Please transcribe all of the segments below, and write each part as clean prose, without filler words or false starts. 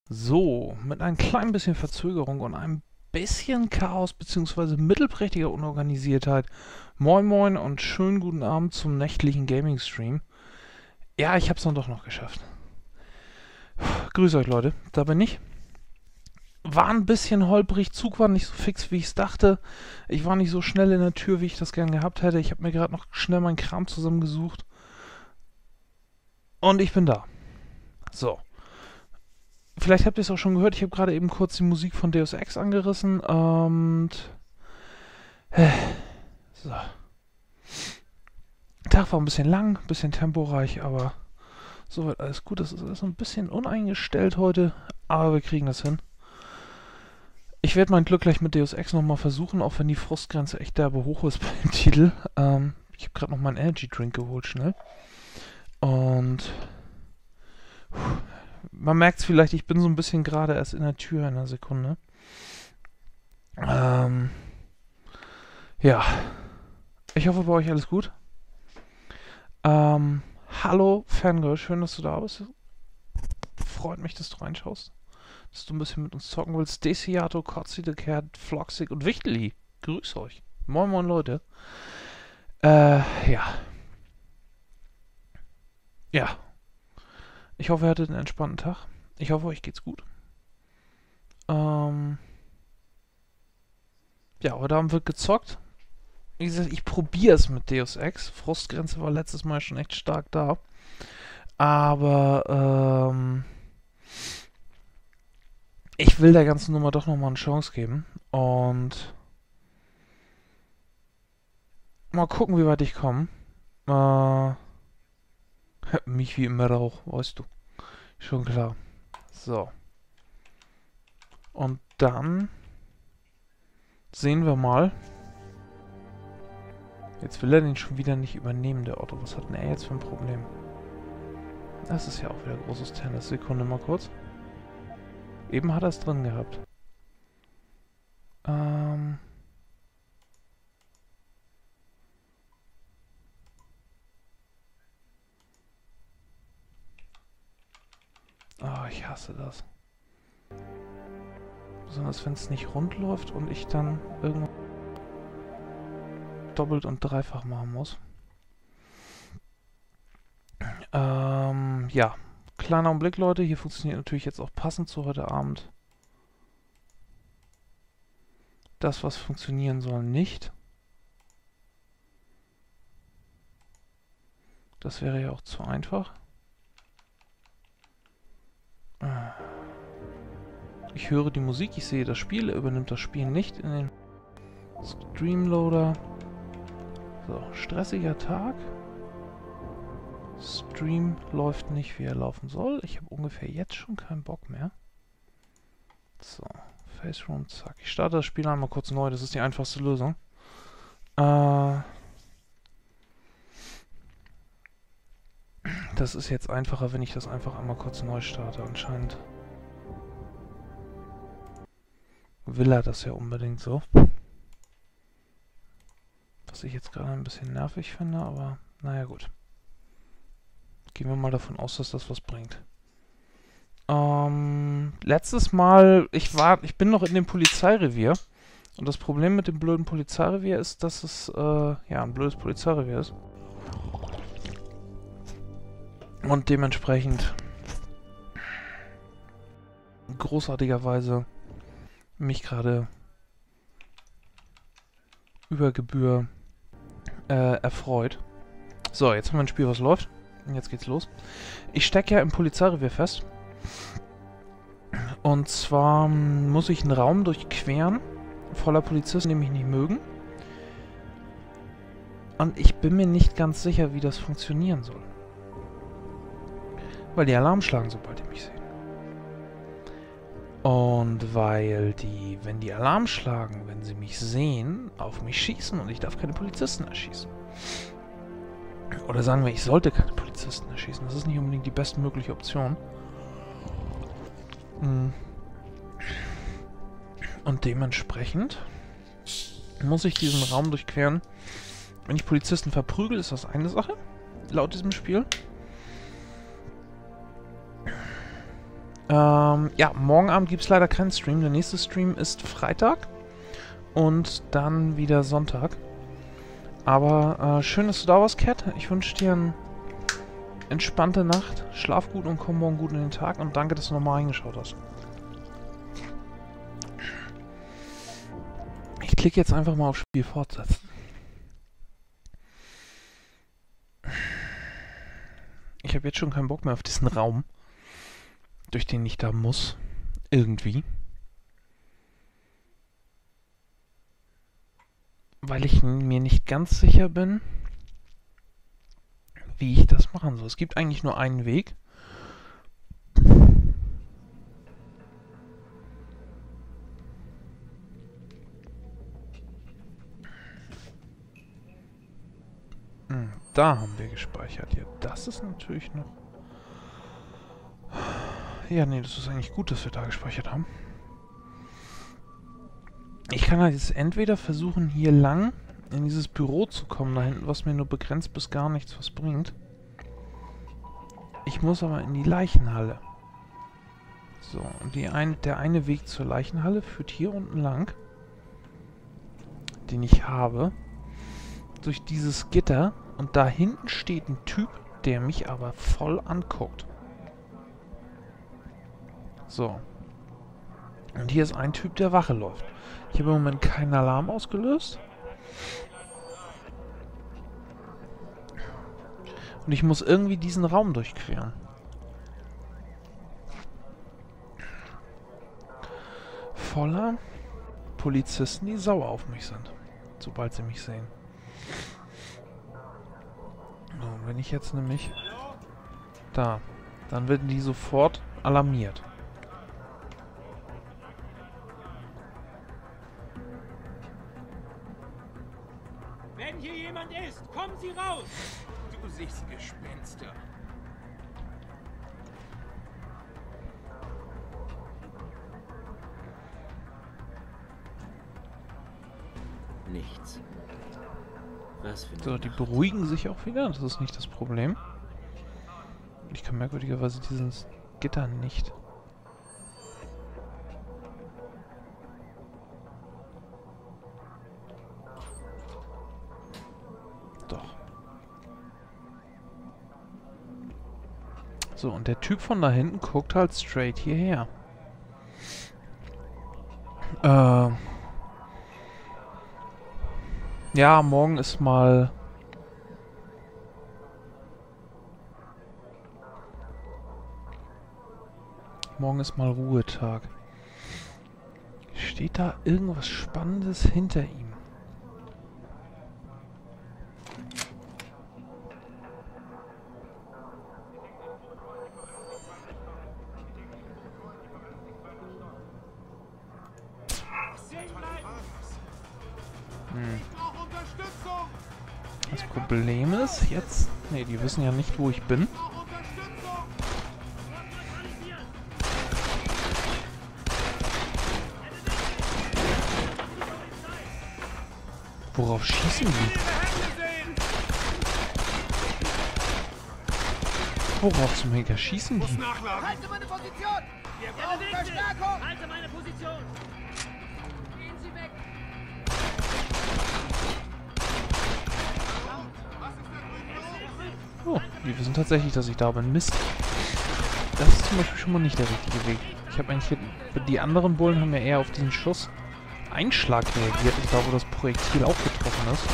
So, mit ein klein bisschen Verzögerung und einem bisschen Chaos bzw. mittelprächtiger Unorganisiertheit. Moin Moin und schönen guten Abend zum nächtlichen Gaming-Stream. Ja, ich hab's dann doch noch geschafft. Grüß euch Leute, da bin ich. War ein bisschen holprig, Zug war nicht so fix, wie ich es dachte. Ich war nicht so schnell in der Tür, wie ich das gern gehabt hätte. Ich habe mir gerade noch schnell meinen Kram zusammengesucht. Und ich bin da. So. Vielleicht habt ihr es auch schon gehört, ich habe gerade eben kurz die Musik von Deus Ex angerissen und... So. Der Tag war ein bisschen lang, ein bisschen temporeich, aber soweit alles gut. Das ist alles ein bisschen uneingestellt heute, aber wir kriegen das hin. Ich werde mein Glück gleich mit Deus Ex nochmal versuchen, auch wenn die Frustgrenze echt derbe hoch ist beim Titel. Ich habe gerade noch meinen Energy Drink geholt, schnell. Und... Man merkt es vielleicht, ich bin so ein bisschen gerade erst in der Tür in einer Sekunde. Ja. Ich hoffe, bei euch alles gut. Hallo, Fangirl, schön, dass du da bist. Freut mich, dass du reinschaust. Dass du ein bisschen mit uns zocken willst. Desiato, Kotzi, The Cat, Floxig und Wichteli. Grüß euch. Moin, moin, Leute. Ja. Ja. Ich hoffe, ihr hattet einen entspannten Tag. Ich hoffe, euch geht's gut. Ja, heute Abend wird gezockt. Wie gesagt, ich probiere es mit Deus Ex. Frustgrenze war letztes Mal schon echt stark da. Aber, ich will der ganzen Nummer doch nochmal eine Chance geben. Und mal gucken, wie weit ich komme. Mich wie immer auch, weißt du. Schon klar. So. Und dann sehen wir mal. Jetzt will er den schon wieder nicht übernehmen, der Otto. Was hat denn er jetzt für ein Problem? Das ist ja auch wieder großes Tennis. Sekunde mal kurz. Eben hat er es drin gehabt. Oh, ich hasse das. Besonders wenn es nicht rund läuft und ich dann irgendwann doppelt und dreifach machen muss. Ja. Kleiner Augenblick, Leute. Hier funktioniert natürlich jetzt auch passend zu heute Abend. Das, was funktionieren soll, nicht. Das wäre ja auch zu einfach. Ich höre die Musik, ich sehe das Spiel, er übernimmt das Spiel nicht in den Streamloader. So, stressiger Tag. Stream läuft nicht, wie er laufen soll. Ich habe ungefähr jetzt schon keinen Bock mehr. So, Face Room, zack. Ich starte das Spiel einmal kurz neu, das ist die einfachste Lösung. Das ist jetzt einfacher, wenn ich das einfach einmal kurz neu starte. Anscheinend will er das ja unbedingt so. Was ich jetzt gerade ein bisschen nervig finde, aber naja gut. Gehen wir mal davon aus, dass das was bringt. Letztes Mal, ich bin noch in dem Polizeirevier. Und das Problem mit dem blöden Polizeirevier ist, dass es, ja, ein blödes Polizeirevier ist. Und dementsprechend großartigerweise mich gerade über Gebühr erfreut. So, jetzt haben wir ein Spiel, was läuft. Und jetzt geht's los. Ich stecke ja im Polizeirevier fest. Und zwar muss ich einen Raum durchqueren, voller Polizisten, die mich nicht mögen. Und ich bin mir nicht ganz sicher, wie das funktionieren soll. Weil die Alarm schlagen, sobald die mich sehen. Und weil die, wenn die Alarm schlagen, wenn sie mich sehen, auf mich schießen und ich darf keine Polizisten erschießen. Oder sagen wir, ich sollte keine Polizisten erschießen. Das ist nicht unbedingt die bestmögliche Option. Und dementsprechend muss ich diesen Raum durchqueren. Wenn ich Polizisten verprügel, ist das eine Sache, laut diesem Spiel. Ja, morgen Abend gibt es leider keinen Stream. Der nächste Stream ist Freitag und dann wieder Sonntag. Aber schön, dass du da warst, Cat. Ich wünsche dir eine entspannte Nacht. Schlaf gut und komm morgen gut in den Tag. Und danke, dass du nochmal reingeschaut hast. Ich klicke jetzt einfach mal auf Spiel fortsetzen. Ich habe jetzt schon keinen Bock mehr auf diesen Raum, durch den ich da muss. Irgendwie. Weil ich mir nicht ganz sicher bin, wie ich das machen soll. Es gibt eigentlich nur einen Weg. Da haben wir gespeichert. Ja, das ist natürlich noch... Ja, nee, das ist eigentlich gut, dass wir da gespeichert haben. Ich kann halt jetzt entweder versuchen, hier lang in dieses Büro zu kommen, da hinten, was mir nur begrenzt bis gar nichts was bringt. Ich muss aber in die Leichenhalle. So, und der eine Weg zur Leichenhalle führt hier unten lang, den ich habe, durch dieses Gitter. Und da hinten steht ein Typ, der mich aber voll anguckt. So. Und hier ist ein Typ, der Wache läuft. Ich habe im Moment keinen Alarm ausgelöst. Und ich muss irgendwie diesen Raum durchqueren. Voller Polizisten, die sauer auf mich sind, sobald sie mich sehen. So, wenn ich jetzt nämlich da, dann werden die sofort alarmiert. Wenn hier jemand ist, kommen Sie raus! Du siehst Gespenster. Nichts. Was für eine So, die Nacht. beruhigen sich auch wieder, das ist nicht das Problem. Ich kann merkwürdigerweise dieses Gitter nicht. Doch. So, und der Typ von da hinten guckt halt straight hierher. Ja, morgen ist mal... Morgen ist mal Ruhetag. Steht da irgendwas Spannendes hinter ihm? Das Problem ist jetzt... Ne, die wissen ja nicht, wo ich bin. Worauf schießen die? Worauf zum Henker schießen die? Halte meine Position! Wir brauchen Verstärkung! Halte meine Position! Gehen Sie weg! Oh, die wissen tatsächlich, dass ich da bin. Mist. Das ist zum Beispiel schon mal nicht der richtige Weg. Ich habe eigentlich... Die anderen Bullen haben ja eher auf diesen Schuss Einschlag reagiert. Ich glaube, wo das Projektil auch getroffen ist.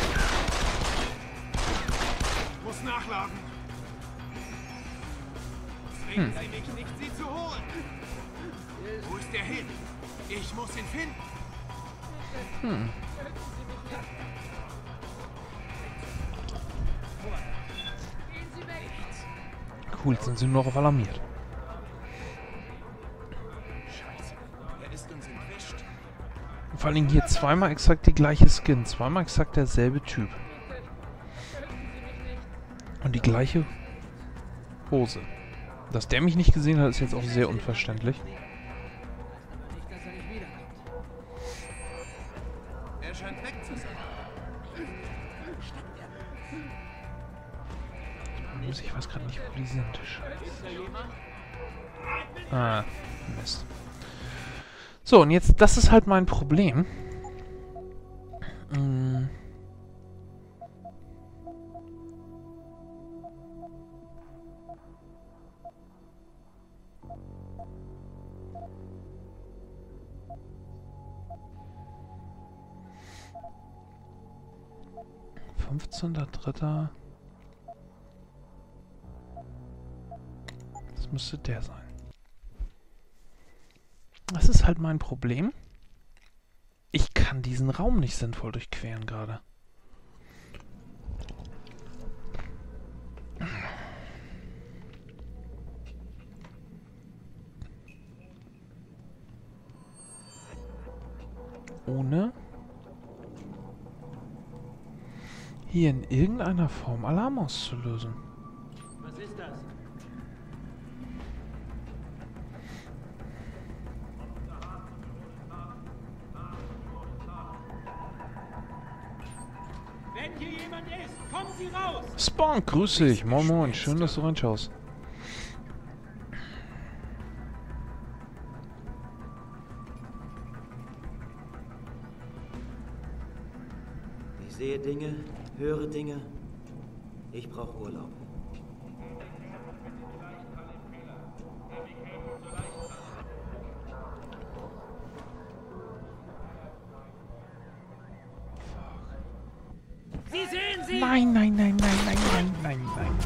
Muss nachladen. Zwingen Sie mich nicht, sie zu holen. Wo ist der hin? Ich muss ihn finden. Cool, jetzt sind sie nur noch auf alarmiert. Scheiße, er ist uns entwischt. Vor allem hier zweimal exakt die gleiche Skin. Zweimal exakt derselbe Typ. Und die gleiche Hose. Dass der mich nicht gesehen hat, ist jetzt auch sehr unverständlich. Nicht, dass er nicht wiederkommt. Er scheint weg zu sein. Ich weiß gerade nicht, wo die sind. Scheiße. Ist da jemand? Ah, Mist. So, und jetzt, das ist halt mein Problem. Hm. Dritter. Das müsste der sein. Das ist halt mein Problem. Ich kann diesen Raum nicht sinnvoll durchqueren gerade. Ohne hier in irgendeiner Form Alarm auszulösen. Was ist das? Wenn hier jemand ist, kommen Sie raus! Spawn, grüß dich. Moin moin, schön, dass du reinschaust. Ich sehe Dinge, höre Dinge. Ich brauche Urlaub. Sie sehen sie! Nein, nein, nein, nein, nein, nein, nein, nein.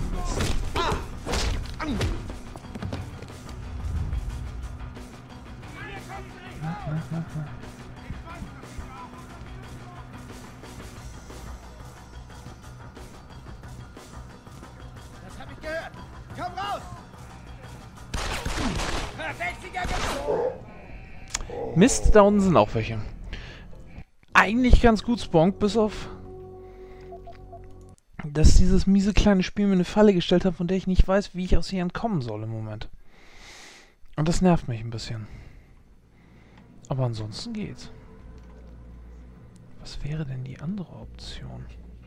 Das habe ich gehört. Komm raus! Verdächtiger gefunden! Mist, da unten sind auch welche. Eigentlich ganz gut, Sponk, bis auf dass dieses miese kleine Spiel mir eine Falle gestellt hat, von der ich nicht weiß, wie ich aus ihr entkommen soll im Moment. Und das nervt mich ein bisschen. Aber ansonsten geht's. Was wäre denn die andere Option?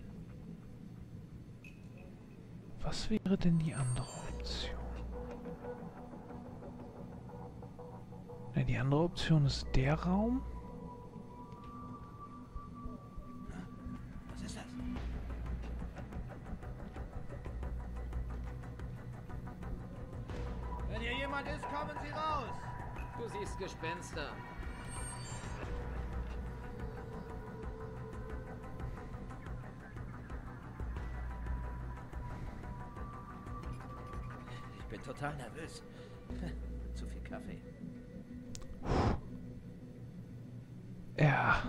Was wäre denn die andere Option? Ne, die andere Option ist der Raum. Was ist das? Wenn hier jemand ist, kommen Sie raus! Du siehst Gespenster. Ich bin total nervös. Zu viel Kaffee. Ja.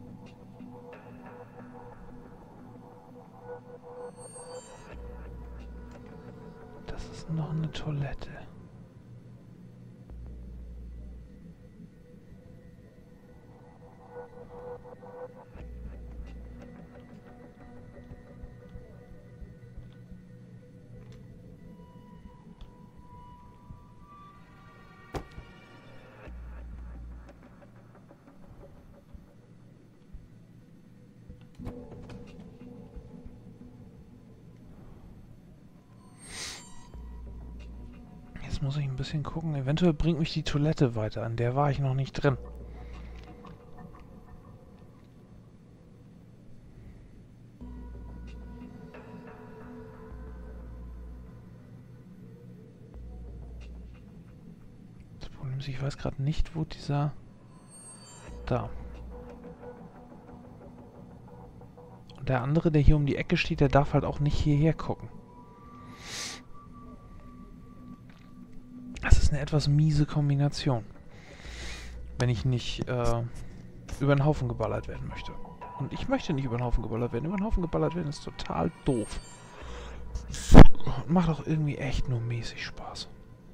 Das ist noch eine Toilette. Jetzt muss ich ein bisschen gucken. Eventuell bringt mich die Toilette weiter. An der war ich noch nicht drin. Das Problem ist, ich weiß gerade nicht, wo dieser... Da. Und der andere, der hier um die Ecke steht, der darf halt auch nicht hierher gucken. Das ist eine etwas miese Kombination. Wenn ich nicht über den Haufen geballert werden möchte. Und ich möchte nicht über den Haufen geballert werden. Über den Haufen geballert werden ist total doof. Und macht auch irgendwie echt nur mäßig Spaß.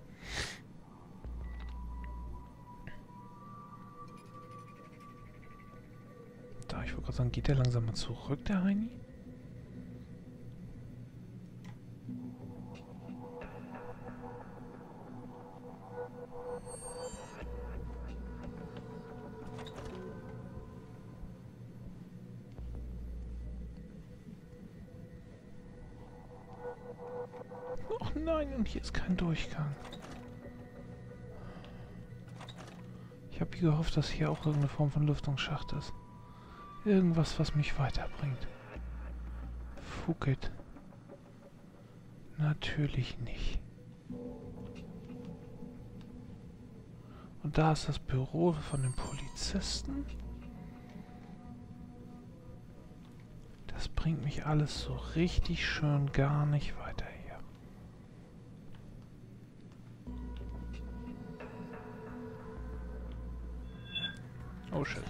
Da, ich wollte gerade sagen, geht der langsam mal zurück, der Heini? Oh nein, und hier ist kein Durchgang. Ich habe gehofft, dass hier auch irgendeine Form von Lüftungsschacht ist. Irgendwas, was mich weiterbringt. Fuck it. Natürlich nicht. Und da ist das Büro von dem Polizisten. Das bringt mich alles so richtig schön gar nicht weiter hier. Oh shit.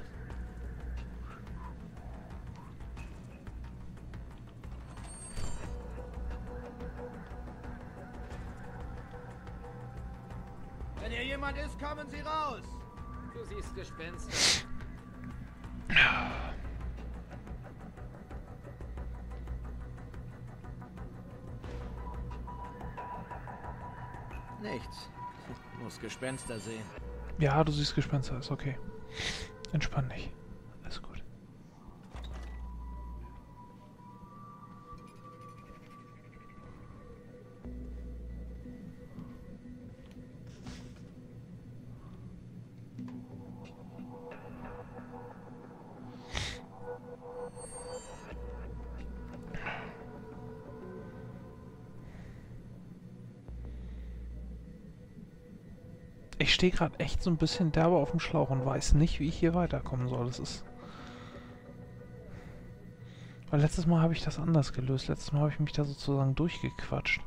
Wenn hier jemand ist, kommen Sie raus! Du siehst Gespenster. Nichts. Muss Gespenster sehen. Ja, du siehst Gespenster, ist okay. Entspann dich. Alles gut. Ich stehe gerade echt so ein bisschen derbe auf dem Schlauch und weiß nicht, wie ich hier weiterkommen soll. Das ist... Weil letztes Mal habe ich das anders gelöst. Letztes Mal habe ich mich da sozusagen durchgequatscht.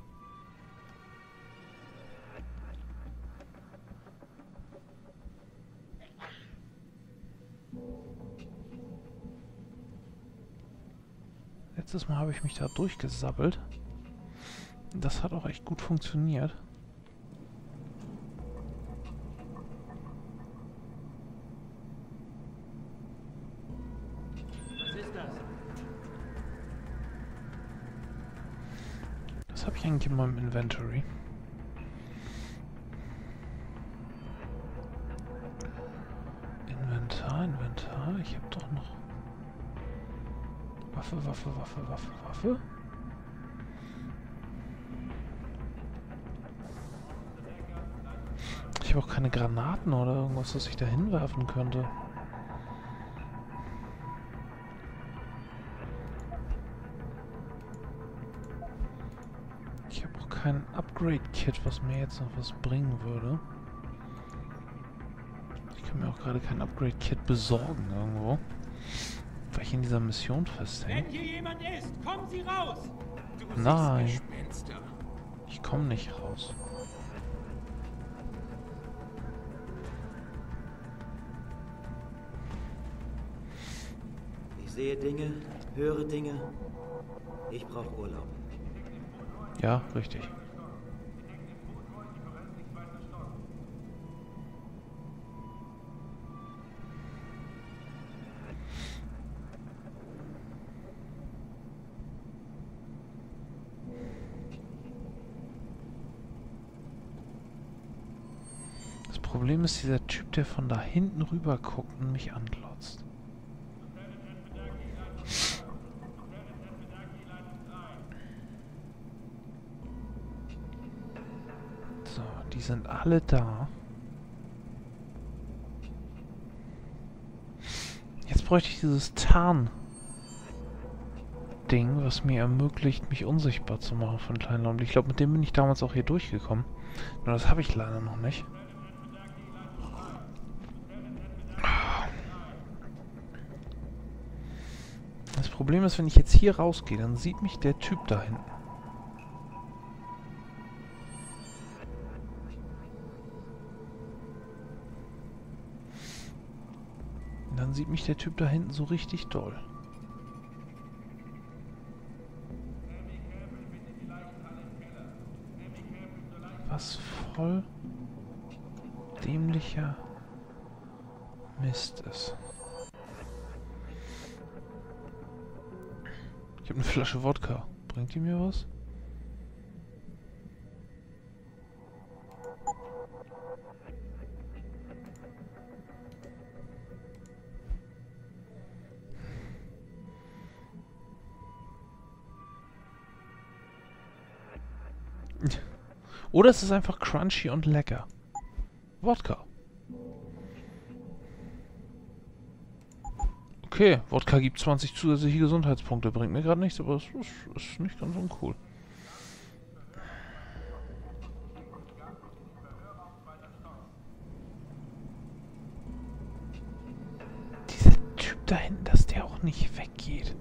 Letztes Mal habe ich mich da durchgesabbelt. Das hat auch echt gut funktioniert. Was ist das? Was habe ich eigentlich in meinem Inventory? Inventar. Ich habe doch noch... Waffe. Ich habe auch keine Granaten oder irgendwas, was ich da hinwerfen könnte. Ich habe auch kein Upgrade-Kit, was mir jetzt noch was bringen würde. Ich kann mir auch gerade kein Upgrade-Kit besorgen irgendwo. Weil ich in dieser Mission festhänge. Wenn hier jemand ist, kommen Sie raus! Du siehst Nein. Gespenster. Ich komme nicht raus. Ich sehe Dinge, höre Dinge. Ich brauche Urlaub. Ja, richtig. Das Problem ist dieser Typ, der von da hinten rüber guckt und mich anglotzt. So, die sind alle da. Jetzt bräuchte ich dieses Tarn-Ding, was mir ermöglicht, mich unsichtbar zu machen für einen kleinen Augenblick. Ich glaube, mit dem bin ich damals auch hier durchgekommen. Nur das habe ich leider noch nicht. Das Problem ist, wenn ich jetzt hier rausgehe, dann sieht mich der Typ da hinten. Und dann sieht mich der Typ da hinten so richtig doll. Was voll dämlicher Mist ist. Ich habe eine Flasche Wodka. Bringt die mir was? Oder es ist einfach crunchy und lecker. Wodka. Okay, Wodka gibt 20 zusätzliche Gesundheitspunkte. Bringt mir gerade nichts, aber es ist nicht ganz uncool. Dieser Typ da hinten, dass der auch nicht weggeht.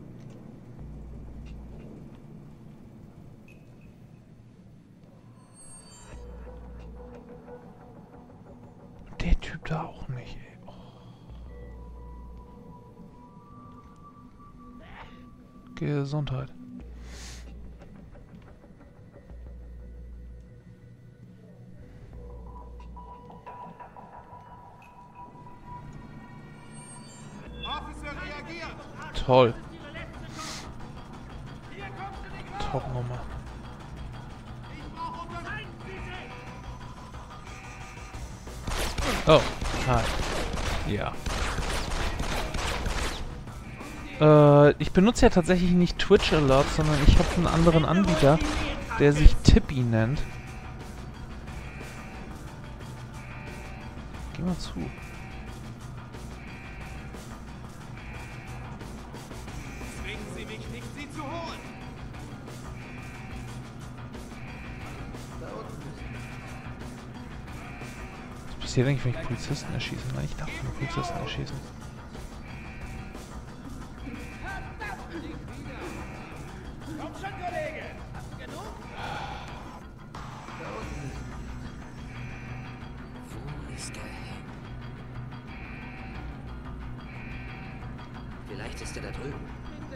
Der Typ da auch nicht, ey. Gesundheit. Officer reagiert! Toll. Top-Nummer. Oh, hi. Ja. Ich benutze ja tatsächlich nicht Twitch Alerts, sondern ich habe einen anderen Anbieter, der sich Tippy nennt. Geh mal zu. Zwingen Sie mich nicht, Sie zu holen! Was passiert eigentlich, wenn ich Polizisten erschieße? Nein, ich darf keine Polizisten erschießen. Komm schon, Kollege! Hast du genug? Wo ist er hin? Vielleicht ist er da drüben.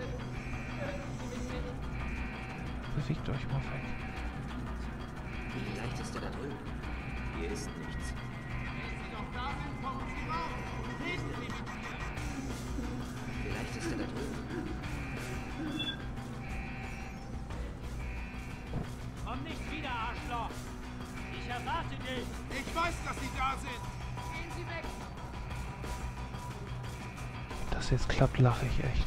Bewegt euch mal weg. Vielleicht ist er da drüben. Hier ist nichts. Wenn Sie noch da sind, kommen Sie raus! Reden Sie mit mir! Vielleicht ist er da drüben. Komm nicht wieder, Arschloch! Ich erwarte dich! Ich weiß, dass Sie da sind! Gehen Sie weg! Wenn das jetzt klappt, lache ich echt.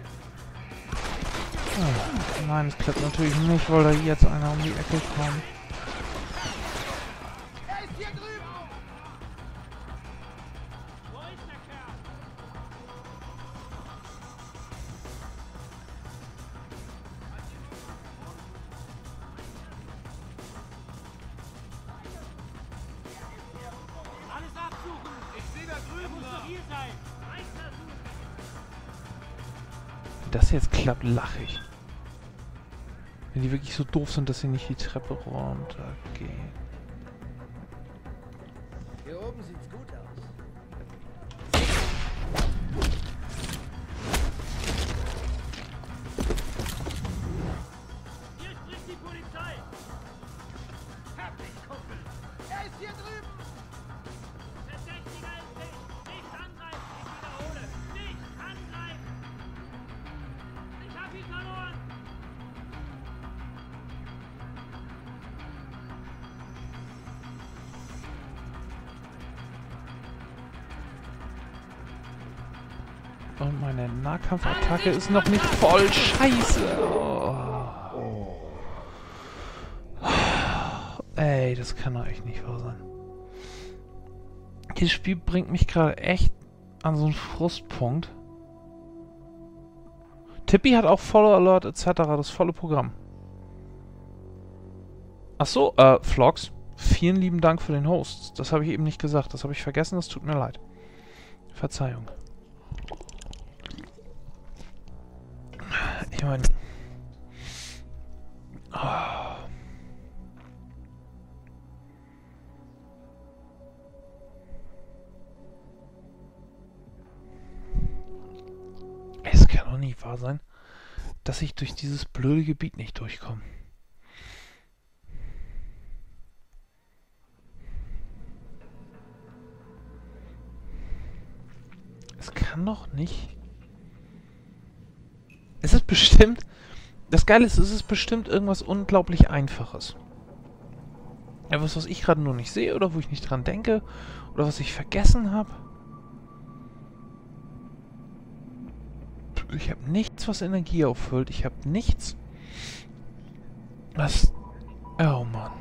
Oh, nein, es klappt natürlich nicht, weil da jetzt einer um die Ecke kommt. Er ist hier drüben! Wo ist der Kerl? Alles absuchen! Ich sehe da Er drüben! muss doch hier sein! Weiter suchen! Wenn das jetzt klappt, lache ich. Wenn die wirklich so doof sind, dass sie nicht die Treppe runtergehen. Hier oben sieht's gut aus. Hier spricht die Polizei! Hab dich, Kumpel! Er ist hier drüben! Verdächtiger ist dich! Nicht angreifen! Ich wiederhole! Nicht angreifen! Ich hab ihn verloren! Und meine Nahkampfattacke ist noch nicht voll. Scheiße. Oh. Ey, das kann doch echt nicht wahr sein. Dieses Spiel bringt mich gerade echt an so einen Frustpunkt. Tippy hat auch Follow Alert etc. Das volle Programm. Achso, Vlogs. Vielen lieben Dank für den Host. Das habe ich eben nicht gesagt. Das habe ich vergessen. Das tut mir leid. Verzeihung. Ich meine... Oh. Es kann doch nicht wahr sein, dass ich durch dieses blöde Gebiet nicht durchkomme. Es kann doch nicht... Es ist bestimmt... Das Geile ist, es ist bestimmt irgendwas unglaublich Einfaches. Etwas, was ich gerade nur nicht sehe oder wo ich nicht dran denke oder was ich vergessen habe. Ich habe nichts, was Energie auffüllt. Ich habe nichts, was... Oh Mann.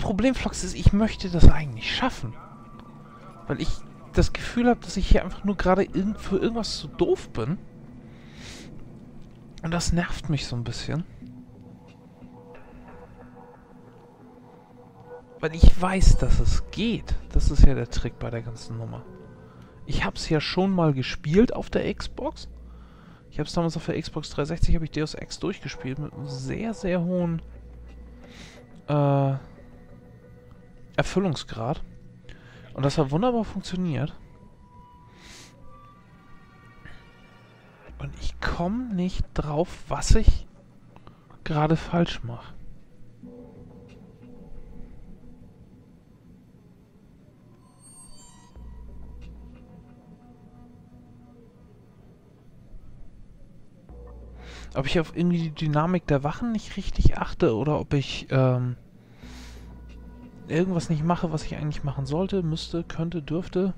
Problem, Flox, ist, ich möchte das eigentlich schaffen. Weil ich das Gefühl habe, dass ich hier einfach nur gerade für irgendwas zu doof bin. Und das nervt mich so ein bisschen. Weil ich weiß, dass es geht. Das ist ja der Trick bei der ganzen Nummer. Ich habe es ja schon mal gespielt auf der Xbox. Ich habe es damals auf der Xbox 360, habe ich Deus Ex durchgespielt mit einem sehr, sehr hohen Erfüllungsgrad. Und das hat wunderbar funktioniert. Und ich komme nicht drauf, was ich gerade falsch mache. Ob ich auf irgendwie die Dynamik der Wachen nicht richtig achte oder ob ich irgendwas nicht mache, was ich eigentlich machen sollte, müsste, könnte, dürfte.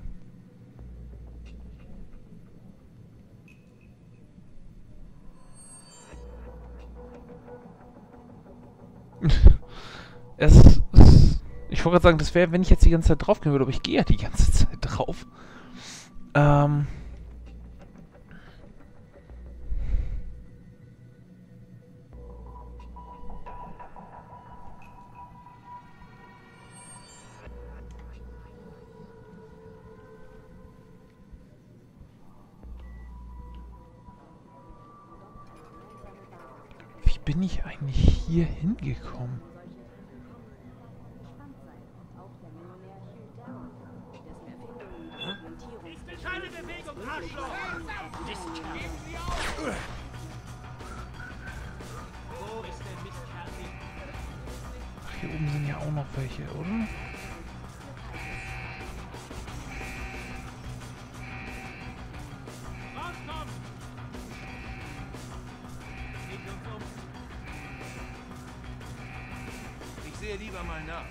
Ich wollte gerade sagen, das wäre, wenn ich jetzt die ganze Zeit drauf gehen würde, aber ich gehe ja die ganze Zeit drauf. Wie bin ich eigentlich hier hingekommen? Keine Bewegung, Arschloch! Wo ist der Mistkerl? Ach, hier oben sind ja auch noch welche, oder? Rauskommen! Ich sehe lieber mal nach.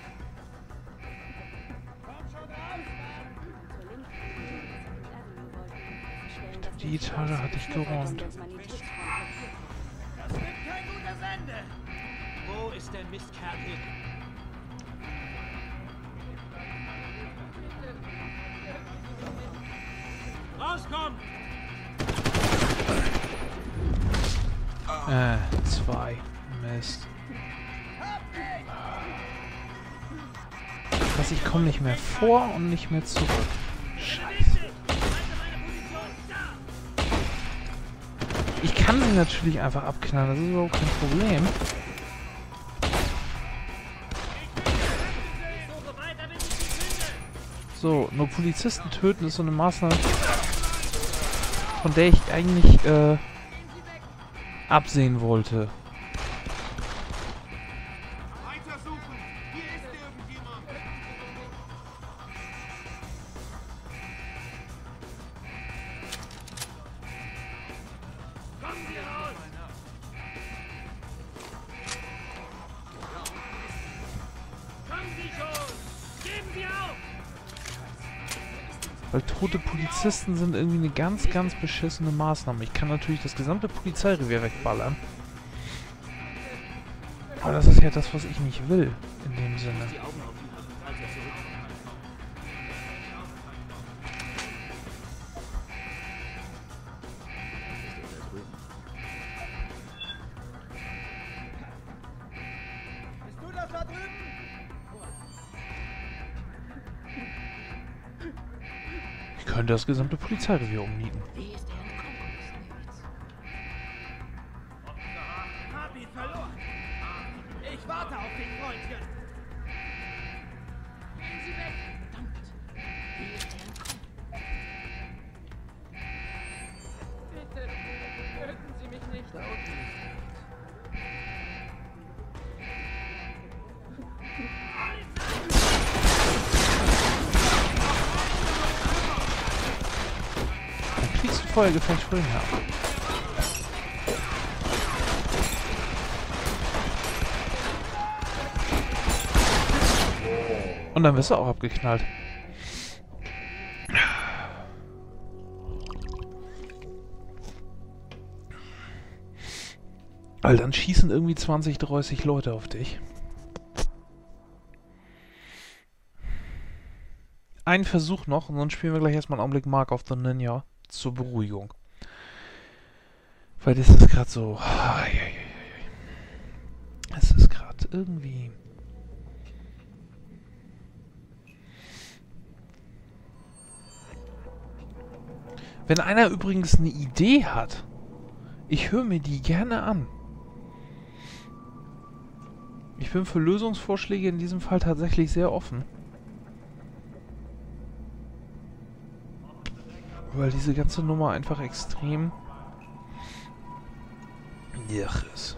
Die Etage hatte ich geräumt. Das wird kein gutes Ende! Wo ist der Mistkerl hin? Rauskommen! 2. Mist. Was, ich komme nicht mehr vor und nicht mehr zurück. Scheiße. Ich kann sie natürlich einfach abknallen, das ist überhaupt kein Problem. So, nur Polizisten töten ist so eine Maßnahme, von der ich eigentlich absehen wollte. Weitersuchen! Hier ist irgendjemand! Kommen Sie raus! Kommen Sie schon! Geben Sie auf! Weil tote Polizisten sind irgendwie eine ganz, ganz beschissene Maßnahme. Ich kann natürlich das gesamte Polizeirevier wegballern. Aber das ist ja das, was ich nicht will, in dem Sinne. Bist du das da drüben? Ich könnte das gesamte Polizeirevier umnieten. Hab ihn verloren! Ich warte auf dich, Freundchen! Gehen Sie weg! Verdammt! Wie ist er entkommen? Bitte, töten Sie mich nicht! Da unten. Dann kriegst du Feuergefecht vorhin her. Und dann wirst du auch abgeknallt. Weil dann schießen irgendwie 20, 30 Leute auf dich. einen Versuch noch und dann spielen wir gleich erstmal einen Augenblick Mark of the Ninja zur Beruhigung. Weil das ist gerade so... Es ist gerade irgendwie... Wenn einer übrigens eine Idee hat, ich höre mir die gerne an. Ich bin für Lösungsvorschläge in diesem Fall tatsächlich sehr offen. Weil diese ganze Nummer einfach extrem... Jach ist.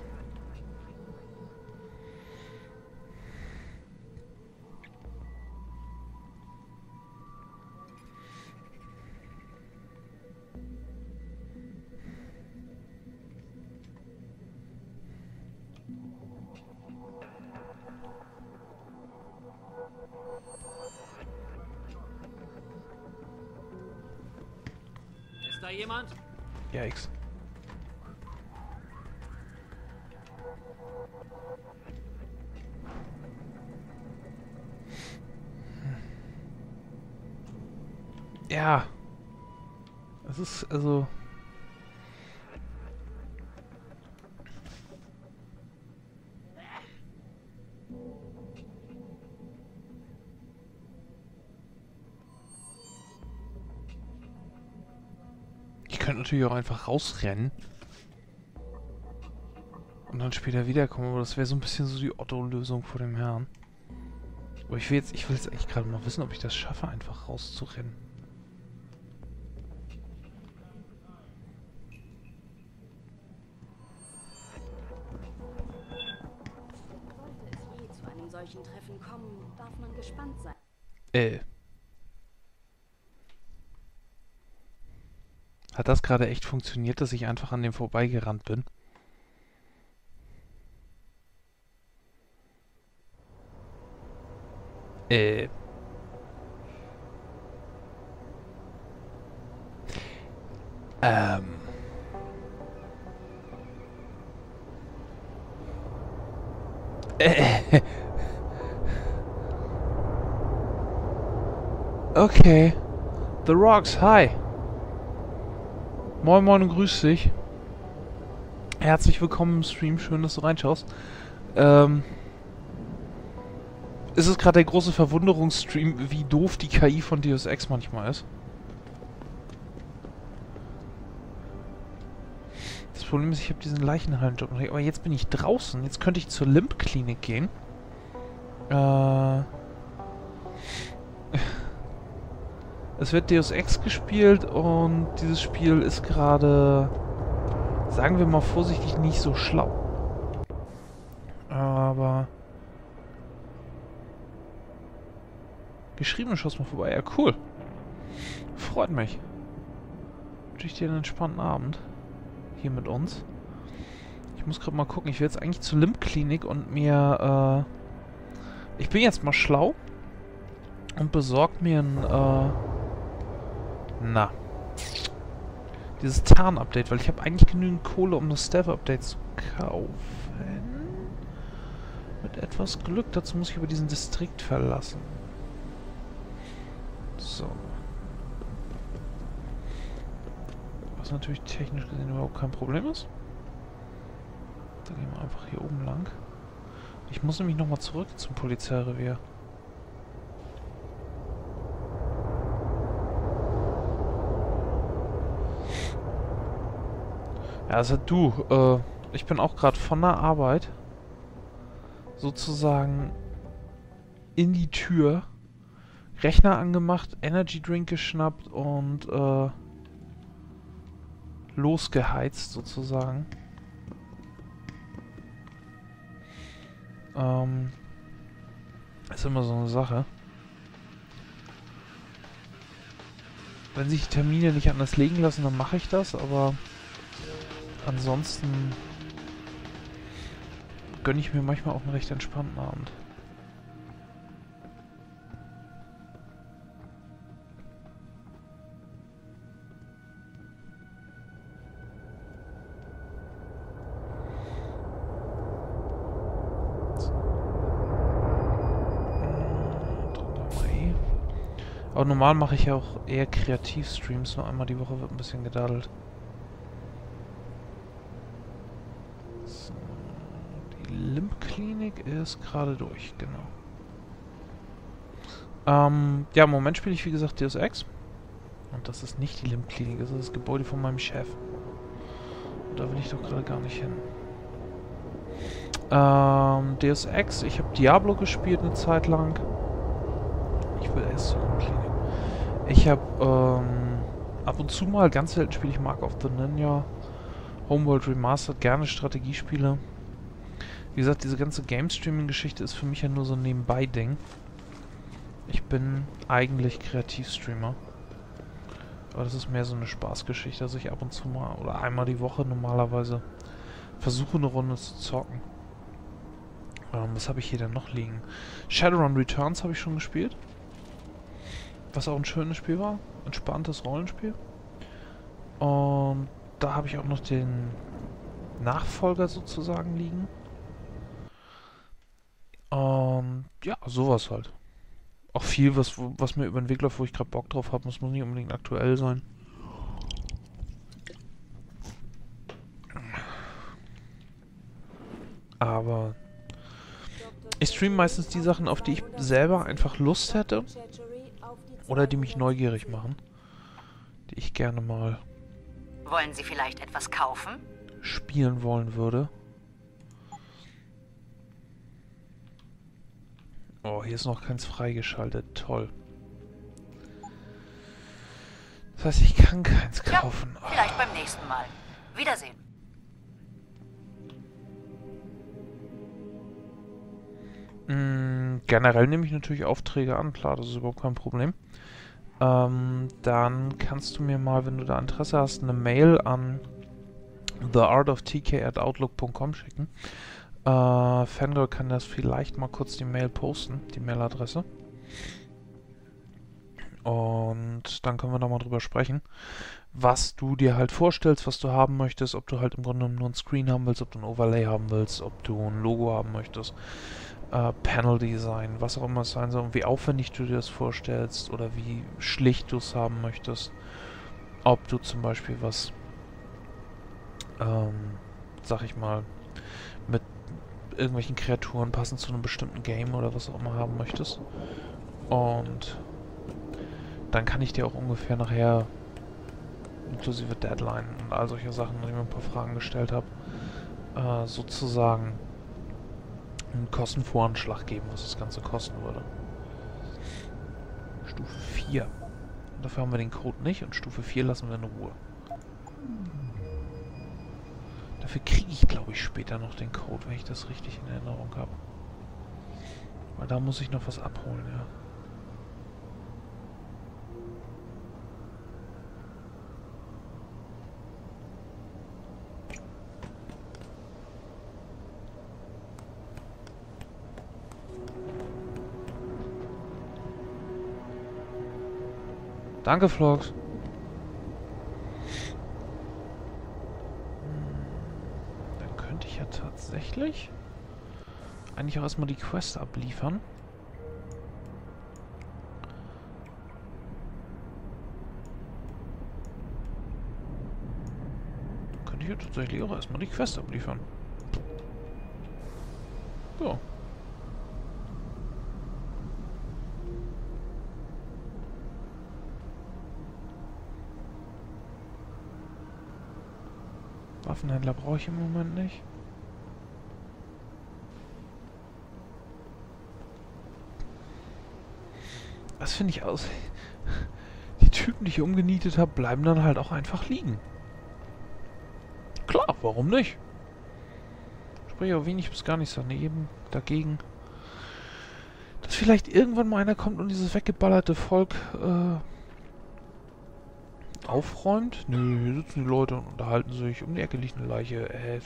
Ist da jemand? Ja, X. Ja. Es ist also... Ich könnte natürlich auch einfach rausrennen. Und dann später wiederkommen, aber das wäre so ein bisschen so die Otto-Lösung vor dem Herrn. Aber ich will jetzt eigentlich gerade mal wissen, ob ich das schaffe, einfach rauszurennen. Sollte es je zu einem solchen Treffen kommen, darf man gespannt sein. Hat das gerade echt funktioniert, dass ich einfach an dem vorbeigerannt bin? Okay. The Rocks, hi. Moin Moin und grüß dich. Herzlich willkommen im Stream, schön, dass du reinschaust. Ist es gerade der große Verwunderungsstream, wie doof die KI von Deus Ex manchmal ist? Das Problem ist, ich habe diesen Leichenhallenjob noch nicht, aber jetzt bin ich draußen. Jetzt könnte ich zur Limp-Klinik gehen. Es wird Deus Ex gespielt und dieses Spiel ist gerade, sagen wir mal vorsichtig, nicht so schlau. Aber... Geschrieben, schaust mal vorbei. Ja, cool. Freut mich. Wünsche ich dir einen entspannten Abend. Hier mit uns. Ich muss gerade mal gucken. Ich will jetzt eigentlich zur Limp-Klinik und mir, ich bin jetzt mal schlau und besorgt mir ein, dieses Tarn-Update, weil ich habe eigentlich genügend Kohle, um das Stealth-Update zu kaufen. Mit etwas Glück. Dazu muss ich aber diesen Distrikt verlassen. So. Was natürlich technisch gesehen überhaupt kein Problem ist. Dann gehen wir einfach hier oben lang. Ich muss nämlich nochmal zurück zum Polizeirevier. Ja, also du, ich bin auch gerade von der Arbeit sozusagen in die Tür, Rechner angemacht, Energy Drink geschnappt und losgeheizt sozusagen. Ist immer so eine Sache. Wenn sich die Termine nicht anders legen lassen, dann mache ich das, aber ansonsten gönne ich mir manchmal auch einen recht entspannten Abend. Aber normal mache ich ja auch eher Kreativstreams, nur einmal die Woche wird ein bisschen gedaddelt. So, die Limp-Klinik ist gerade durch, genau. Ja, im Moment spiele ich wie gesagt Deus Ex. Und das ist nicht die Limp-Klinik, das ist das Gebäude von meinem Chef. Und da will ich doch gerade gar nicht hin. Deus Ex, ich habe Diablo gespielt eine Zeit lang. Ich will erst zur Limp-Klinik. Ich habe ab und zu mal, ganz selten spiele ich Mark of the Ninja, Homeworld Remastered, gerne Strategiespiele. Wie gesagt, diese ganze Game-Streaming-Geschichte ist für mich ja nur so ein Nebenbei-Ding. Ich bin eigentlich Kreativstreamer. Aber das ist mehr so eine Spaßgeschichte, dass ich ab und zu mal, oder einmal die Woche normalerweise, versuche eine Runde zu zocken. Was habe ich hier denn noch liegen? Shadowrun Returns habe ich schon gespielt. Was auch ein schönes Spiel war. Entspanntes Rollenspiel. Und da habe ich auch noch den Nachfolger sozusagen liegen. Ja, sowas halt. Auch viel, was mir über den Weg läuft, wo ich gerade Bock drauf habe, muss nicht unbedingt aktuell sein. Aber ich streame meistens die Sachen, auf die ich selber einfach Lust hätte. Oder die mich neugierig machen. Die ich gerne mal Wollen Sie vielleicht etwas kaufen? spielen wollen würde. Oh, hier ist noch keins freigeschaltet. Toll. Das heißt, ich kann keins kaufen. Ja, vielleicht beim nächsten Mal. Wiedersehen. Generell nehme ich natürlich Aufträge an. Klar, das ist überhaupt kein Problem. Dann kannst du mir mal, wenn du da Interesse hast, eine Mail an theartoftk@outlook.com schicken. Fangirl kann das vielleicht mal kurz die Mail posten, die Mailadresse. Und dann können wir da mal drüber sprechen, was du dir halt vorstellst, was du haben möchtest, ob du halt im Grunde nur ein Screen haben willst, ob du ein Overlay haben willst, ob du ein Logo haben möchtest, Panel Design, was auch immer es sein soll, und wie aufwendig du dir das vorstellst oder wie schlicht du es haben möchtest. Ob du zum Beispiel was, sag ich mal, mit irgendwelchen Kreaturen passend zu einem bestimmten Game oder was auch immer haben möchtest. Und dann kann ich dir auch ungefähr nachher, inklusive Deadline und all solche Sachen, wenn ich mir ein paar Fragen gestellt habe, sozusagen einen Kostenvoranschlag geben, was das Ganze kosten würde. Stufe 4. Und dafür haben wir den Code nicht und Stufe 4 lassen wir in Ruhe. Dafür kriege ich, glaube ich, später noch den Code, wenn ich das richtig in Erinnerung habe. Weil da muss ich noch was abholen, ja. Danke, Vlogs. Dann könnte ich ja tatsächlich eigentlich auch erstmal die Quest abliefern. Könnte ich ja tatsächlich auch erstmal die Quest abliefern. So. Waffenhändler brauche ich im Moment nicht. Das finde ich aus. Die Typen, die ich umgenietet habe, bleiben dann halt auch einfach liegen. Klar, warum nicht? Spreche auch wenig bis gar nichts dagegen. Dass vielleicht irgendwann mal einer kommt und dieses weggeballerte Volk aufräumt. Nö, hier sitzen die Leute und unterhalten sich. Um die Ecke liegt eine Leiche.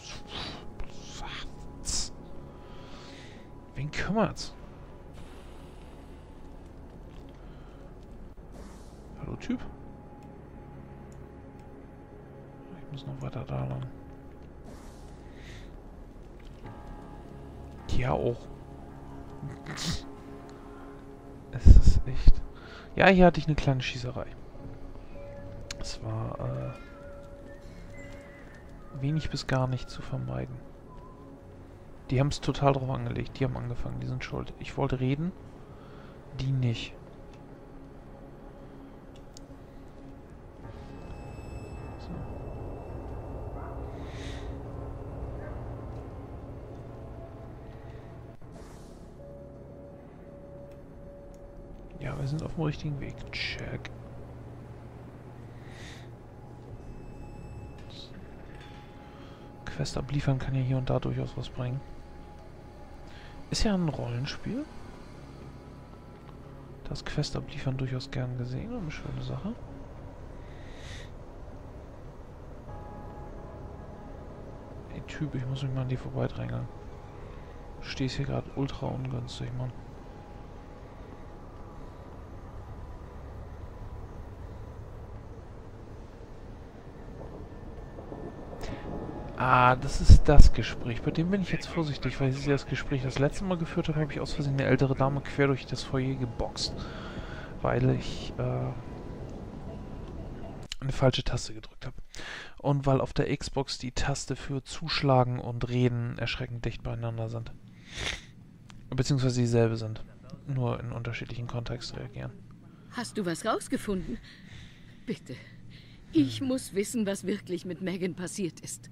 Wen kümmert's? Hallo Typ? Ich muss noch weiter da lang. Ja auch. Es ist echt... Ja, hier hatte ich eine kleine Schießerei. Es war wenig bis gar nicht zu vermeiden. Die haben es total drauf angelegt. Die haben angefangen, die sind schuld. Ich wollte reden, die nicht. So. Ja, wir sind auf dem richtigen Weg. Check. Quest abliefern kann ja hier und da durchaus was bringen. Ist ja ein Rollenspiel. Das Quest abliefern durchaus gern gesehen und eine schöne Sache. Ey Typ, ich muss mich mal an die vorbeidrängeln. Du stehst hier gerade ultra ungünstig, Mann. Ah, das ist das Gespräch. Bei dem bin ich jetzt vorsichtig, weil ich das Gespräch das letzte Mal geführt habe, habe ich aus Versehen eine ältere Dame quer durch das Foyer geboxt. Weil ich eine falsche Taste gedrückt habe. Und weil auf der Xbox die Taste für Zuschlagen und Reden erschreckend dicht beieinander sind. Beziehungsweise dieselbe sind. Nur in unterschiedlichen Kontexten reagieren. Hast du was rausgefunden? Bitte. Ich muss wissen, was wirklich mit Megan passiert ist.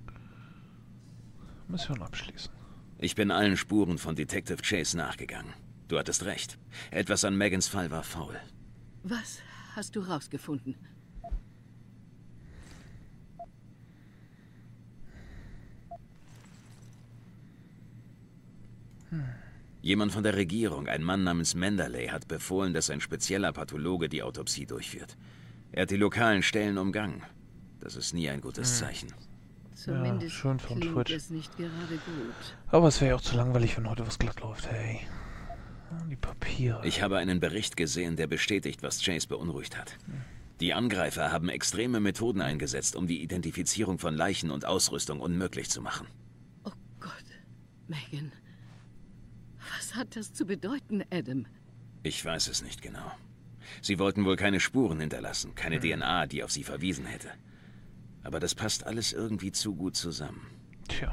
Mission abschließen. Ich bin allen Spuren von Detective Chase nachgegangen. Du hattest recht. Etwas an Megans Fall war faul. Was hast du rausgefunden? Jemand von der Regierung, ein Mann namens Manderley, hat befohlen, dass ein spezieller Pathologe die Autopsie durchführt. Er hat die lokalen Stellen umgangen. Das ist nie ein gutes Zeichen. Zumindest ja, schön von klingt Twitch. es nicht gerade gut. Aber es wäre ja auch zu langweilig, wenn heute was glatt läuft, hey. Die Papiere. Ich habe einen Bericht gesehen, der bestätigt, was Chase beunruhigt hat. Die Angreifer haben extreme Methoden eingesetzt, um die Identifizierung von Leichen und Ausrüstung unmöglich zu machen. Oh Gott, Megan. Was hat das zu bedeuten, Adam? Ich weiß es nicht genau. Sie wollten wohl keine Spuren hinterlassen, keine DNA, die auf sie verwiesen hätte. Aber das passt alles irgendwie zu gut zusammen. Tja.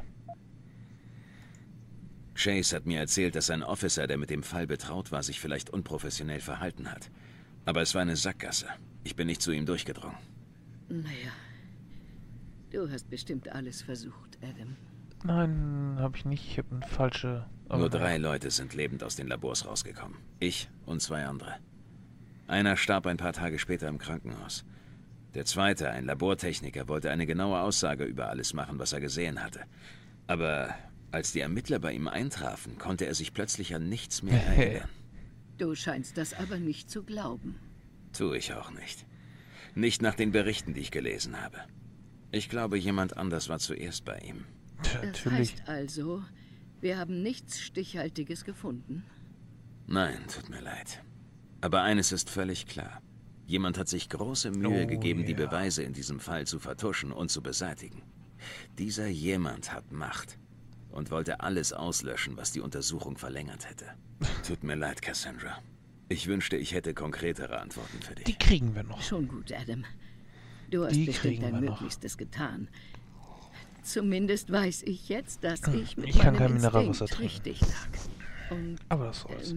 Chase hat mir erzählt, dass ein Officer, der mit dem Fall betraut war, sich vielleicht unprofessionell verhalten hat. Aber es war eine Sackgasse. Ich bin nicht zu ihm durchgedrungen. Naja, du hast bestimmt alles versucht, Adam. Nein, habe ich nicht. Ich habe eine falsche... Nur 3 Leute sind lebend aus den Labors rausgekommen. Ich und 2 andere. Einer starb ein paar Tage später im Krankenhaus. Der zweite, ein Labortechniker, wollte eine genaue Aussage über alles machen, was er gesehen hatte. Aber als die Ermittler bei ihm eintrafen, konnte er sich plötzlich an nichts mehr erinnern. Du scheinst das aber nicht zu glauben. Tue ich auch nicht. Nicht nach den Berichten, die ich gelesen habe. Ich glaube, jemand anders war zuerst bei ihm. Tja, Das natürlich. heißt also, wir haben nichts Stichhaltiges gefunden. Nein, tut mir leid. Aber eines ist völlig klar. Jemand hat sich große Mühe gegeben, die Beweise in diesem Fall zu vertuschen und zu beseitigen. Dieser jemand hat Macht und wollte alles auslöschen, was die Untersuchung verlängert hätte. Tut mir leid, Cassandra. Ich wünschte, ich hätte konkretere Antworten für dich. Die kriegen wir noch. Schon gut, Adam. Du hast Die bestimmt kriegen dein wir noch. Möglichstes getan. Zumindest weiß ich jetzt, dass ich mit Ich kann kein meinem Mineralwasser Instinkt trinken. richtig lag. Und Aber das soll's.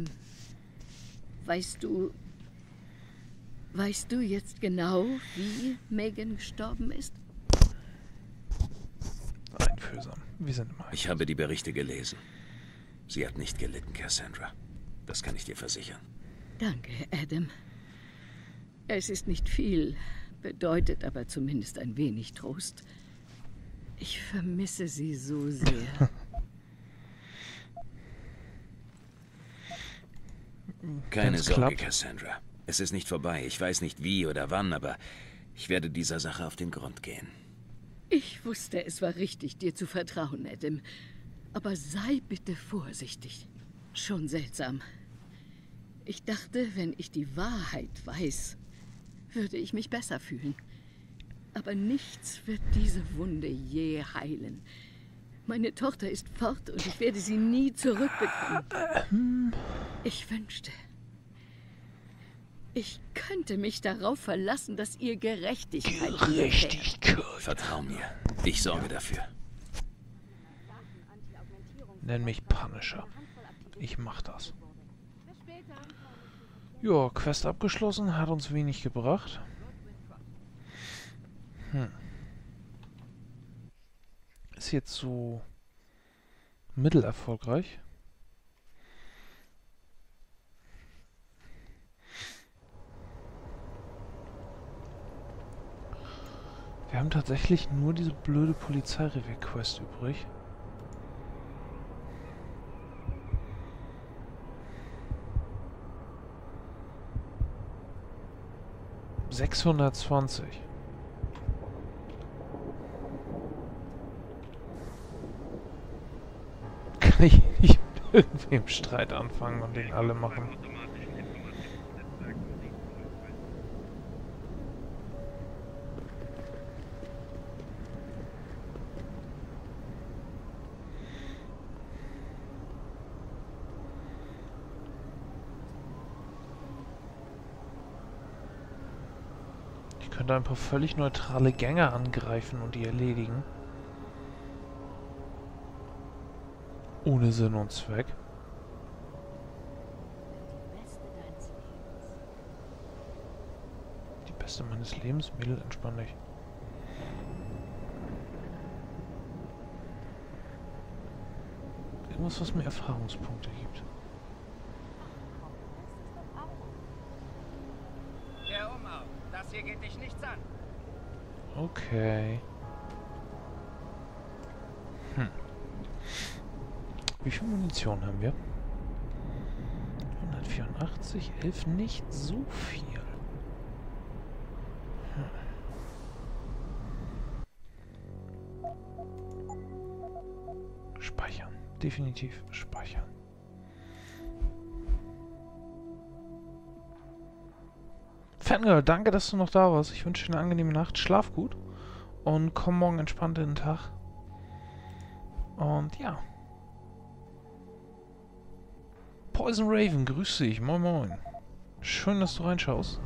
weißt du jetzt genau, wie Megan gestorben ist? Einfühlsam. Wir sind immer. Ich habe die Berichte gelesen. Sie hat nicht gelitten, Cassandra. Das kann ich dir versichern. Danke, Adam. Es ist nicht viel, bedeutet aber zumindest ein wenig Trost. Ich vermisse sie so sehr. Keine Wenn's Sorge, klappt. Cassandra. Es ist nicht vorbei. Ich weiß nicht wie oder wann, aber ich werde dieser Sache auf den Grund gehen. Ich wusste, es war richtig, dir zu vertrauen, Adam. Aber sei bitte vorsichtig. Schon seltsam. Ich dachte, wenn ich die Wahrheit weiß, würde ich mich besser fühlen. Aber nichts wird diese Wunde je heilen. Meine Tochter ist fort und ich werde sie nie zurückbekommen. Ich wünschte, Ich könnte mich darauf verlassen, dass ihr Gerechtigkeit Gerechtigkeit. Vertrau mir. Ich sorge dafür. Nenn mich Punisher. Ich mach das. Ja, Quest abgeschlossen, hat uns wenig gebracht. Ist jetzt so mittelerfolgreich. Wir haben tatsächlich nur diese blöde Polizeirevier-Quest übrig. $620. Kann ich nicht mit irgendwem Streit anfangen und den alle machen. Ich könnte ein paar völlig neutrale Gänger angreifen und die erledigen. Ohne Sinn und Zweck. Die Beste meines Lebens? Mädel, entspann dich. Irgendwas, was mir Erfahrungspunkte gibt. Kehr um auf. Das hier geht dich nichts an. Okay. Wie viel Munition haben wir? 184, 11, nicht so viel. Speichern. Definitiv speichern. Fangirl, danke, dass du noch da warst. Ich wünsche dir eine angenehme Nacht. Schlaf gut. Und komm morgen entspannt in den Tag. Und ja. Poison Raven, grüß dich. Moin moin. Schön, dass du reinschaust.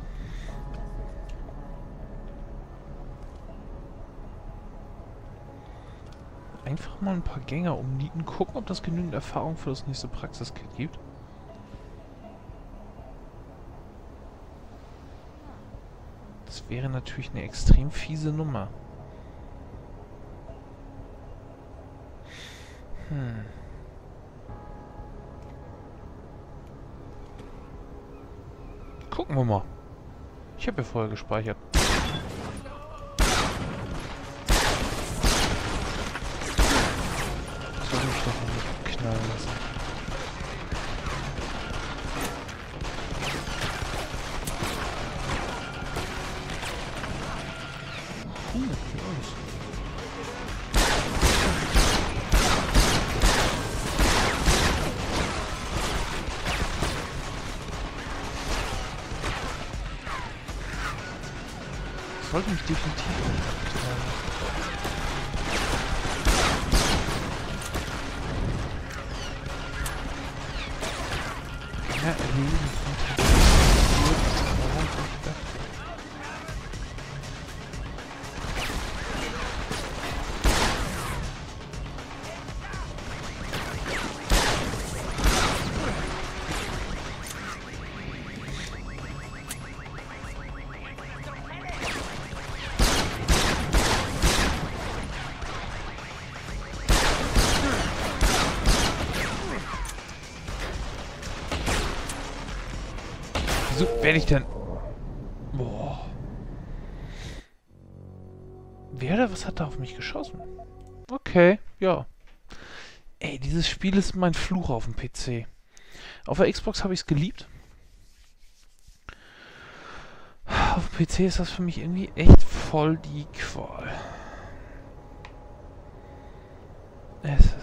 Einfach mal ein paar Gänger umnieten. Gucken, ob das genügend Erfahrung für das nächste Praxiskit gibt. Das wäre natürlich eine extrem fiese Nummer. Gucken wir mal. Ich habe ja vorher gespeichert. Soll mich doch nicht knallen lassen. Sollte mich definitiv nicht knallen. Ja, erleben. Wieso werde ich denn... Boah. Wer oder was hat da auf mich geschossen? Okay, ja. Ey, dieses Spiel ist mein Fluch auf dem PC. Auf der Xbox habe ich es geliebt. Auf dem PC ist das für mich irgendwie echt voll die Qual. Es ist...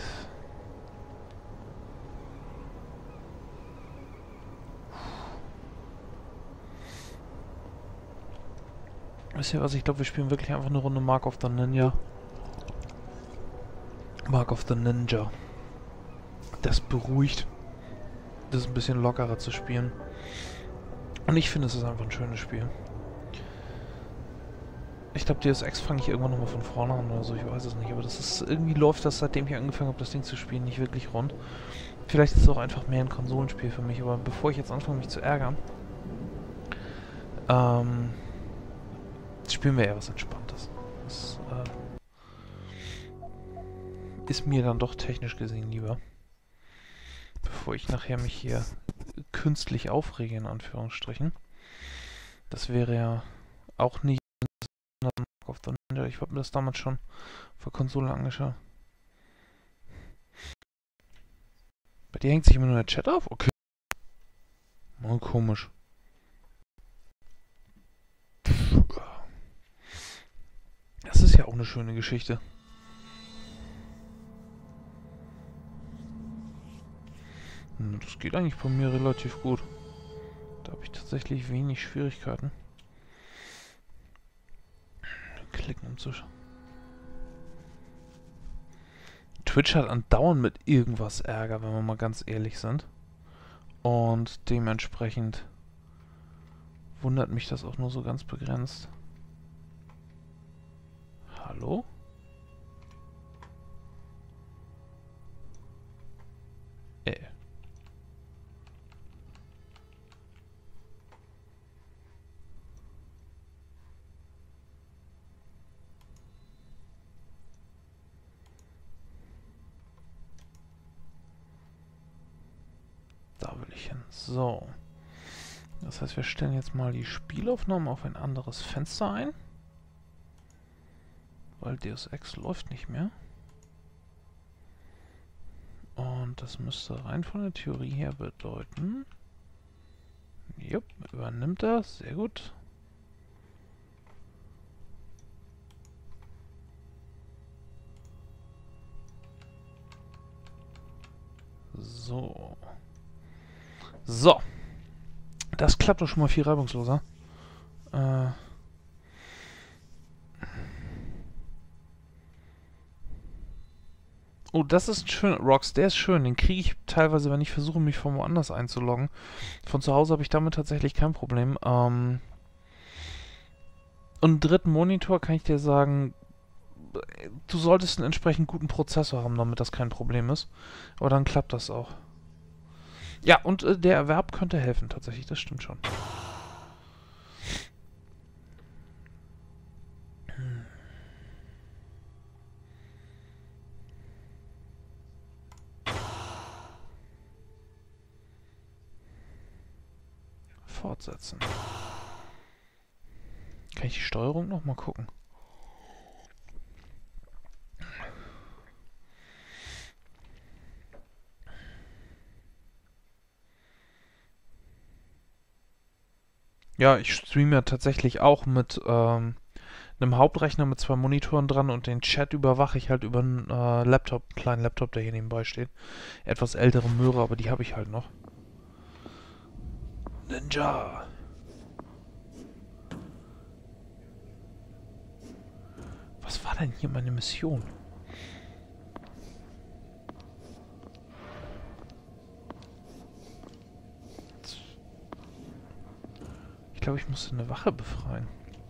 Wisst ihr was? Ich glaube, wir spielen wirklich einfach eine Runde Mark of the Ninja. Mark of the Ninja. Das beruhigt. Das ist ein bisschen lockerer zu spielen. Und ich finde, es ist einfach ein schönes Spiel. Ich glaube, Deus Ex fange ich irgendwann nochmal von vorne an oder so, ich weiß es nicht. Aber das ist, irgendwie läuft das, seitdem ich angefangen habe, das Ding zu spielen, nicht wirklich rund. Vielleicht ist es auch einfach mehr ein Konsolenspiel für mich, aber bevor ich jetzt anfange, mich zu ärgern, spielen wir eher was Entspanntes. Das ist mir dann doch technisch gesehen lieber. Bevor ich nachher mich hier künstlich aufrege, in Anführungsstrichen. Das wäre ja auch nicht auf der Ninja. Ich habe mir das damals schon auf der Konsole angeschaut. Bei dir hängt sich immer nur der Chat auf? Okay. Oh, komisch. Das ist ja auch eine schöne Geschichte. Das geht eigentlich bei mir relativ gut. Da habe ich tatsächlich wenig Schwierigkeiten. Klicken um Zuschauen. Twitch hat andauernd mit irgendwas Ärger, wenn wir mal ganz ehrlich sind. Und dementsprechend wundert mich das auch nur so ganz begrenzt. Hallo? Da will ich hin. So. Das heißt, wir stellen jetzt mal die Spielaufnahme auf ein anderes Fenster ein. Weil Deus Ex läuft nicht mehr. Und das müsste rein von der Theorie her bedeuten... Jupp, übernimmt das. Sehr gut. So. So. Das klappt doch schon mal viel reibungsloser. Oh, das ist schön. Rox, der ist schön. Den kriege ich teilweise, wenn ich versuche, mich von woanders einzuloggen. Von zu Hause habe ich damit tatsächlich kein Problem. Und einen dritten Monitor kann ich dir sagen, du solltest einen entsprechend guten Prozessor haben, damit das kein Problem ist. Aber dann klappt das auch. Ja, und der Erwerb könnte helfen, tatsächlich. Das stimmt schon. Fortsetzen. Kann ich die Steuerung noch mal gucken? Ja, ich streame ja tatsächlich auch mit einem Hauptrechner mit 2 Monitoren dran und den Chat überwache ich halt über einen Laptop, einen kleinen Laptop, der hier nebenbei steht. Etwas ältere Möhre, aber die habe ich halt noch. Ninja! Was war denn hier meine Mission? Ich glaube, ich musste eine Wache befreien.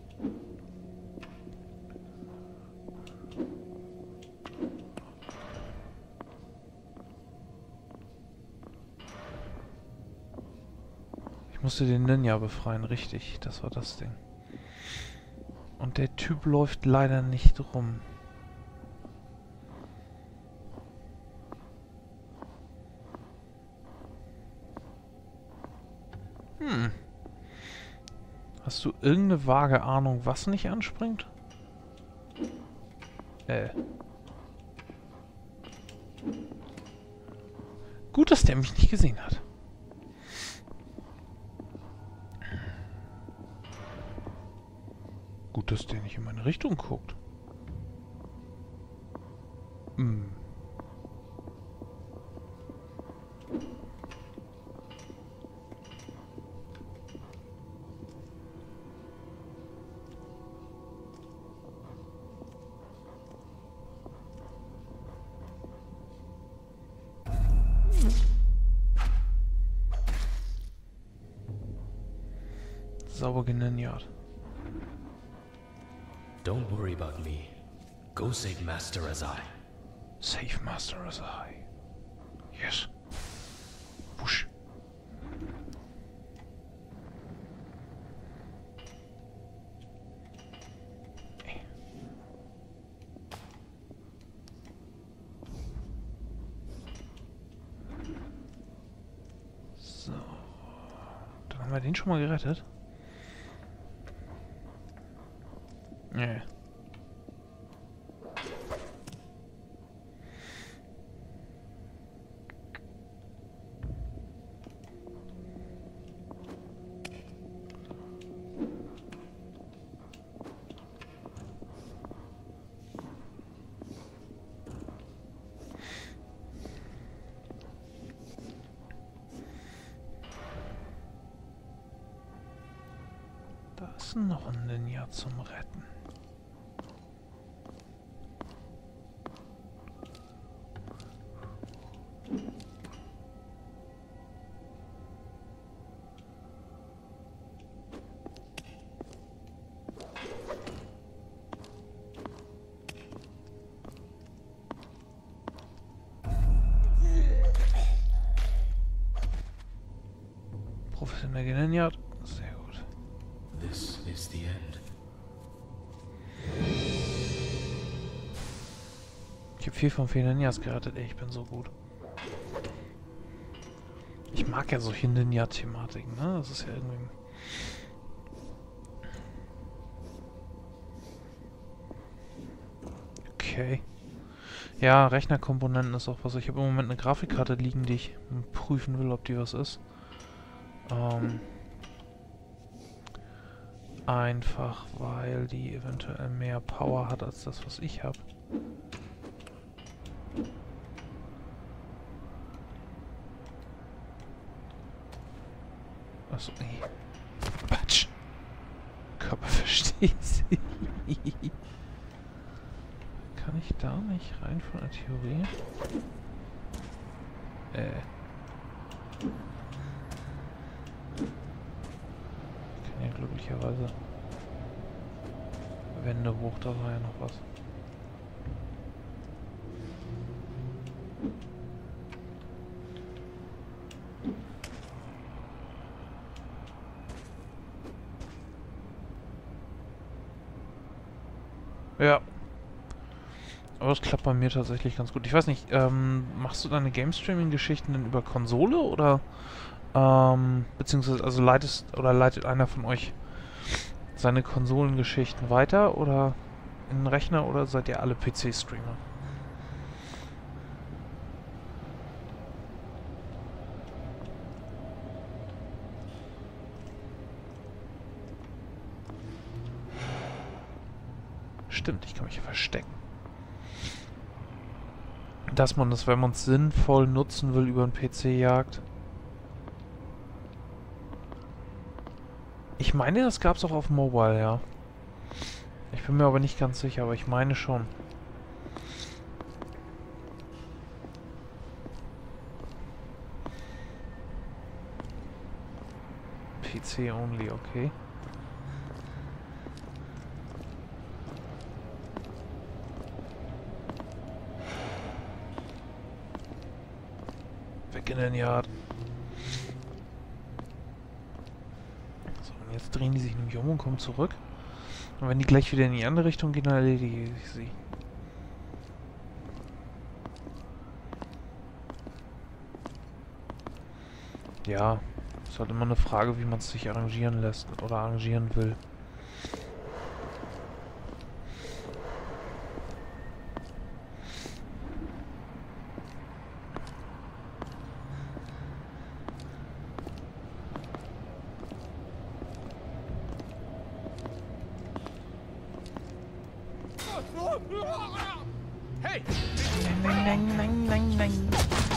Ich musste den Ninja befreien, richtig. Das war das Ding. Und der Typ läuft leider nicht rum. Hast du irgendeine vage Ahnung, was nicht anspringt? Gut, dass der mich nicht gesehen hat. Gut, dass der nicht in meine Richtung guckt. sauber geninjat. Don't worry about me. Go save Master Azai. Save Master Azai. Yes. Wusch. So. Dann haben wir den schon mal gerettet. Nee. Da ist noch ein Ninja zum Retten. Professionell geninjat. Sehr gut. This is the end. Ich habe 4 von 4 Ninjas gerettet. Ey, ich bin so gut. Ich mag ja solche Ninja-Thematiken, ne? Das ist ja irgendwie... Okay. Ja, Rechnerkomponenten ist auch was. Ich habe im Moment eine Grafikkarte liegen, die ich prüfen will, ob die was ist. Einfach weil die eventuell mehr Power hat als das, was ich habe. Achso, nee. Quatsch. Körper versteht sich. Kann ich da nicht rein von der Theorie? Ich kann ja glücklicherweise Wände hoch, da war ja noch was. Ja. Aber es klappt bei mir tatsächlich ganz gut. Ich weiß nicht, machst du deine Game-Streaming-Geschichten denn über Konsole oder beziehungsweise also leitet einer von euch seine Konsolengeschichten weiter oder in den Rechner oder seid ihr alle PC-Streamer? Stimmt, ich kann mich ja verstecken. Dass man das, wenn man es sinnvoll nutzen will, über einen PC jagt. Ich meine, das gab es auch auf Mobile, ja. Ich bin mir aber nicht ganz sicher, aber ich meine schon. PC only, okay. Weg in den Yard. So, und jetzt drehen die sich nämlich um und kommen zurück. Und wenn die gleich wieder in die andere Richtung gehen, dann erledige ich sie. Ja, ist halt immer eine Frage, wie man es sich arrangieren lässt oder arrangieren will. Hey! Nein, nein, nein, nein.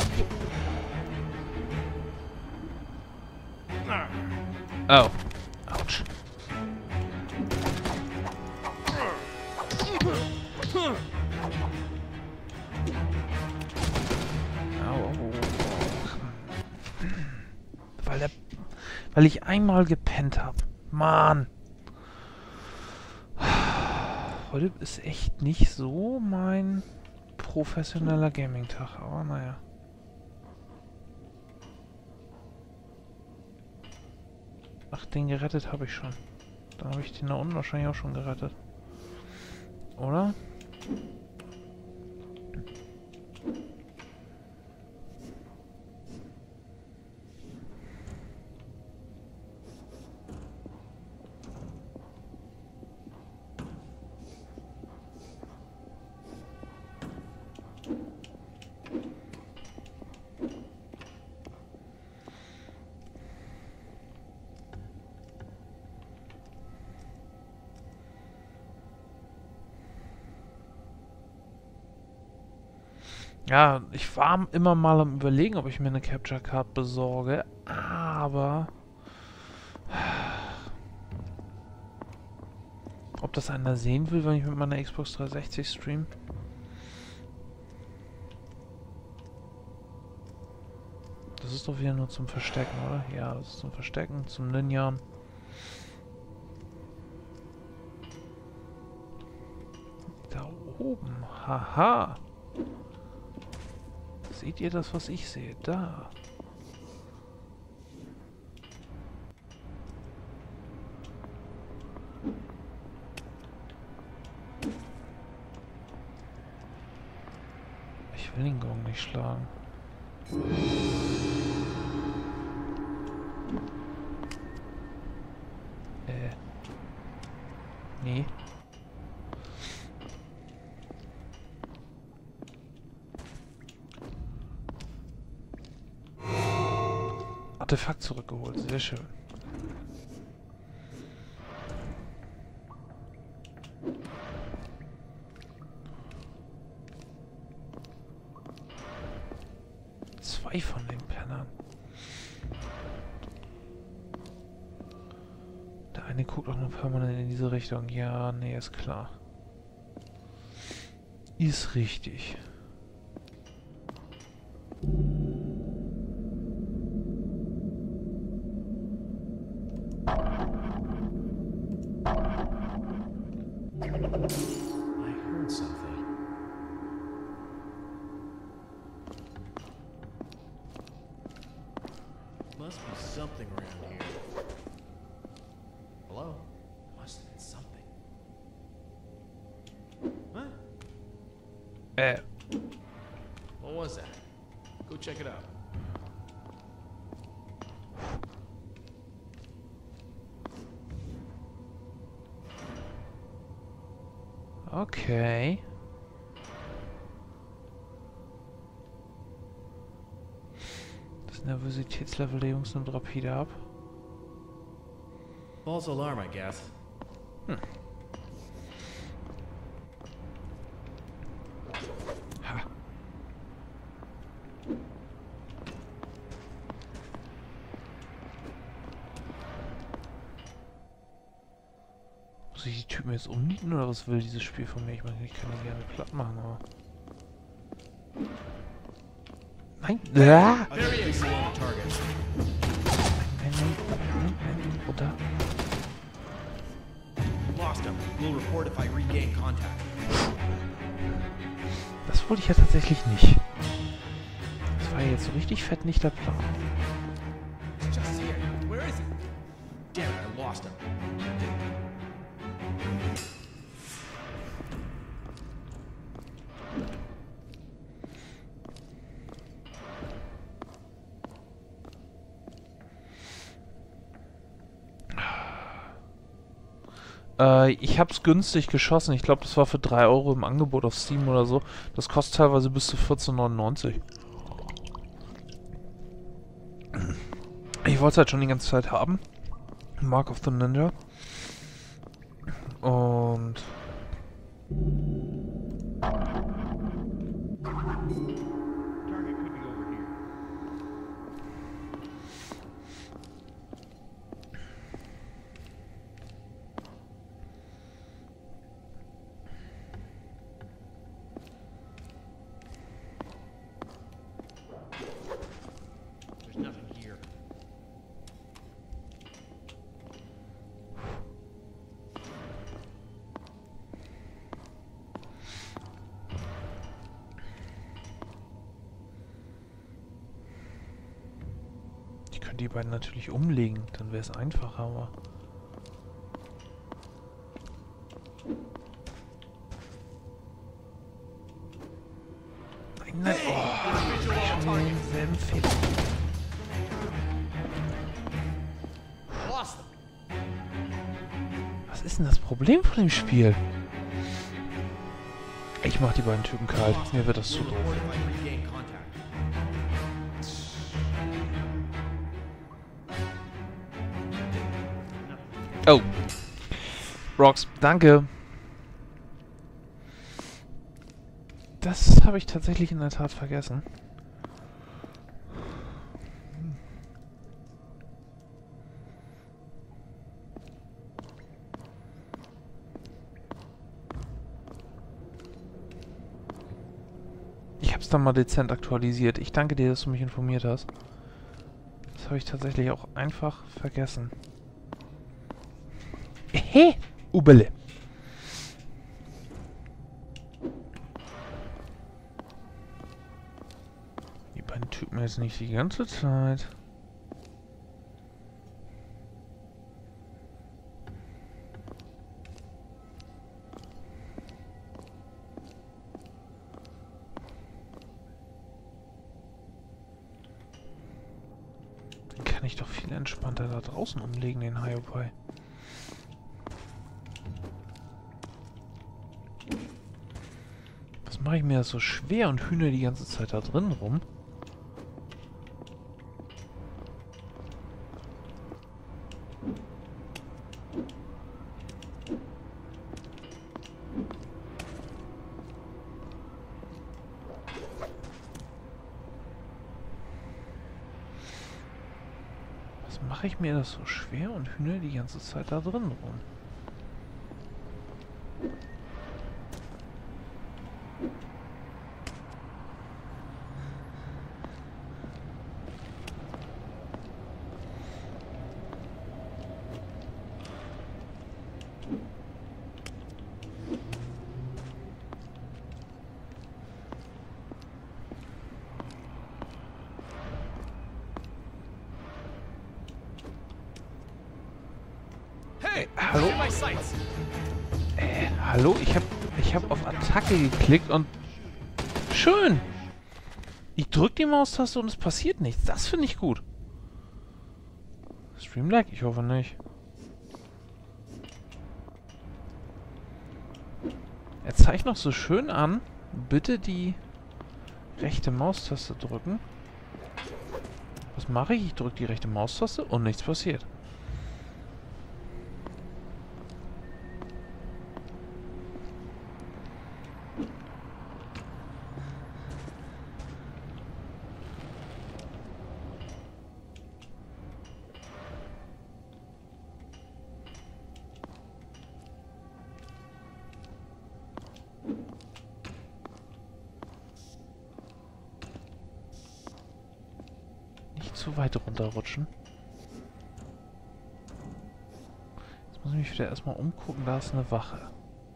Oh. Autsch. Weil ich einmal gepennt habe. Mann! Heute ist echt nicht so mein professioneller Gaming-Tag, aber naja. Ach, den gerettet habe ich schon. Dann habe ich den da unten wahrscheinlich auch schon gerettet. Oder? Ja, ich war immer mal am Überlegen, ob ich mir eine Capture Card besorge, aber ob das einer sehen will, wenn ich mit meiner Xbox 360 stream? Das ist doch wieder nur zum Verstecken, oder? Ja, das ist zum Verstecken, zum Ninjan. Da oben, haha! Seht ihr das, was ich sehe? Da. Ich will den Gong nicht schlagen. Nee. Artefakt zurückgeholt, sehr schön. Zwei von den Pennern. Der eine guckt auch nur permanent in diese Richtung. Ja, nee, ist klar. Ist richtig. Must be something around here. Hello? Must have been something. Huh? What was that? Go check it out. Okay. Das Nervositätslevel der Jungs nimmt rapide ab. False alarm, I guess. Hm. Ha. Muss ich die Typen jetzt umnieten oder was will dieses Spiel von mir? Ich meine, ich kann die gerne platt machen, aber... Nein! Ah! Nein, runter. Lost him. We'll report if I regain contact. Das wollte ich ja tatsächlich nicht. Das war ja jetzt so richtig fett nicht der Plan. Just here. Where is it? Damn it, I lost him. Ich hab's günstig geschossen. Ich glaube, das war für 3 Euro im Angebot auf Steam oder so. Das kostet teilweise bis zu 14,99. Ich wollte es halt schon die ganze Zeit haben. Mark of the Ninja. Und... Ich könnte die beiden natürlich umlegen, dann wäre es einfacher, aber... Nein, oh, schon denselben Fehler. Was ist denn das Problem von dem Spiel? Ich mach die beiden Typen kalt. Mir wird das zu doof. Oh. Rox, danke. Das habe ich tatsächlich in der Tat vergessen. Ich habe es dann mal dezent aktualisiert. Ich danke dir, dass du mich informiert hast. Das habe ich tatsächlich auch einfach vergessen. Hey, Ubele. Die beiden Typen jetzt nicht die ganze Zeit. Den kann ich doch viel entspannter da draußen umlegen, den Hiopai. Was mache ich mir das so schwer und hühne die ganze Zeit da drin rum? Was mache ich mir das so schwer und hühne die ganze Zeit da drin rum? Hallo? Hallo? Ich hab auf Attacke geklickt und... Schön! Ich drück die Maustaste und es passiert nichts. Das finde ich gut. Streamlag? Ich hoffe nicht. Er zeigt noch so schön an. Bitte die rechte Maustaste drücken. Was mache ich? Ich drücke die rechte Maustaste und nichts passiert. Zu weit runterrutschen. Jetzt muss ich mich wieder erstmal umgucken, da ist eine Wache.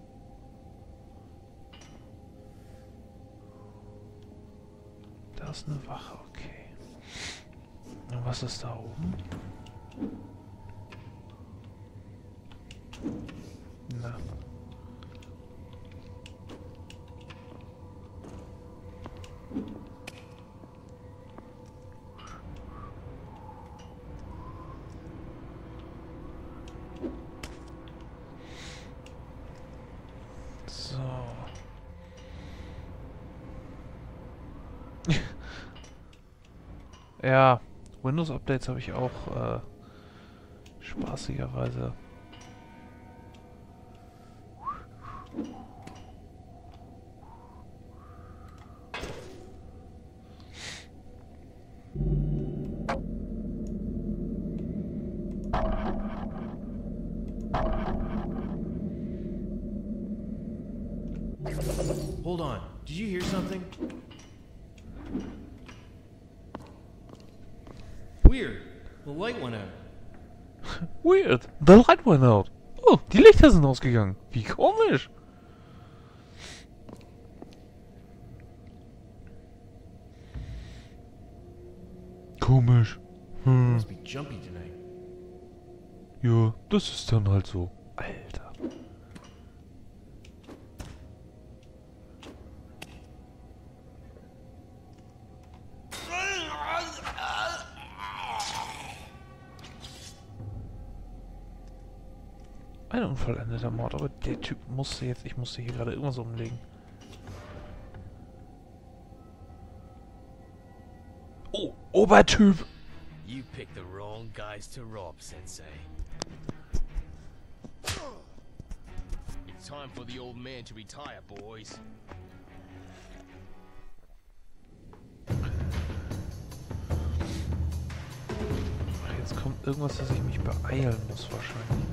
Da ist eine Wache, okay. Und was ist da oben? Na. So. Ja, Windows-Updates habe ich auch spaßigerweise. Hold on. Did you hear something? Weird. The light went out. Weird. The light went out. Oh, die Lichter sind ausgegangen. Wie komisch. Komisch. Must be jumpy tonight. Ja, das ist dann halt so. Alter. Ein unvollendeter Mord, aber der Typ musste jetzt, ich musste hier gerade irgendwas umlegen. Oh, Obertyp! You picked the wrong guys to rob, Sensei. It's time for the old man to retire, boys. Jetzt kommt irgendwas, dass ich mich beeilen muss wahrscheinlich.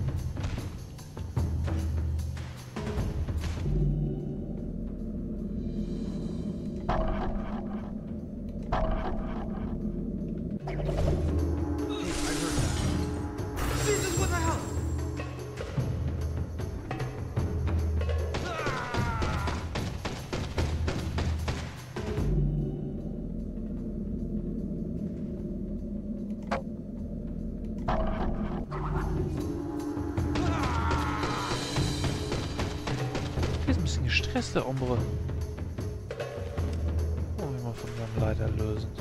Gestresst, der Ombre. Wollen wir mal von seinem Leiter lösen.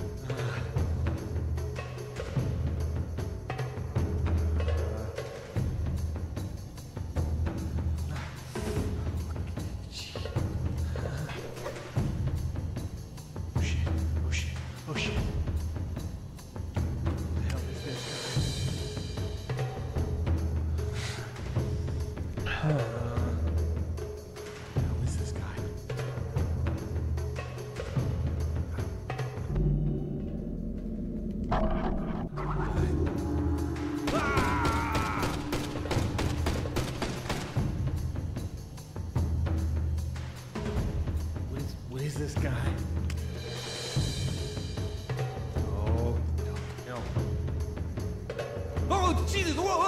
Oh shit. What the hell is this What is this guy? Oh, no. Oh, Jesus! Whoa!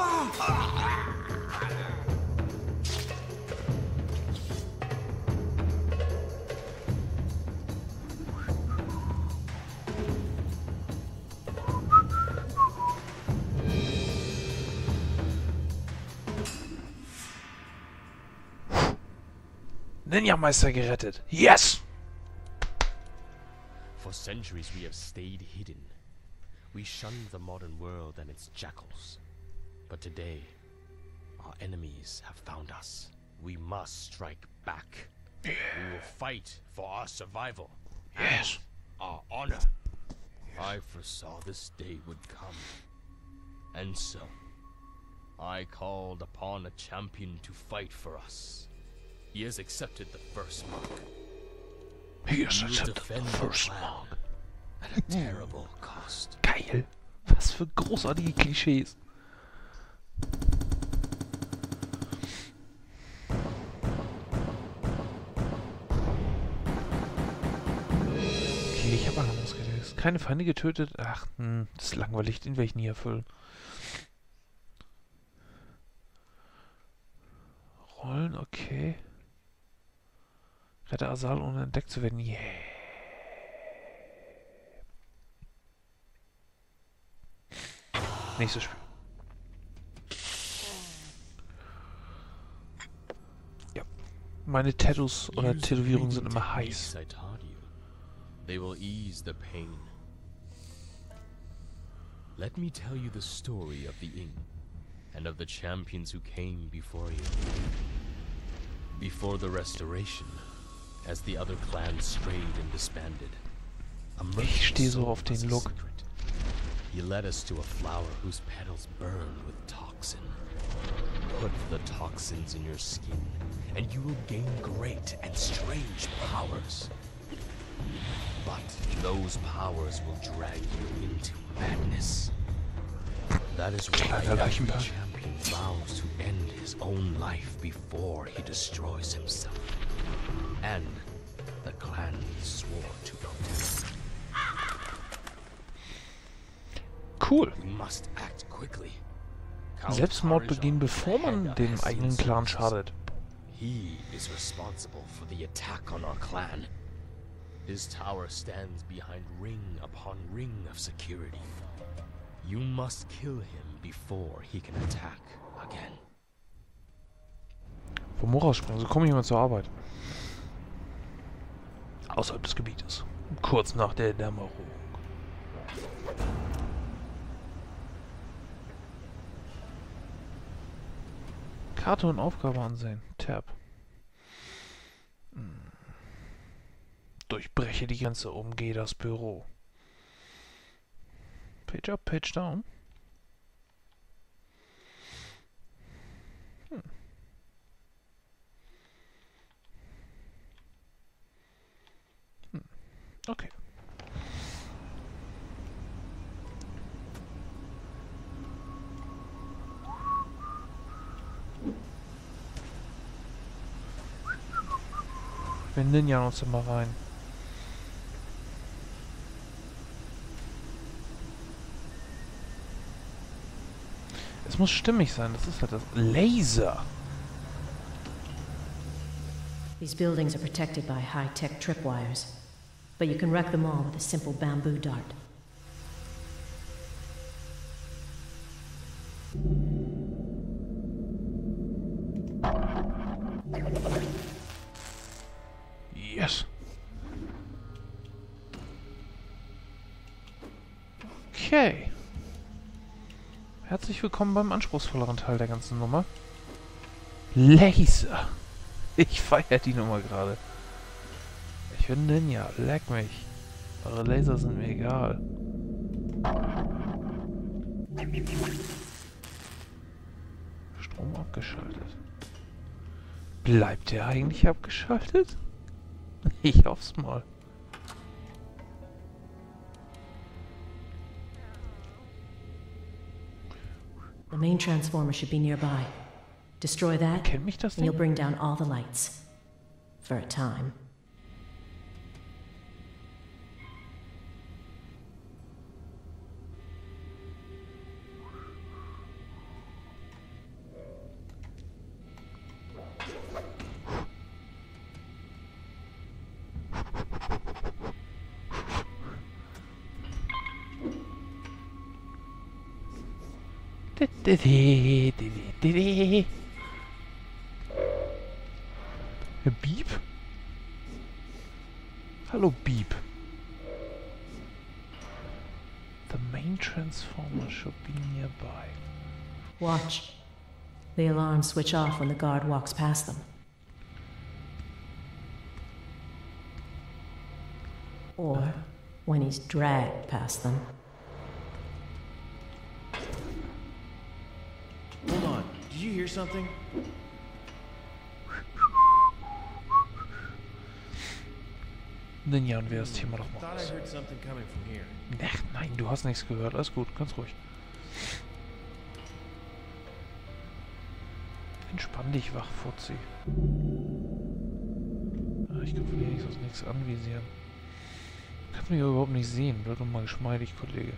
Ninja-Meister gerettet. Yes! For centuries we have stayed hidden. We shunned the modern world and its jackals. But today, our enemies have found us. We must strike back. We will fight for our survival. Yes. Our honor. I foresaw this day would come. And so, I called upon a champion to fight for us. He has accepted the first mark. He has accepted the first mark. At a terrible cost. Geil. Was für großartige Klischees. Okay, ich habe alles gelöst. Keine Feinde getötet. Ach, das ist langweilig. Den werde ich nie erfüllen. Rollen, okay. Rette Asal, ohne entdeckt zu werden. Yeah. Nächstes Spiel. Ja. Meine Tattoos oder Tätowierungen sind immer heiß. They will ease the pain. Let me tell you the story of the Ing and of the champions who came before you. Before the Restoration, as the other clans strayed and disbanded, Ich stehe so auf den Look. He led us to a flower whose petals burn with toxin. Put the toxins in your skin, and you will gain great and strange powers. But those powers will drag you into madness. That is why every champion vows to end his own life before he destroys himself. And the clan swore to protect. Cool. We must act quickly. Selbstmord begehen, bevor man dem eigenen Clan schadet. He is responsible for the attack on our clan. His tower stands behind ring upon ring of security. You must kill him before he can attack again. Vom Moor springen, so komme ich mal zur Arbeit. Außerhalb des Gebietes. Kurz nach der Dämmerung. Karte und Aufgabe ansehen. Tab. Durchbreche die Grenze, umgehe das Büro. Page up, page down. Okay. Wir ninjan uns immer rein. Es muss stimmig sein, das ist halt das. Laser! These buildings are protected by high-tech tripwires, but you can wreck them all with a simple bamboo dart. Yes. Okay. Herzlich willkommen beim anspruchsvolleren Teil der ganzen Nummer. Laser. Ich feiere die Nummer gerade. Ich bin Ninja. Leck mich. Eure Laser sind mir egal. Strom abgeschaltet. Bleibt der eigentlich abgeschaltet? Ich hoff's mal. The main transformer should be nearby. Destroy that, Kennt mich das and you'll Ding? bring down all the lights. For a time. Beep? Hallo Beep. The main transformer should be nearby. Watch. The alarms switch off when the guard walks past them. Or when he's dragged past them. Hold on. Did you hear something? Ninja, und wir das Thema doch mal Thought I aus. heard something coming from here. Ach, nein, du hast nichts gehört. Alles gut, ganz ruhig. Entspann dich, Wachfuzzi. Ich kann von hier nichts anvisieren. Du kannst mich überhaupt nicht sehen. Bleib doch mal geschmeidig, Kollege.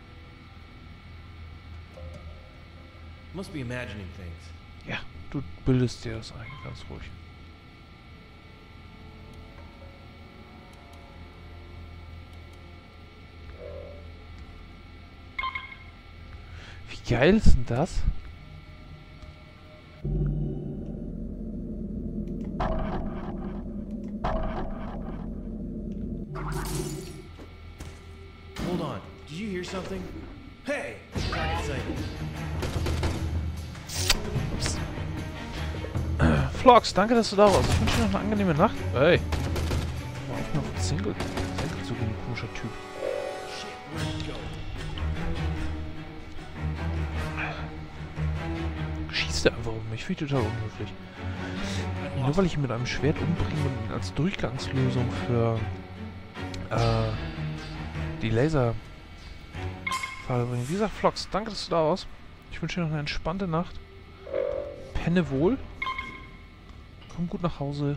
Must be imagining things. Ja, du bildest dir das ein, ganz ruhig. Wie geil ist denn das? Hold on. Did you hear something? Hey! Got excited. Vlogs, danke, dass du da warst. Ich wünsche dir noch eine angenehme Nacht. Hey. War auf mir auf Single zu gehen, komischer Typ. Shit, where'd it go? Schießt er einfach auf mich. Finde ich total unhöflich. Nur weil ich ihn mit einem Schwert umbringe und ihn als Durchgangslösung für die Laser bringe. Wie gesagt, Vlogs, danke, dass du da warst. Ich wünsche dir noch eine entspannte Nacht. Penne wohl. Komm gut nach Hause.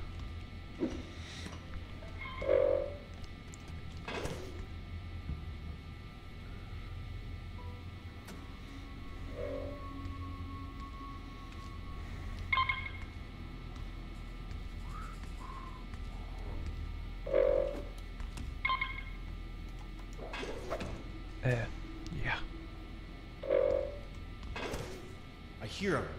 Ja. hear him.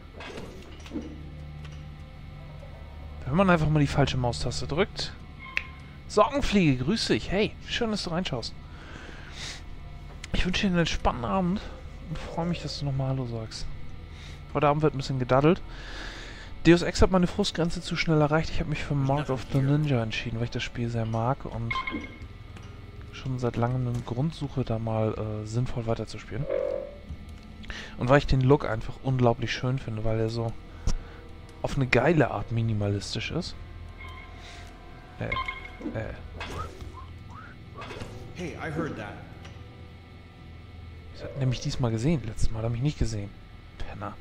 Wenn man einfach mal die falsche Maustaste drückt. Sorgenfliege, grüß dich. Hey, schön, dass du reinschaust. Ich wünsche dir einen entspannten Abend und freue mich, dass du nochmal Hallo sagst. Heute Abend wird ein bisschen gedaddelt. Deus Ex hat meine Frustgrenze zu schnell erreicht. Ich habe mich für Mark of the Ninja entschieden, weil ich das Spiel sehr mag und schon seit langem einen Grund suche, da mal sinnvoll weiterzuspielen. Und weil ich den Look einfach unglaublich schön finde, weil er so auf eine geile Art minimalistisch ist. Hey, I heard that. Das hat nämlich diesmal gesehen. Letztes Mal hat er mich nicht gesehen. Penner.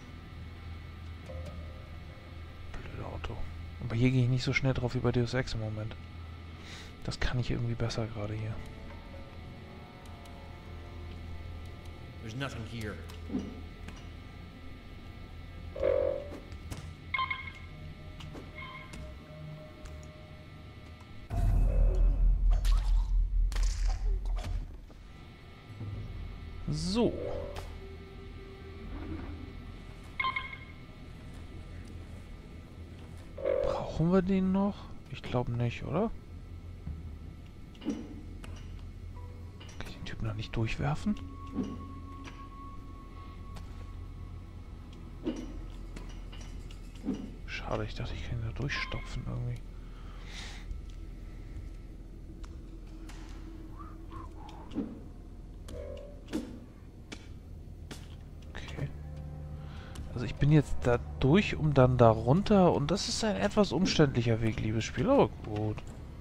Blöde Auto. Aber hier gehe ich nicht so schnell drauf wie bei Deus Ex im Moment. Das kann ich irgendwie besser gerade hier. There's nothing here. So. Brauchen wir den noch? Ich glaube nicht, oder? Kann ich den Typen noch nicht durchwerfen? Schade, ich dachte, ich kann ihn da durchstopfen irgendwie. Also ich bin jetzt da durch, um dann da runter und das ist ein etwas umständlicher Weg, liebes Spiel, aber gut.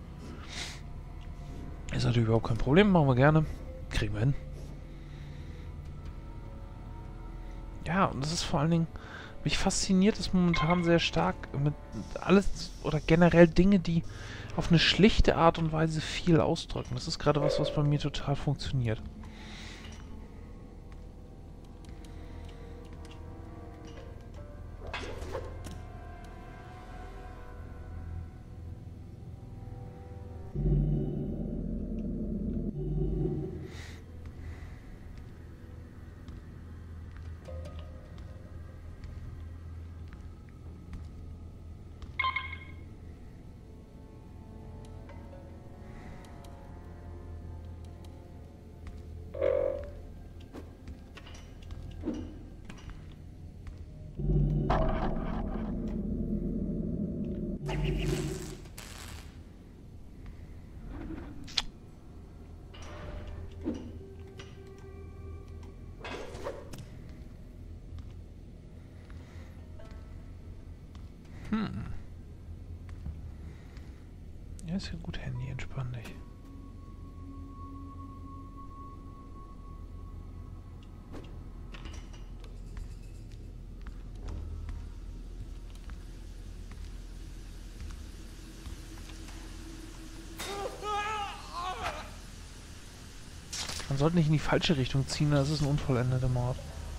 Ist natürlich überhaupt kein Problem, machen wir gerne. Kriegen wir hin. Ja, und das ist vor allen Dingen, mich fasziniert es momentan sehr stark mit alles oder generell Dinge, die auf eine schlichte Art und Weise viel ausdrücken. Das ist gerade was bei mir total funktioniert. Ja, ist ja gut, Handy, entspann dich. Man sollte nicht in die falsche Richtung ziehen, das ist ein unvollendeter Mord.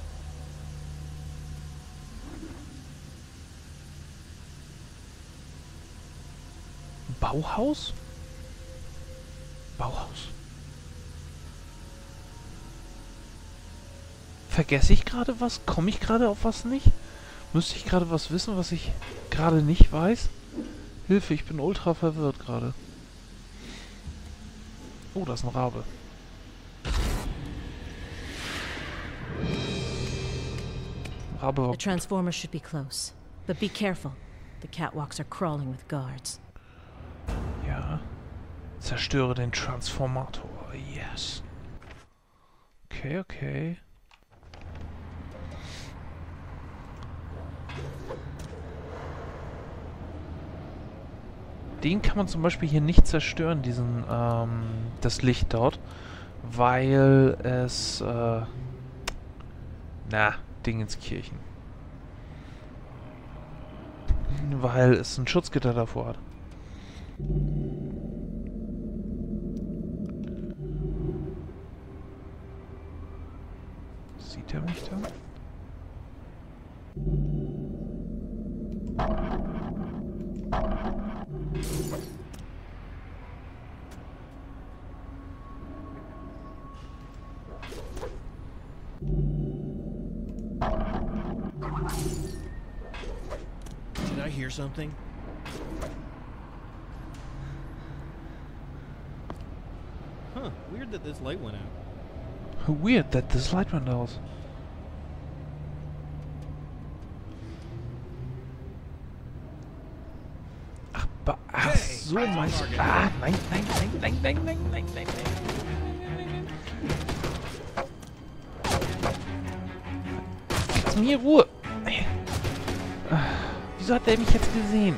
Bauhaus? Bauhaus. Vergesse ich gerade was? Komme ich gerade auf was nicht? Müsste ich gerade was wissen, was ich gerade nicht weiß? Hilfe, ich bin ultra verwirrt gerade. Oh, da ist ein Rabe. The Transformers should be close, but be careful. The catwalks are crawling with guards. Ja. Zerstöre den Transformator. Yes. Okay, okay. Den kann man zum Beispiel hier nicht zerstören, diesen, das Licht dort, weil es, Dingenskirchen. Weil es ein Schutzgitter davor hat. Sieht er mich da? hear something? Huh, weird that this light went out. Weird that this light went out. Ach so, meinst du? Ah, nein. Lass mir Ruhe. Wieso hat der mich jetzt gesehen?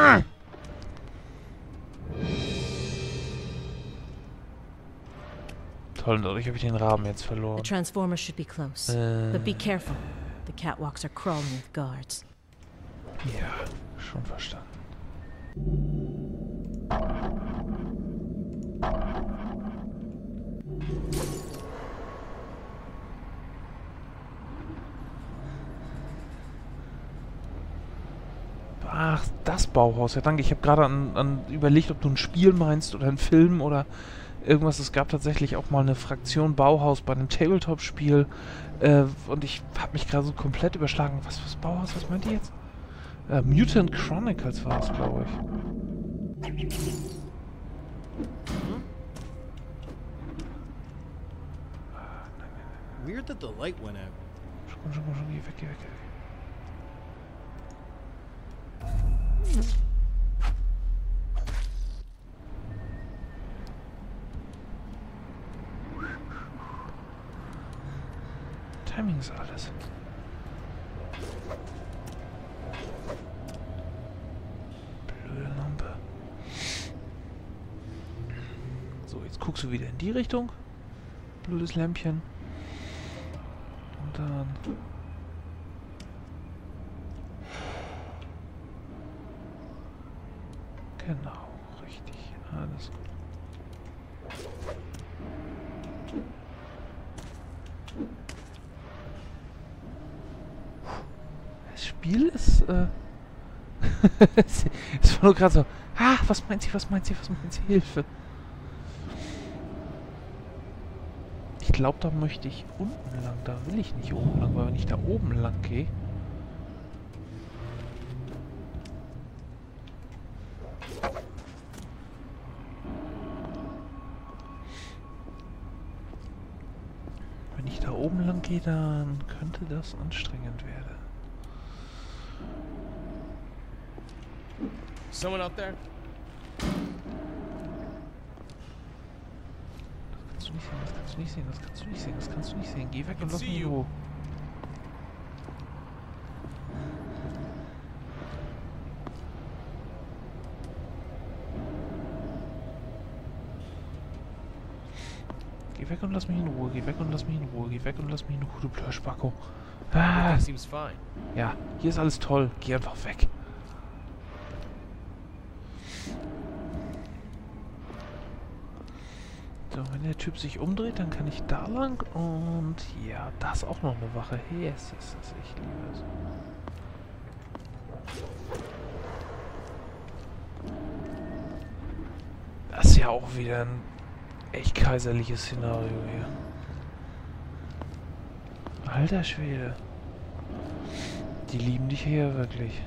Toll, dadurch habe ich den Raben jetzt verloren. The transformer should be close. But be careful. The catwalks are crawling with guards. Ja, schon verstanden. Ach, das Bauhaus. Ja, danke. Ich habe gerade an überlegt, ob du ein Spiel meinst oder einen Film oder irgendwas. Es gab tatsächlich auch mal eine Fraktion Bauhaus bei einem Tabletop-Spiel. Und ich habe mich gerade so komplett überschlagen. Was Bauhaus? Was meint ihr jetzt? Mutant Chronicles war es, glaube ich. Weird that the light went out. Schon, geh weg. Timing ist alles. Blöde Lampe. So, jetzt guckst du wieder in die Richtung. Blödes Lämpchen. Und dann... Genau, richtig. Alles gut. Das Spiel ist, es war nur gerade so, was meint sie, Hilfe. Ich glaube, da möchte ich unten lang, da will ich nicht oben lang, weil wenn ich da oben lang gehe, dann könnte das anstrengend werden. Someone out there? Das kannst du nicht sehen. Geh weg und lass mich in Ruhe. Geh weg und lass mich in Ruhe, du Blöschbacko. Ja, hier ist alles toll. Geh einfach weg. So, wenn der Typ sich umdreht, dann kann ich da lang und ja, da ist auch noch eine Wache. Yes, ich liebe es. Das ist ja auch wieder ein echt kaiserliches Szenario hier. Alter Schwede. Die lieben dich hier wirklich.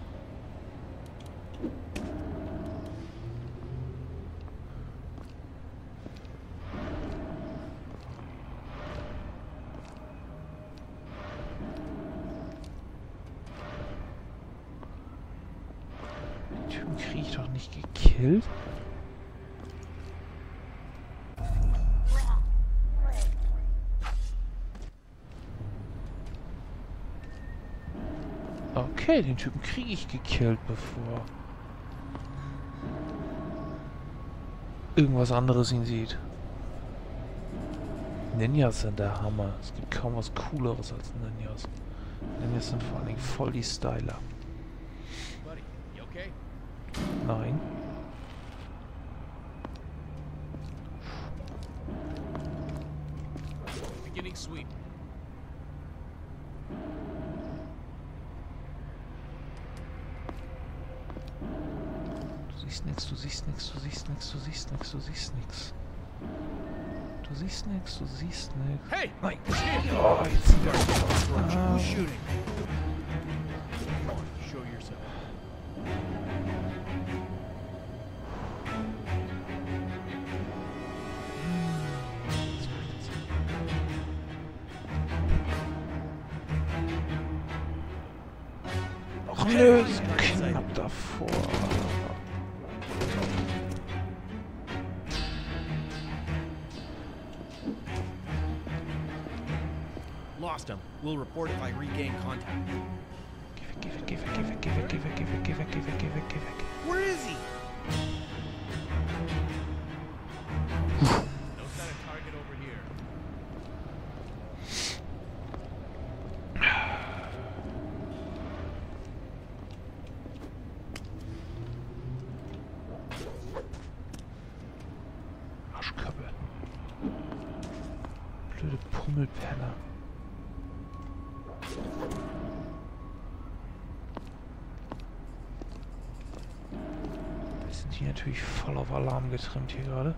Die Typen kriege ich doch nicht gekillt. Okay, den Typen kriege ich gekillt, bevor irgendwas anderes ihn sieht. Ninjas sind der Hammer. Es gibt kaum was Cooleres als Ninjas. Ninjas sind vor allen Dingen voll die Styler. Nein. Beginning sweep. Du siehst nix. Hey! Nein! Oh, jetzt. Who's shooting? Show yourself. Och nö, so knapp davor. Lost him. We'll report if I regain contact. Give it, give it, give it, give it, give it, give it, give it, give it, give it, give it. Where is he? No sign of target over here. Arschkappe. Blöde Pummelpenner. Sind die natürlich voll auf Alarm getrimmt hier gerade.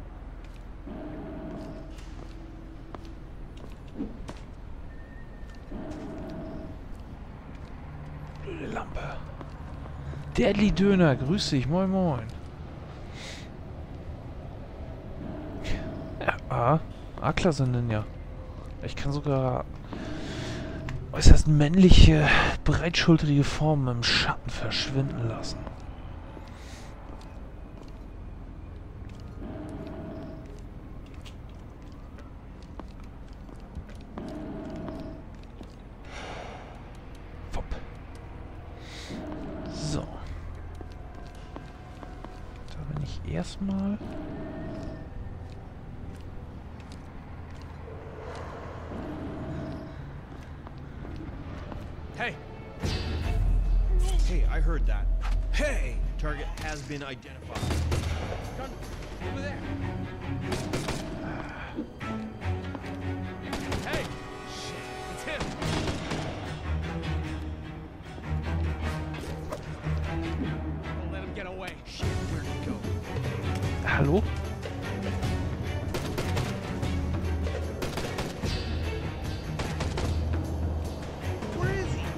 Blöde Lampe. Deadly Döner, grüß dich, moin moin. Ja, A-Klasse Ninja. Ich kann sogar äußerst männliche, breitschultrige Formen im Schatten verschwinden lassen. So. Da bin ich erstmal. Hey! Hey, I heard that. Hey! Target has been identified. Gun, over there. Hey! Shit, it's him! Don't let him get away. Shit, where'd he go? Hallo? Where is he?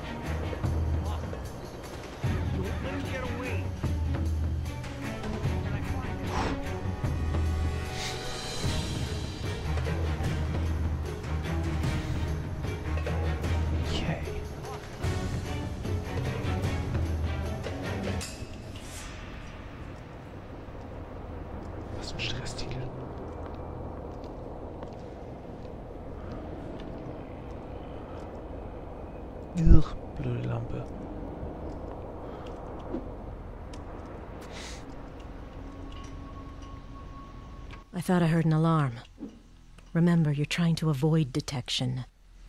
Don't let him get away. Can I find him? Okay. Was ein Stresstitel. Irr, blöde Lampe. I thought I heard an alarm. Remember, you're trying to avoid detection.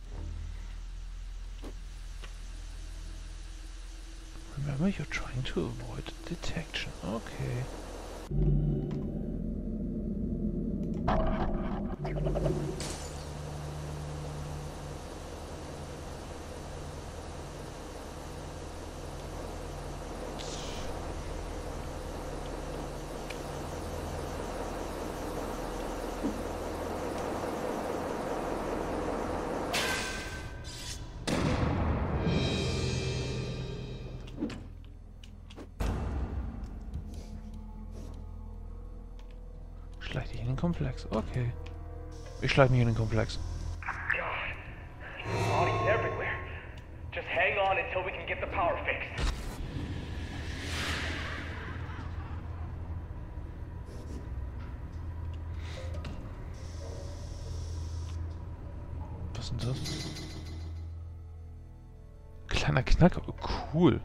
Remember, you're trying to avoid detection. Okay. Schleich dich in den Komplex. Okay. Ich schleich mich in den Komplex. Bodies everywhere. Just hang on until we can get the power fixed. Was ist denn das? Kleiner Knacker. Oh, cool.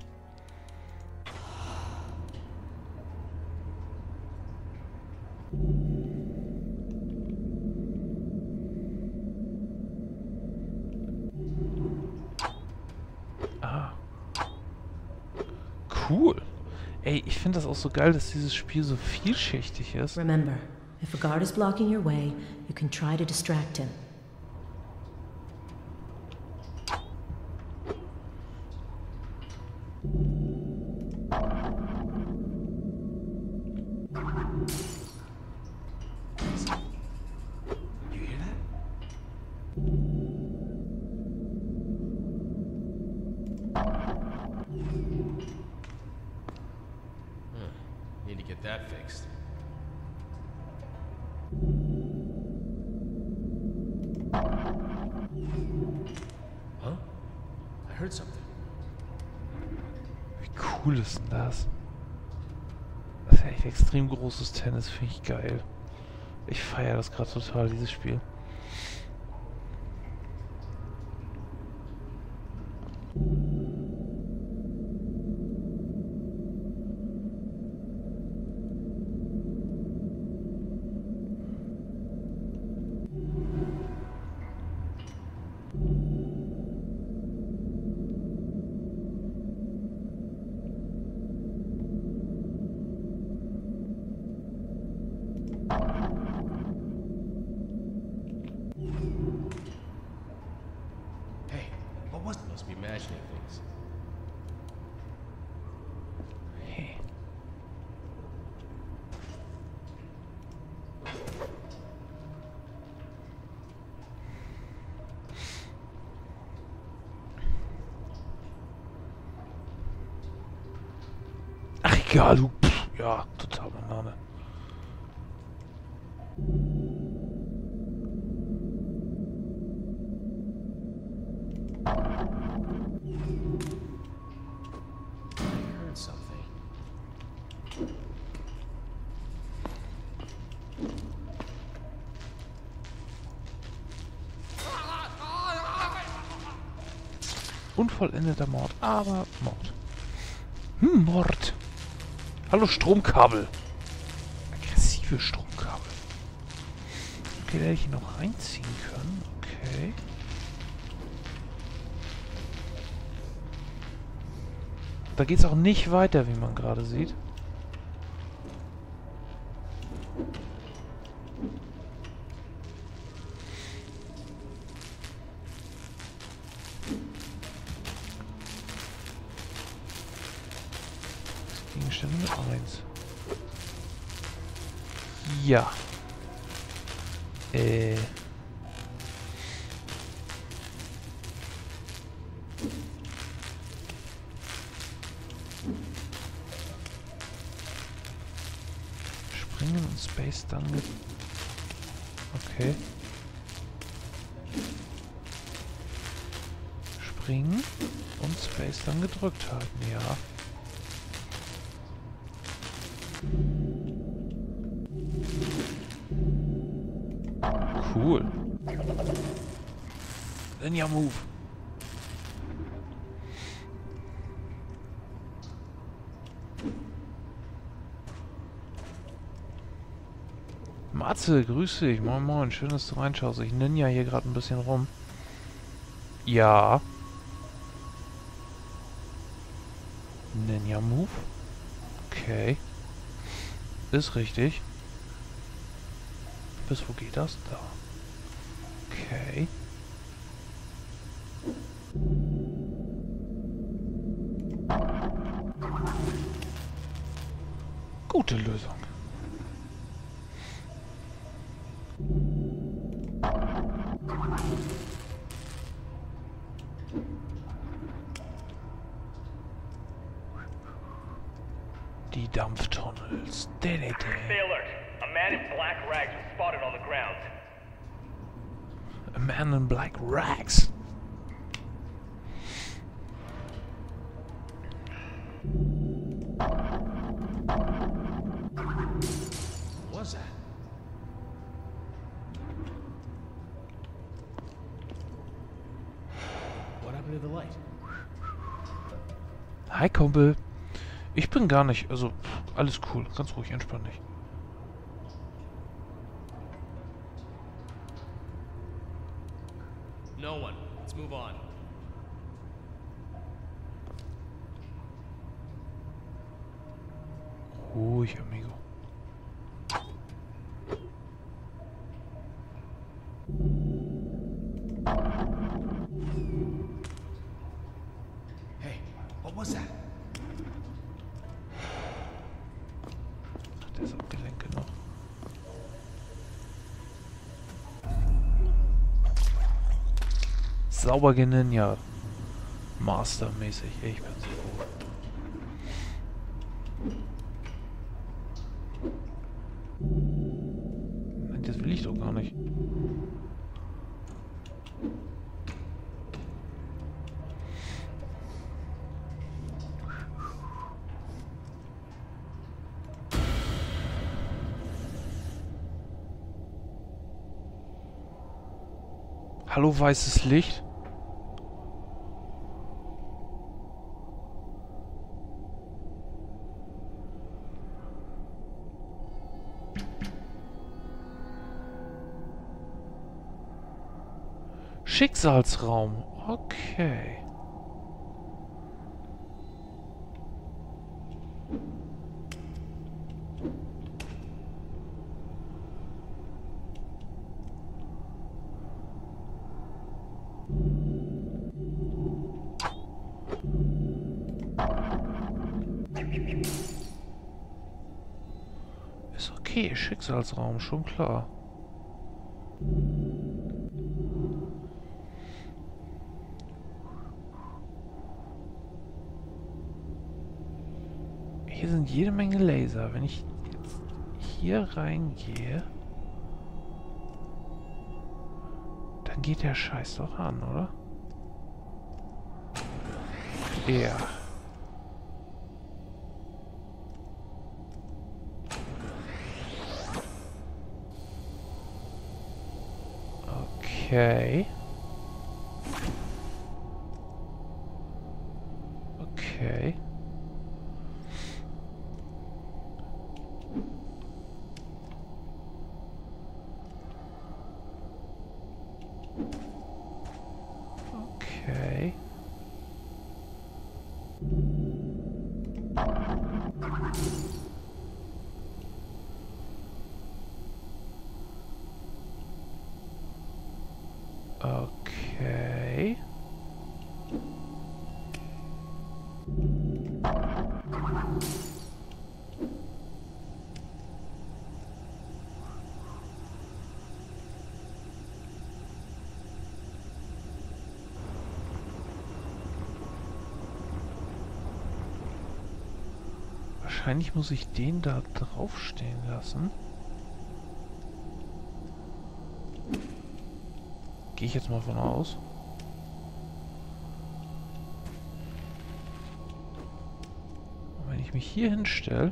Ah. Cool. Ey, ich finde das auch so geil, dass dieses Spiel so vielschichtig ist. Remember, if a guard is blocking your way, you can try to distract him. You hear that? that fixed. Huh? I heard something. Wie cool ist denn das? Das ist ja echt extrem großes Tennis, finde ich geil. Ich feiere das gerade total, dieses Spiel. Hey, what was it? Must be imagining things. Hey. Ach egal, du. Pff, ja, total Banane. I heard something. Unvollendeter Mord, aber Mord. Mord. Hallo Stromkabel. Aggressive Stromkabel. Okay, da hätte ich ihn noch reinziehen können. Okay. Da geht es auch nicht weiter, wie man gerade sieht. Gegenstände mit 1. Ja. Springen und Space dann mit. Okay. Springen und Space dann gedrückt halten, ja. Cool. Ninja Move. Matze, grüß dich. Moin moin, schön, dass du reinschaust. Ich ninja hier gerade ein bisschen rum. Ja. Ninja Move. Okay. Ist richtig. Bis wo geht das? Da. Okay. Gute Lösung. Die Dampftunnels. Stay alert. A man in black rags was spotted on the ground. A man in black rags. What was that? What happened to the light? Hi Kumpel. Ich bin gar nicht, also alles cool, ganz ruhig, entspann dich. No one. Let's move on. Ruhig, amigo. Hey, what was that? Ach, der ist auch Gelenke noch. Sauber geninja. Mastermäßig. Ich bin so froh. gar nicht. Hallo, weißes Licht? Schicksalsraum. Okay. Ist okay, Schicksalsraum, schon klar. Hier sind jede Menge Laser. Wenn ich jetzt hier reingehe, dann geht der Scheiß doch an, oder? Ja. Okay. Okay. Okay. Okay. Wahrscheinlich muss ich den da draufstehen lassen. Gehe ich jetzt mal von aus. Und wenn ich mich hier hinstelle...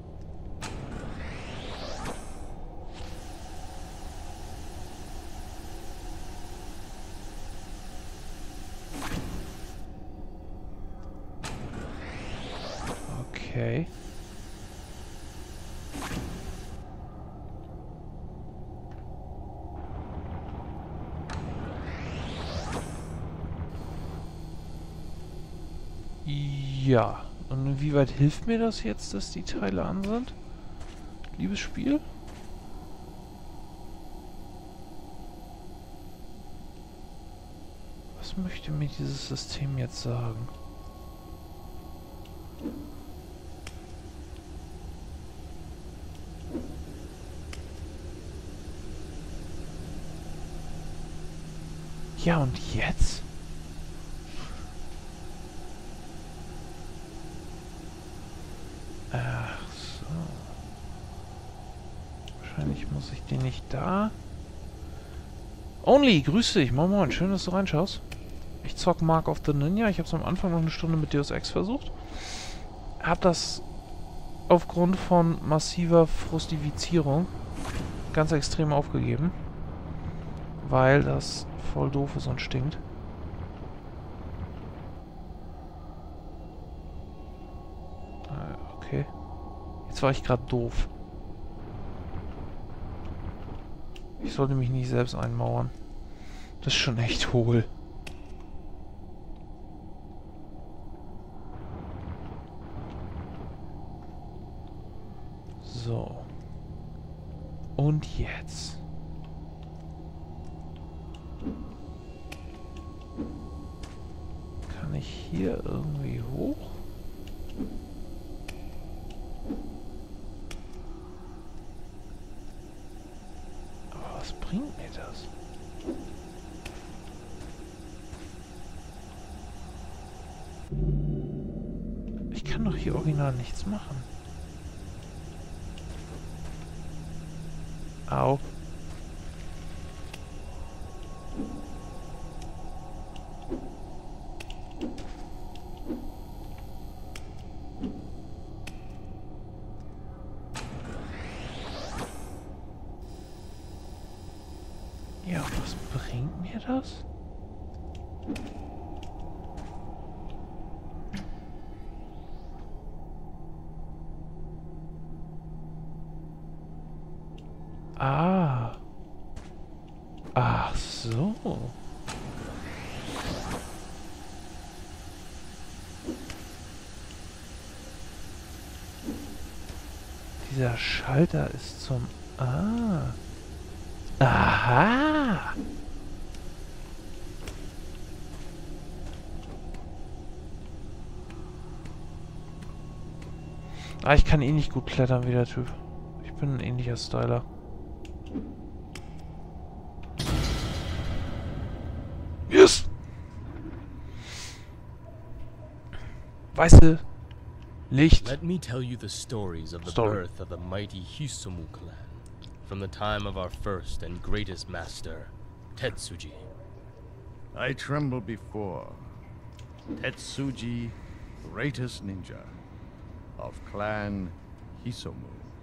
Okay. Ja, und inwieweit hilft mir das jetzt, dass die Teile an sind? Liebes Spiel? Was möchte mir dieses System jetzt sagen? Ja, und jetzt? Ach so. Wahrscheinlich muss ich den nicht da. Only, grüß dich. Moin moin, schön, dass du reinschaust. Ich zock Mark of the Ninja. Ich habe es am Anfang noch eine Stunde mit Deus Ex versucht. Hab das aufgrund von massiver Frustifizierung ganz extrem aufgegeben. Weil das voll doof ist und stinkt. Okay. Jetzt war ich gerade doof. Ich sollte mich nicht selbst einmauern. Das ist schon echt hohl. So. Und jetzt. Kann ich hier irgendwie hoch? Aber was bringt mir das? Ich kann doch hier original nichts machen. Ja, was bringt mir das? Ah. Ach so. Dieser Schalter ist zum... Ah. Aha. Ah, ich kann eh nicht gut klettern wie der Typ. Ich bin ein ähnlicher Styler. Yes! Weiße Licht. Let me tell you the stories of the birth of the mighty Hisomu clan, from the time of our first and greatest master, Tetsuji. I tremble before Tetsuji, greatest ninja of Clan Hisomu.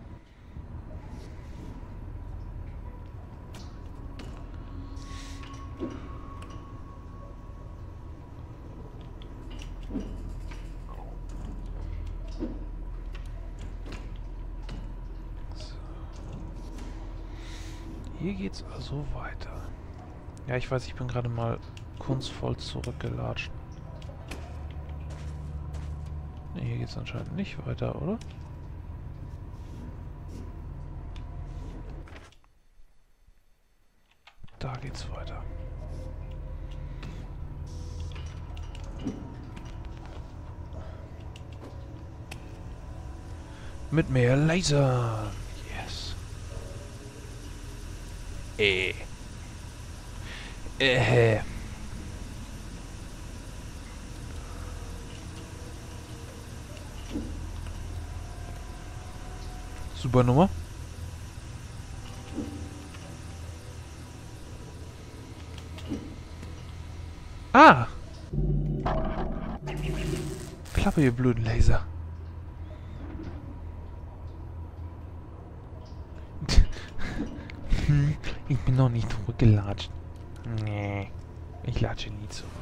Hier geht's also weiter. Ja, ich weiß, ich bin gerade mal kunstvoll zurückgelatscht. Nee, hier geht's anscheinend nicht weiter, oder? Da geht's weiter. Mit mehr Laser. Yes. Super Nummer. Ah! Klappe, ihr blöden Laser. Ich bin noch nicht zurückgelatscht. Nee, ich latsche nie zurück.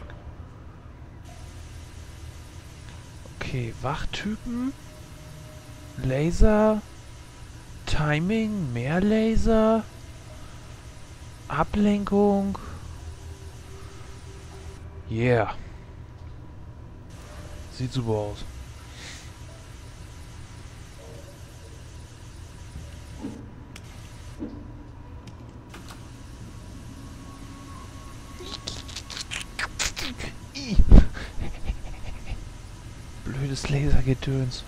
Okay, Wachtypen. Laser. Timing, mehr Laser. Ablenkung. Yeah. Sieht super aus. Blödes Lasergedöns.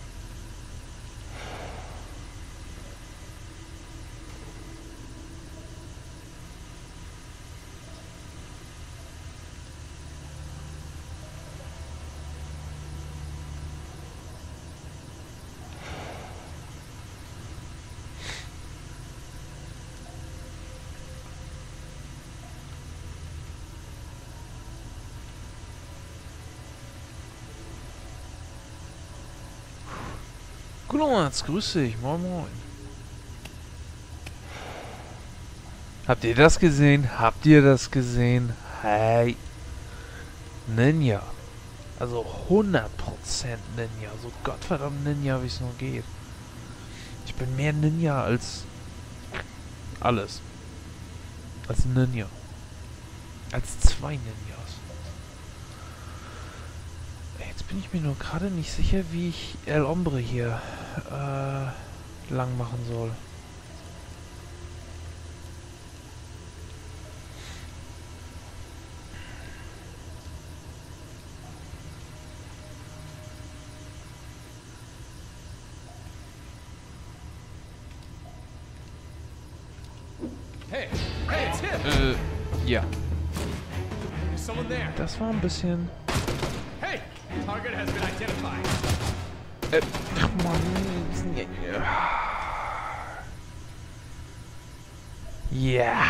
Gulomats, grüß dich, moin moin. Habt ihr das gesehen? Habt ihr das gesehen? Hey. Ninja. Also 100% Ninja. So gottverdammt Ninja, wie es nur geht. Ich bin mehr Ninja als alles. Als Ninja. Als 2 Ninjas. Jetzt bin ich mir nur gerade nicht sicher, wie ich El Hombre hier lang machen soll. Hey, hey, it's him. Ja. Is someone there? Das war ein bisschen... Hey, target has been identified. Ach Mann. Ja.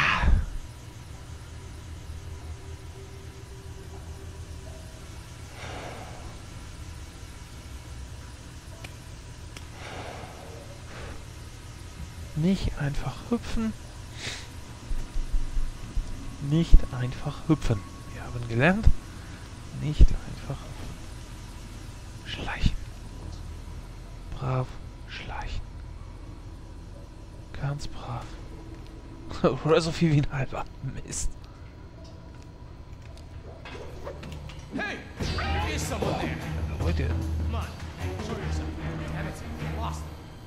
Nicht einfach hüpfen. Nicht einfach hüpfen. Wir haben gelernt, nicht einfach hüpfen. Schleichen. Brav schleichen. Ganz brav. Oder so viel wie ein halber. Mist. Hey! Is someone there? Leute. Come on, show yourself. Damn it, I'm lost.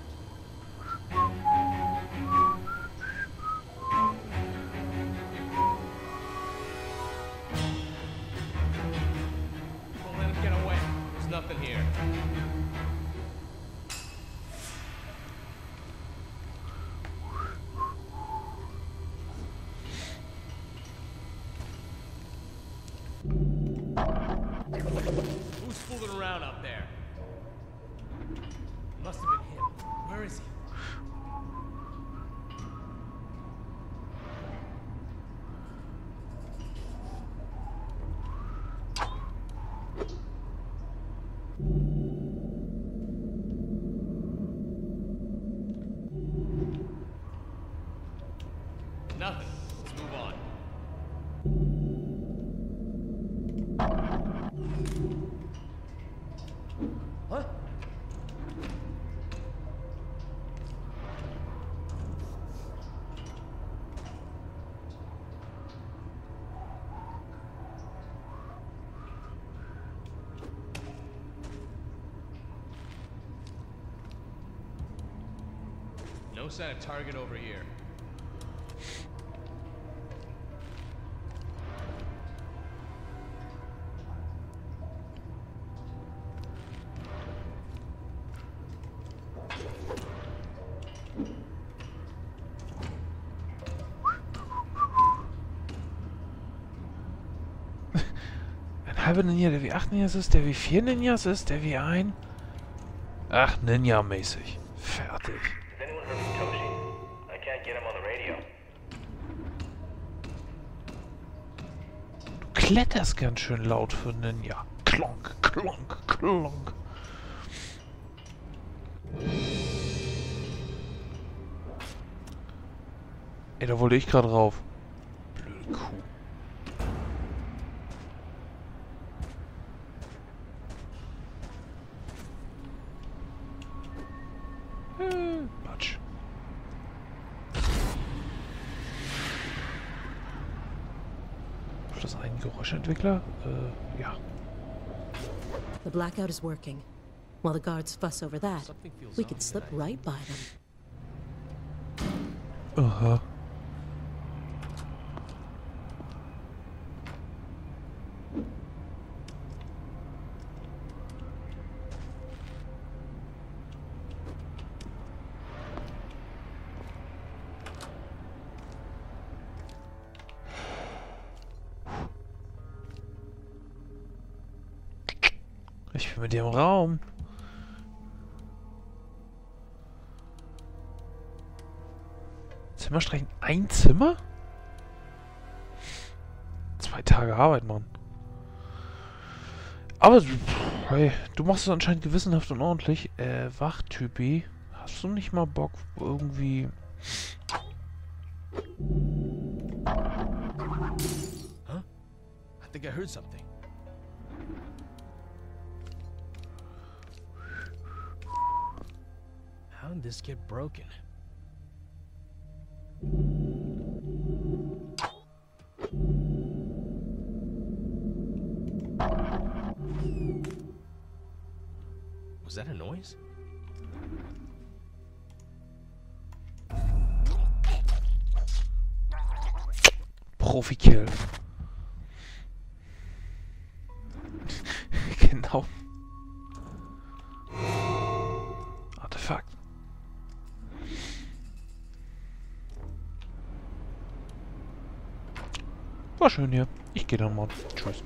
Don't let him get away. There's nothing here. Who's fooling around out there? Must have been him. Where is he? Nothing. Let's move on. What? No sign of target over here. Ein halber Ninja, der wie 8 Ninjas ist, der wie 4 Ninjas ist, der wie ein... Ach, Ninja-mäßig. Fertig. Has anyone heard from Toshi? I can't get him on the radio. Du kletterst ganz schön laut für einen Ninja. Klonk, klonk, klonk. Ey, da wollte ich gerade rauf. Blöde Kuh. Matsch. Ist das ein Geräuschentwickler? Ja. The blackout is working. While the guards fuss over that, we could slip right by them. Aha. Ich bin mit dir im Raum. Zimmer streichen? Ein Zimmer? 2 Tage Arbeit, Mann. Aber hey, du machst es anscheinend gewissenhaft und ordentlich. Wachtypi. Hast du nicht mal Bock irgendwie... Huh? I think I heard something. How did this get broken? Was that a noise? Profi-Kill. Genau. Artefakt. War schön hier. Ich gehe dann mal. Tschüss.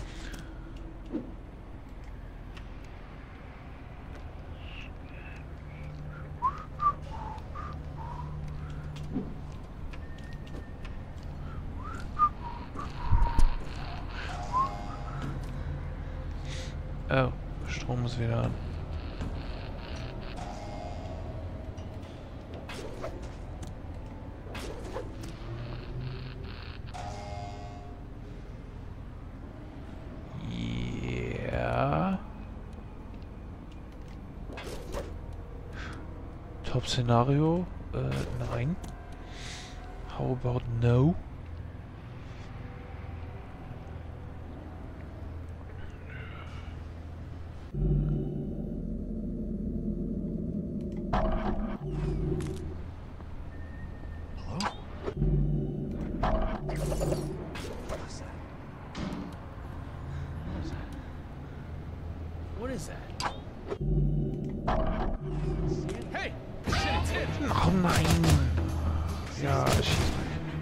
Oh, Strom ist wieder an. Top-Szenario? Nein. How about no? What is that? Hey! Shit, it's him! Oh nein! Ja, schieß weg.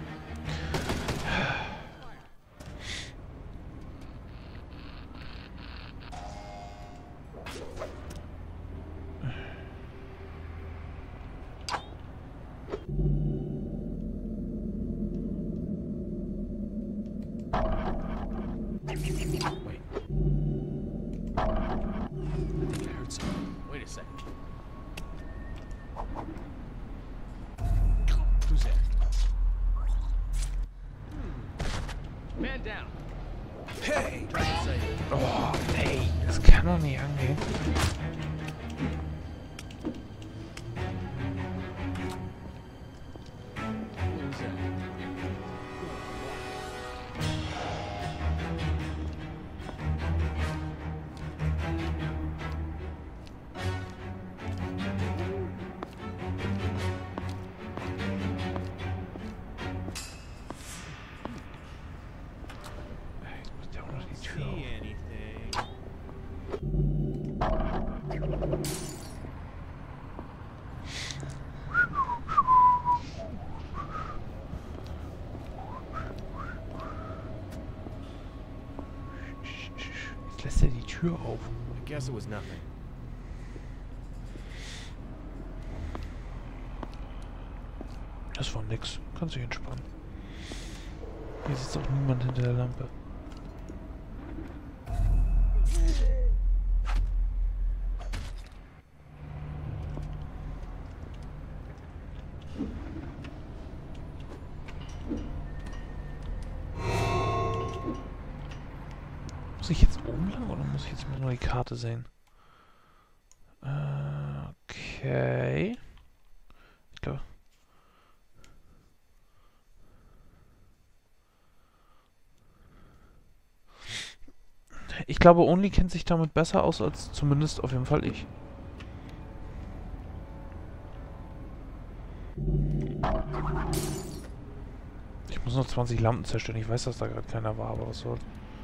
Wait a second. Who's that? Man down. Hey! Oh, ey, das kann doch nicht angehen. See anything? Jetzt lässt er die Tür auf. I guess it was nothing. Das war nix. Kannst dich entspannen. Hier sitzt auch niemand hinter der Lampe. Muss ich jetzt oben lang oder muss ich jetzt mal nur die Karte sehen? Okay. Ich glaube. Ich glaube, Only kennt sich damit besser aus als zumindest auf jeden Fall ich. Ich muss noch 20 Lampen zerstören. Ich weiß, dass da gerade keiner war, aber was soll's.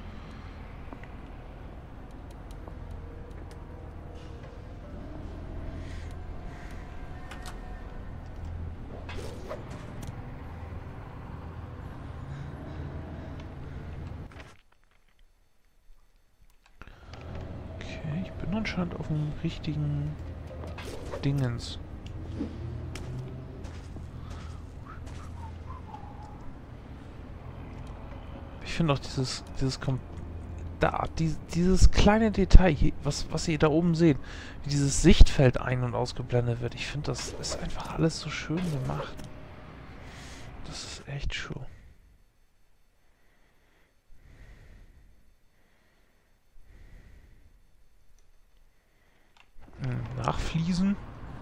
Okay, ich bin anscheinend auf dem richtigen Dingens. Ich finde auch dieses kleine Detail hier, was ihr da oben seht, wie dieses Sichtfeld ein- und ausgeblendet wird. Ich finde, das ist einfach alles so schön gemacht. Das ist echt schön. Nachfließen.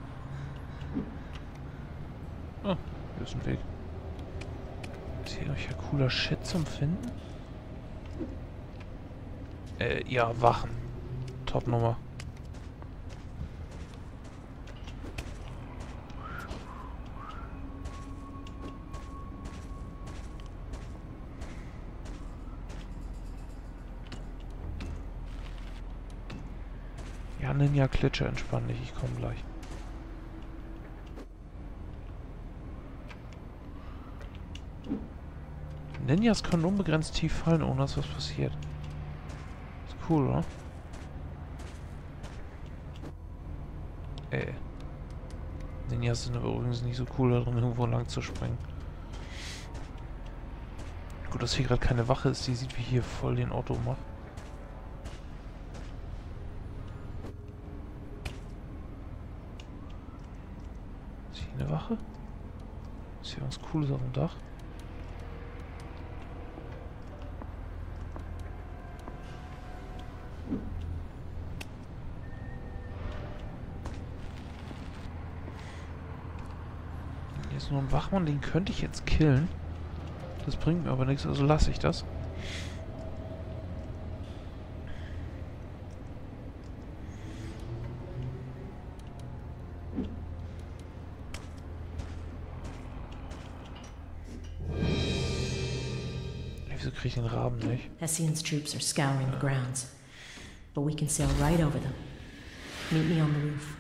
Oh, hier ist ein Weg. Ist hier ja cooler Shit zum Finden? Ja, Wachen. Top-Nummer. Ja, Ninja Klitsche, entspann dich, ich komme gleich. Ninjas können unbegrenzt tief fallen, ohne dass was passiert. Ist cool, oder? Ninjas sind aber übrigens nicht so cool darin, irgendwo lang zu springen. Gut, dass hier gerade keine Wache ist, die sieht, wie ich hier voll den Auto mache. Ist hier eine Wache? Ist hier was Cooles auf dem Dach? ist nur ein Wachmann, den könnte ich jetzt killen. Das bringt mir aber nichts, also lasse ich das. Wieso kriege ich den Raben nicht? Hessian's troops are scouring the grounds, but we can sail right over them. Meet me on the roof.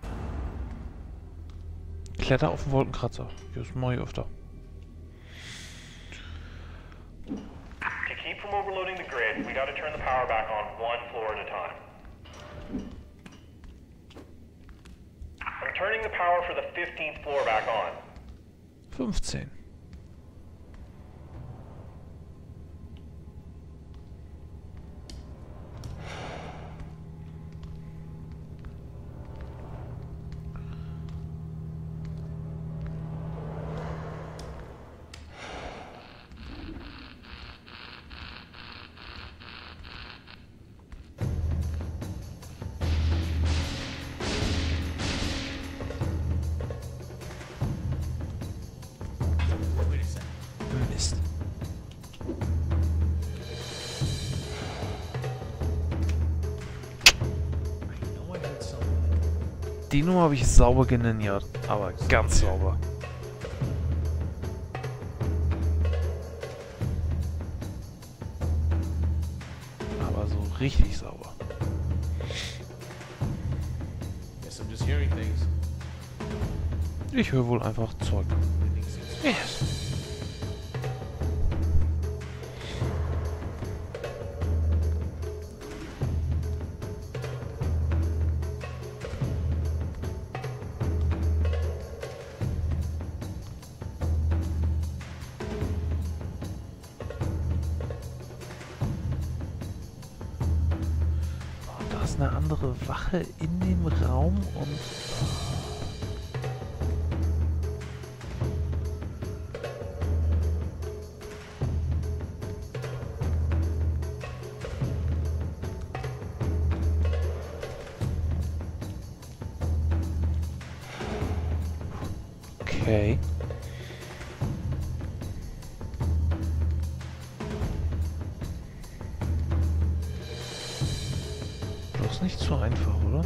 Kletter auf den Wolkenkratzer. Das mache ich öfter. To keep from overloading the grid, we gotta turn the power back on one floor at a time. I'm turning the power for the 15th floor back on. 15. Mist. Die Nummer habe ich sauber geninjert, aber ganz sauber. Aber so richtig sauber. Ich höre wohl einfach Zeug. Yes. Da ist eine andere Wache in dem Raum und... Okay. Bloß nicht so einfach, oder?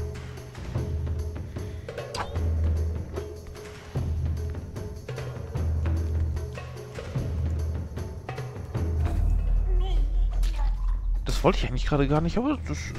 Das wollte ich eigentlich gerade gar nicht, aber das ist...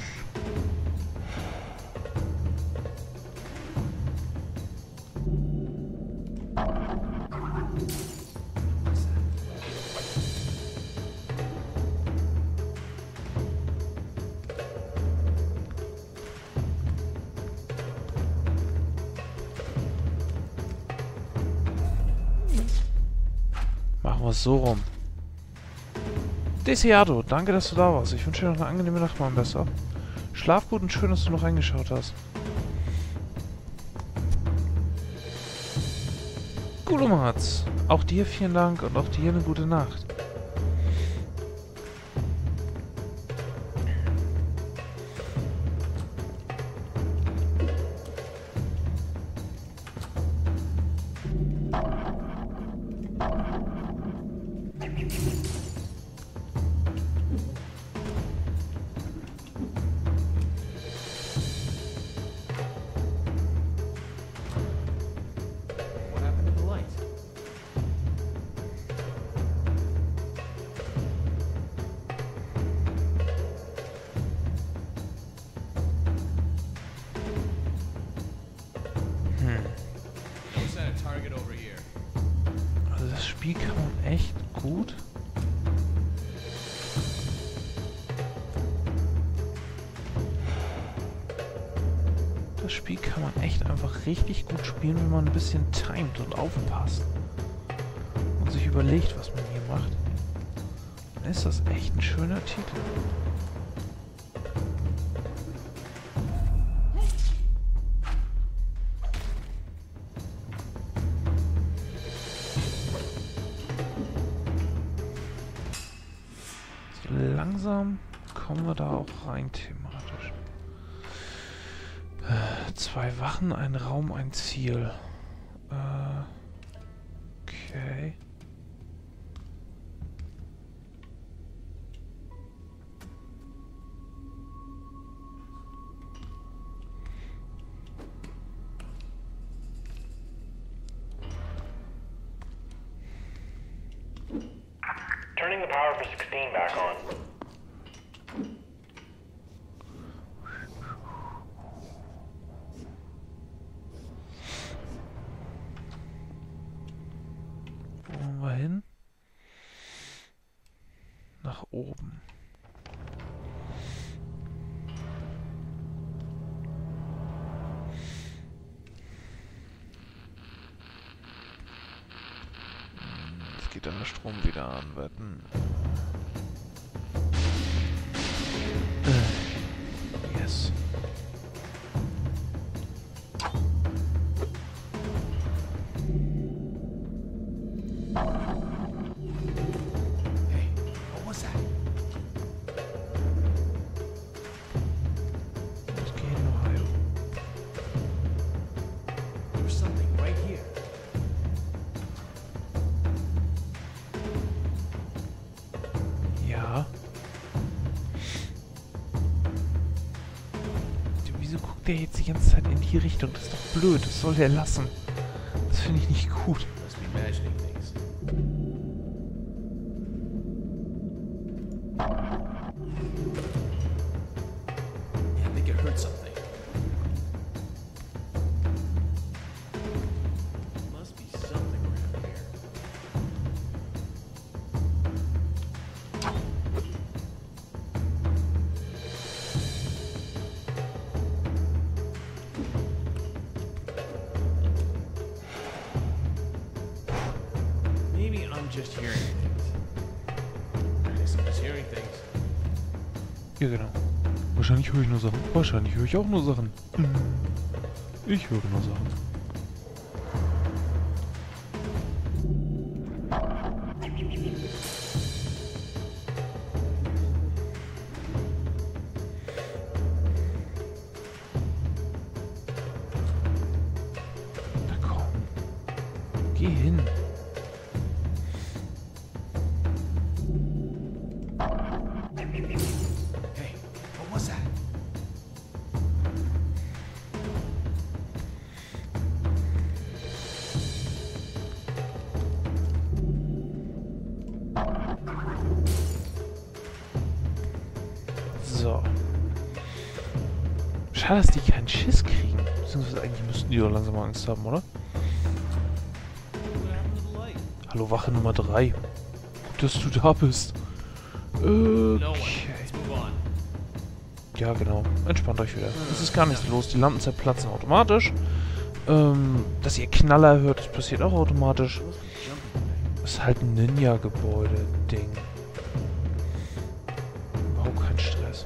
Machen wir es so rum. Desiato, danke, dass du da warst. Ich wünsche dir noch eine angenehme Nacht, mein Besser. Schlaf gut und schön, dass du noch reingeschaut hast. Gulumatz, auch dir vielen Dank und auch dir eine gute Nacht. Also das Spiel kann man echt gut. Das Spiel kann man echt einfach richtig gut spielen, wenn man ein bisschen timet und aufpasst. Und sich überlegt, was man hier macht. Dann ist das echt ein schöner Titel. Langsam kommen wir da auch rein thematisch. 2 Wachen, ein Raum, ein Ziel. Okay. Turning the power for 16 back on. Wo wollen wir hin? Nach oben. Jetzt geht dann der Strom wieder an, wetten. Yes. Hey, what was that? Was geht noch, Heil? There's something right here. Ja. Wieso guckt der jetzt die ganze Zeit in die Richtung? Das ist doch blöd. Das soll der lassen. Das finde ich nicht gut. Must be imagining things. I think I heard something. Must be something around here. Maybe I'm just hearing things. I guess I'm just hearing things. Ja, genau. Wahrscheinlich höre ich nur Sachen. Wahrscheinlich höre ich auch nur Sachen. Ich höre nur Sachen. Na komm. Geh hin. Hey, what was that? So. Schade, dass die keinen Schiss kriegen. Beziehungsweise eigentlich müssten die doch langsam mal Angst haben, oder? Hallo, Wache Nummer 3. Gut, dass du da bist. Okay. Ja, genau. Entspannt euch wieder. Es ist gar nichts los. Die Lampen zerplatzen automatisch. Dass ihr Knaller hört, das passiert auch automatisch. Das ist halt ein Ninja-Gebäude-Ding. Überhaupt kein Stress.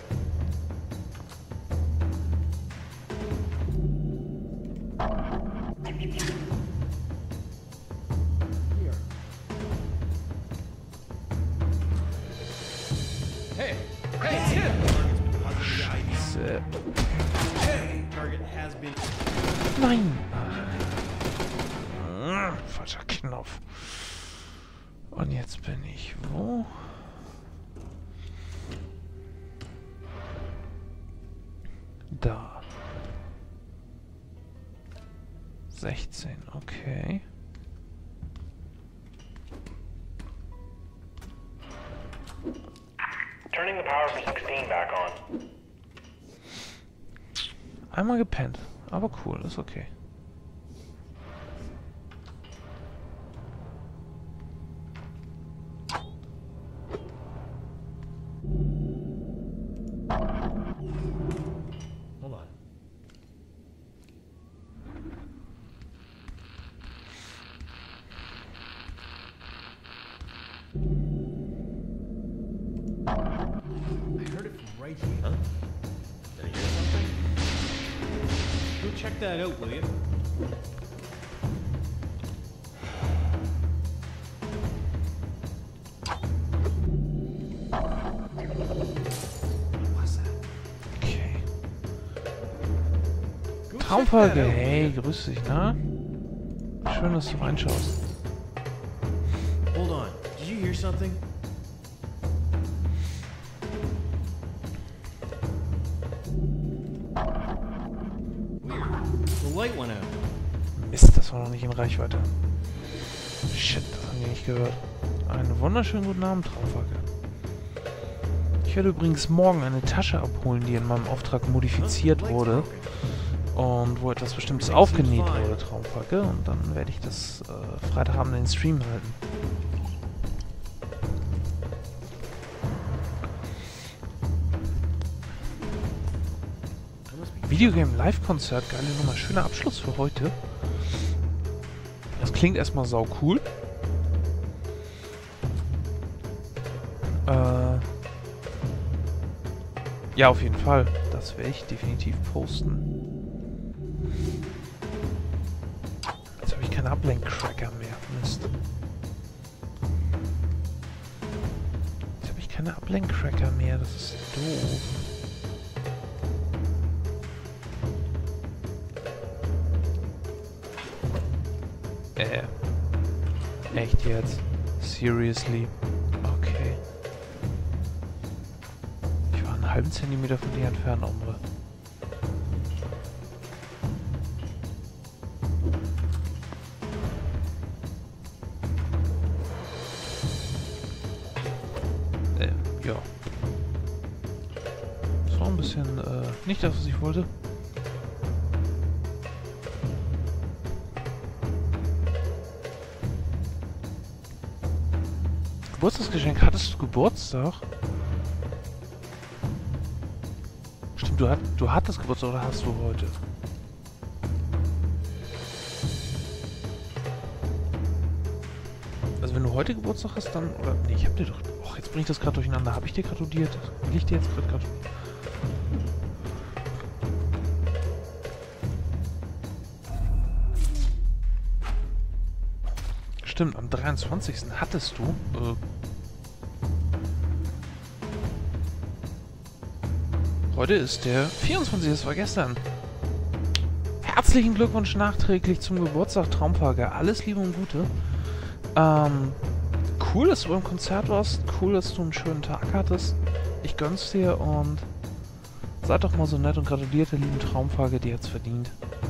Hey! Hey, it's him! Scheiße. Hey! Target has been... Nein! Falscher Knopf. Und jetzt bin ich wo? Da. 16, okay. Turning the power for 16 back on. Einmal gepennt. Aber cool, ist okay. Hold on. I heard it from right here. Huh? Did I hear something? Go check that out, will you? Okay. Traumfolge, hey, grüß dich, na? Schön, dass du reinschaust. something? Weird. The light went out. Mist, das war noch nicht in Reichweite. Shit, das haben die nicht gehört. Einen wunderschönen guten Abend, Traumfackel. Ich werde übrigens morgen eine Tasche abholen, die in meinem Auftrag modifiziert wurde. Und wo etwas Bestimmtes aufgenäht wurde, Traumfackel. Und dann werde ich das Freitagabend in den Stream halten. Videogame Live-Konzert, geile Nummer. Schöner Abschluss für heute. Das klingt erstmal sau cool. Ja, auf jeden Fall. Das werde ich definitiv posten. Jetzt habe ich keine Ablenk-Cracker mehr. Mist. Jetzt habe ich keine Ablenk-Cracker mehr. Das ist doof. Echt jetzt? Seriously? Okay. Ich war einen halben Zentimeter von dir entfernt, Ombre. Ja. Das war ein bisschen, nicht das, was ich wollte. Geburtstagsgeschenk, hattest du Geburtstag? Stimmt, du hattest Geburtstag oder hast du heute? Also wenn du heute Geburtstag hast, dann... Oder, nee, ich hab dir doch... Och, jetzt bring ich das gerade durcheinander. Habe ich dir gratuliert? Will ich dir jetzt gerade gratulieren? Stimmt, am 23. hattest du... Heute ist der 24. Das war gestern. Herzlichen Glückwunsch nachträglich zum Geburtstag, Traumfackel. Alles Liebe und Gute. Cool, dass du beim Konzert warst. Cool, dass du einen schönen Tag hattest. Ich gönn's dir und seid doch mal so nett und gratuliert der lieben Traumfackel, die hat's verdient.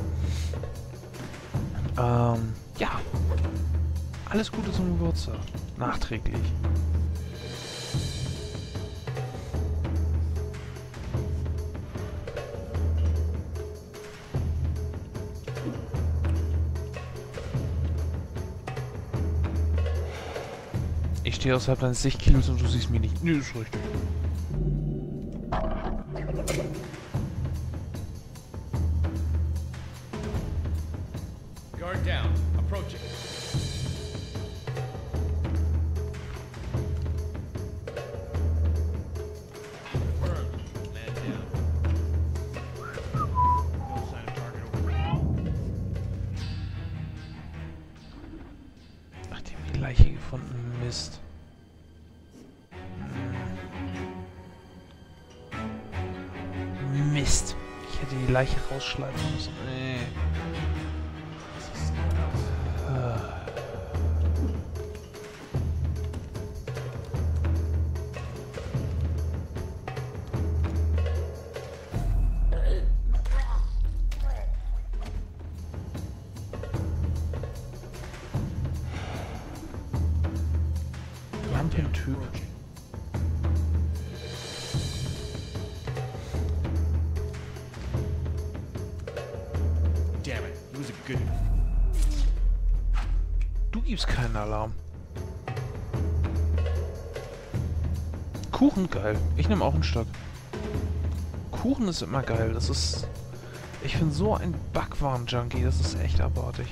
Ja. Alles Gute zum Geburtstag. Nachträglich. Ich stehe außerhalb deines Sichtkilos und du siehst mich nicht. Nö, ist richtig. Guard down. Approaching. Ach, die haben die Leiche gefunden. Mist. Mist. Ich hätte die Leiche rausschleifen müssen. Nee. Lampentyp. Damn it, he was a good. Du gibst keinen Alarm. Kuchen, geil. Ich nehme auch einen Stock. Kuchen ist immer geil. Das ist... Ich bin so ein Backwaren-Junkie. Das ist echt abartig.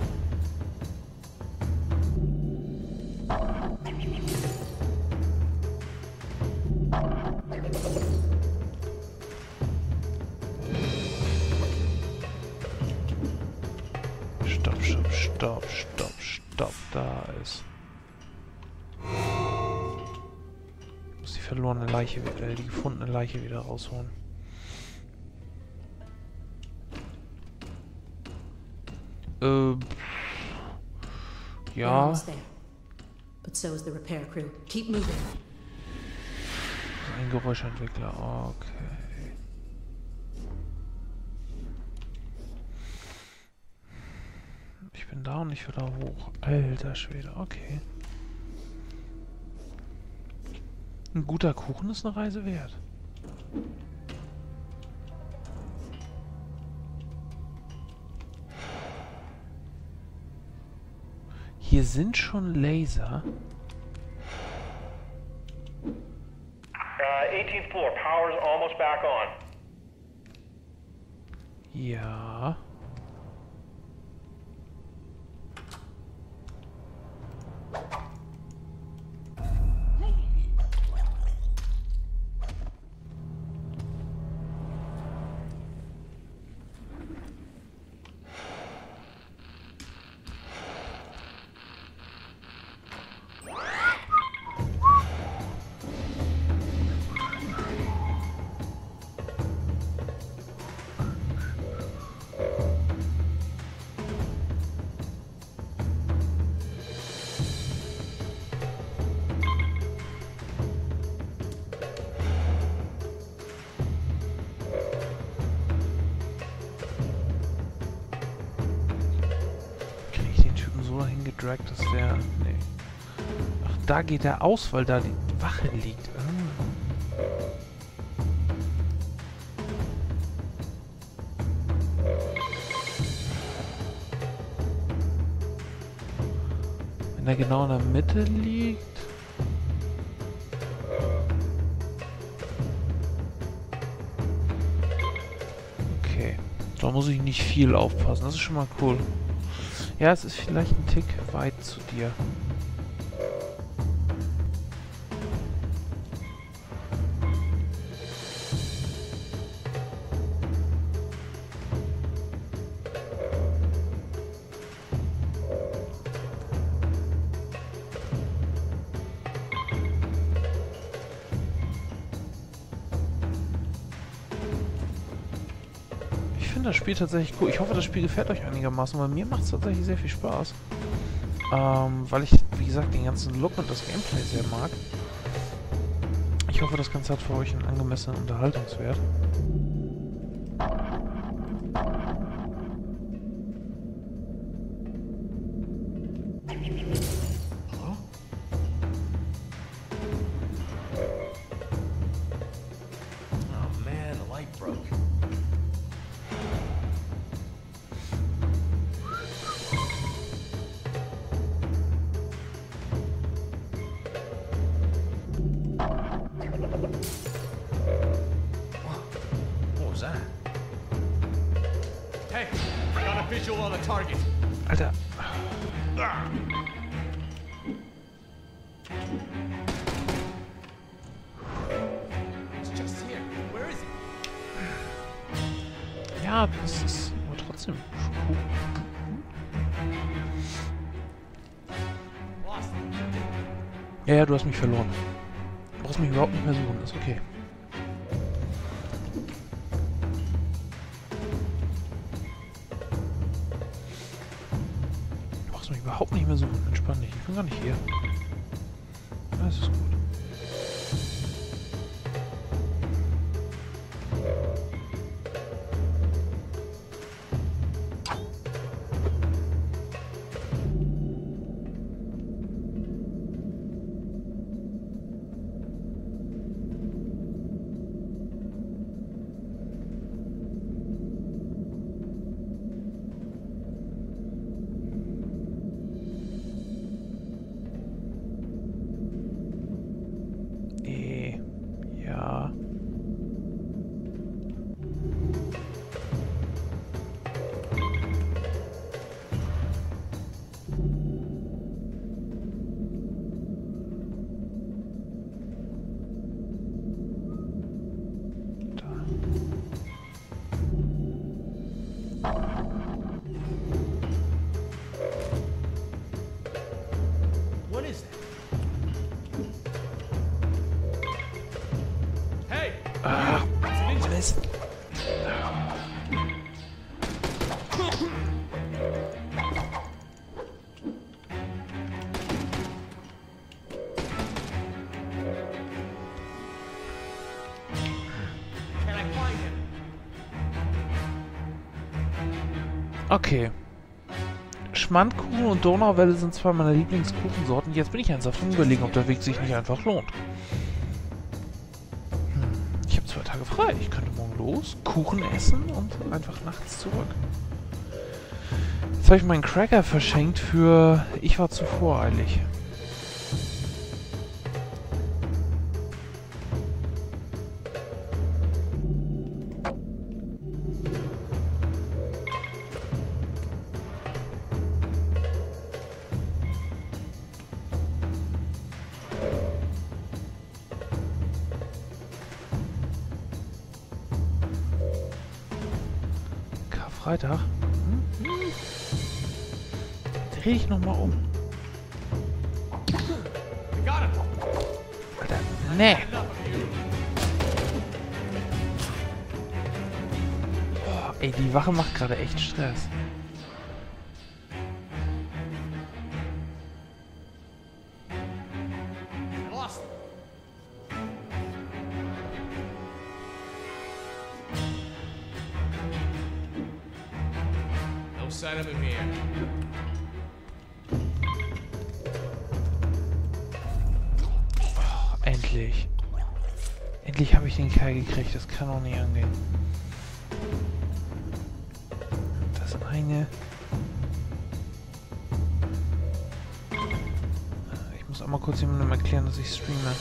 Stopp, stopp, stopp, stopp, stopp. Da ist... Ich muss die verlorene Leiche, die gefundene Leiche wieder rausholen. Ja. but so is the repair crew. Keep moving. Ein Geräuschentwickler, okay. Ich bin da und ich will da hoch. Alter Schwede, okay. Ein guter Kuchen ist eine Reise wert. Hier sind schon Laser. 18th floor, power's almost back on. Ja. Gedragt, dass der... Nee. Ach, da geht er aus, weil da die Wache liegt. Wenn er genau in der Mitte liegt... Okay. Da muss ich nicht viel aufpassen. Das ist schon mal cool. Ja, es ist vielleicht ein Tick weit zu dir. Ich finde das Spiel tatsächlich cool. Ich hoffe, das Spiel gefällt euch einigermaßen, weil mir macht es tatsächlich sehr viel Spaß. Weil ich, wie gesagt, den ganzen Look und das Gameplay sehr mag. Ich hoffe, das Ganze hat für euch einen angemessenen Unterhaltungswert. Alter. Ja, das ist aber trotzdem cool. Ja, du hast mich verloren. Du brauchst mich überhaupt nicht mehr suchen, ist okay. Überhaupt nicht mehr suchen. Entspann dich. Ich bin gar nicht hier. Alles ist gut. Ja. What is that? Hey! Ah, Mist. Okay. Schmandkuchen und Donauwelle sind zwei meiner Lieblingskuchensorten. Jetzt bin ich ernsthaft am Überlegen, ob der Weg sich nicht einfach lohnt. Ich habe 2 Tage frei. Ich könnte morgen los, Kuchen essen und einfach nachts zurück. Jetzt habe ich meinen Cracker verschenkt für... Ich war zu voreilig. Freitag. Dreh ich nochmal um. Alter, nee. Boah, ey, die Wache macht gerade echt Stress. Sign of him here. Oh, endlich. Endlich habe ich den Kai gekriegt. Das kann auch nicht angehen. Das eine... Ich muss einmal kurz jemandem erklären, dass ich streame.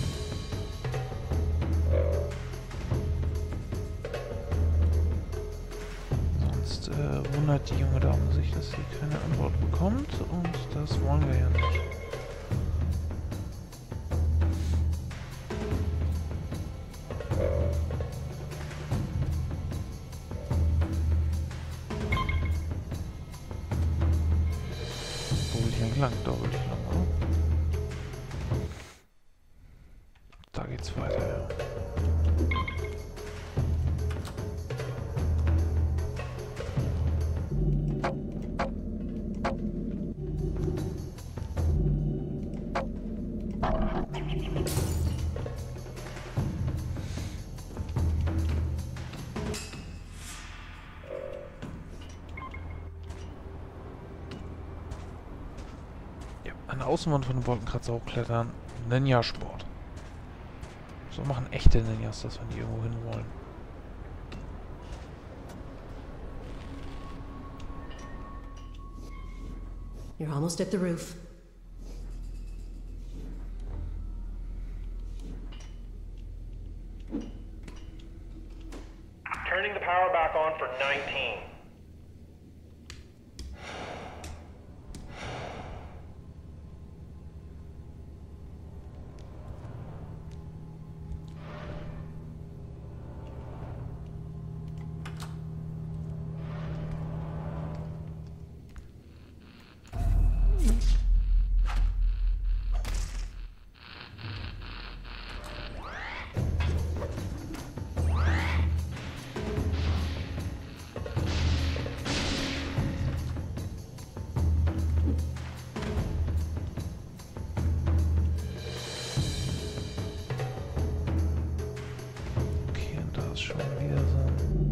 Wundert die junge Dame sich, dass sie keine Antwort bekommt, und das wollen wir ja nicht. Wo will ich eigentlich lang? Da will ich lang, oder? Da geht's weiter, ja. An der Außenwand von dem Wolkenkratzer hochklettern. Ninja-Sport. So machen echte Ninjas das, wenn die irgendwo hin wollen. You're almost at the roof. Turning the power back on for 19. Schon wieder so.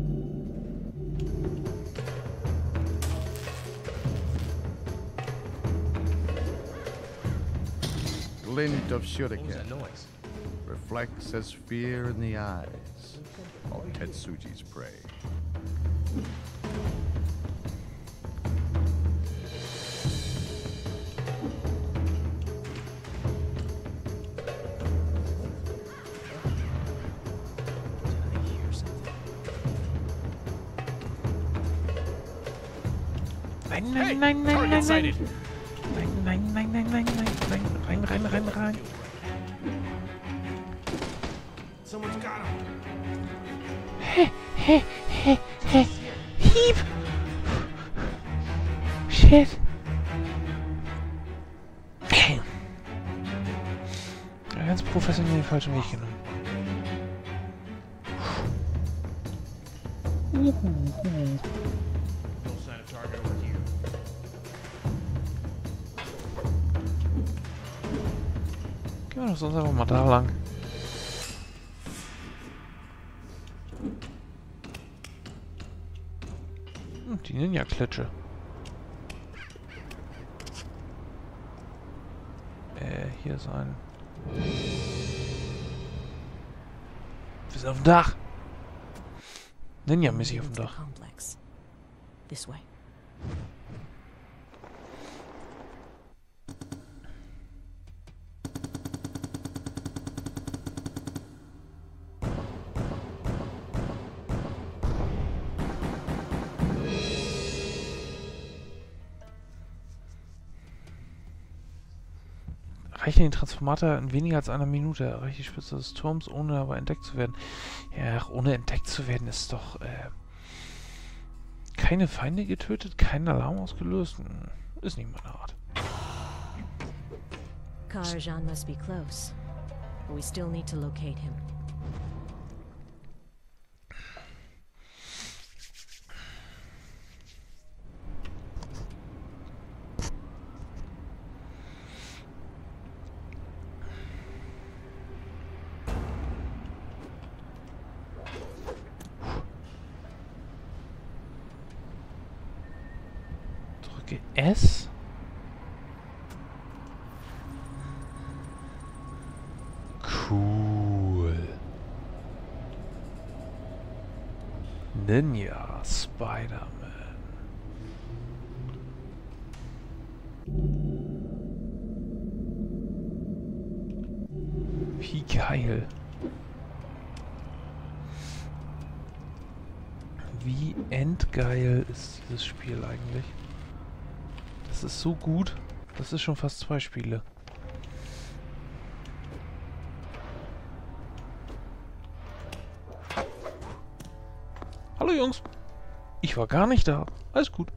Glint of shuriken reflects as fear in the eyes of Tetsuji's prey. Nein, nein, nein, nein, nein, nein. Nein, nein, nein, nein, nein, nein, nein. Rein. Someone's got him. Hieb! Shit. Ganz professionell den falschen Weg genommen. Gehen wir doch sonst einfach mal da lang. Die Ninja-Klitsche. Hier ist ein... Wir sind auf dem Dach. Ninja-mäßig auf dem Dach. This way. Erreiche den Transformator in weniger als einer Minute. Erreiche die Spitze des Turms, ohne aber entdeckt zu werden. Ja, ohne entdeckt zu werden ist doch... keine Feinde getötet, kein Alarm ausgelöst. Ist nicht meine Art. Karajan must be close. But we still need to locate him. Drücke S. Cool. Ninja Spider-Man. Wie geil. Wie endgeil ist dieses Spiel eigentlich? Das ist so gut. Das ist schon fast 2 Spiele. Hallo Jungs. Ich war gar nicht da. Alles gut.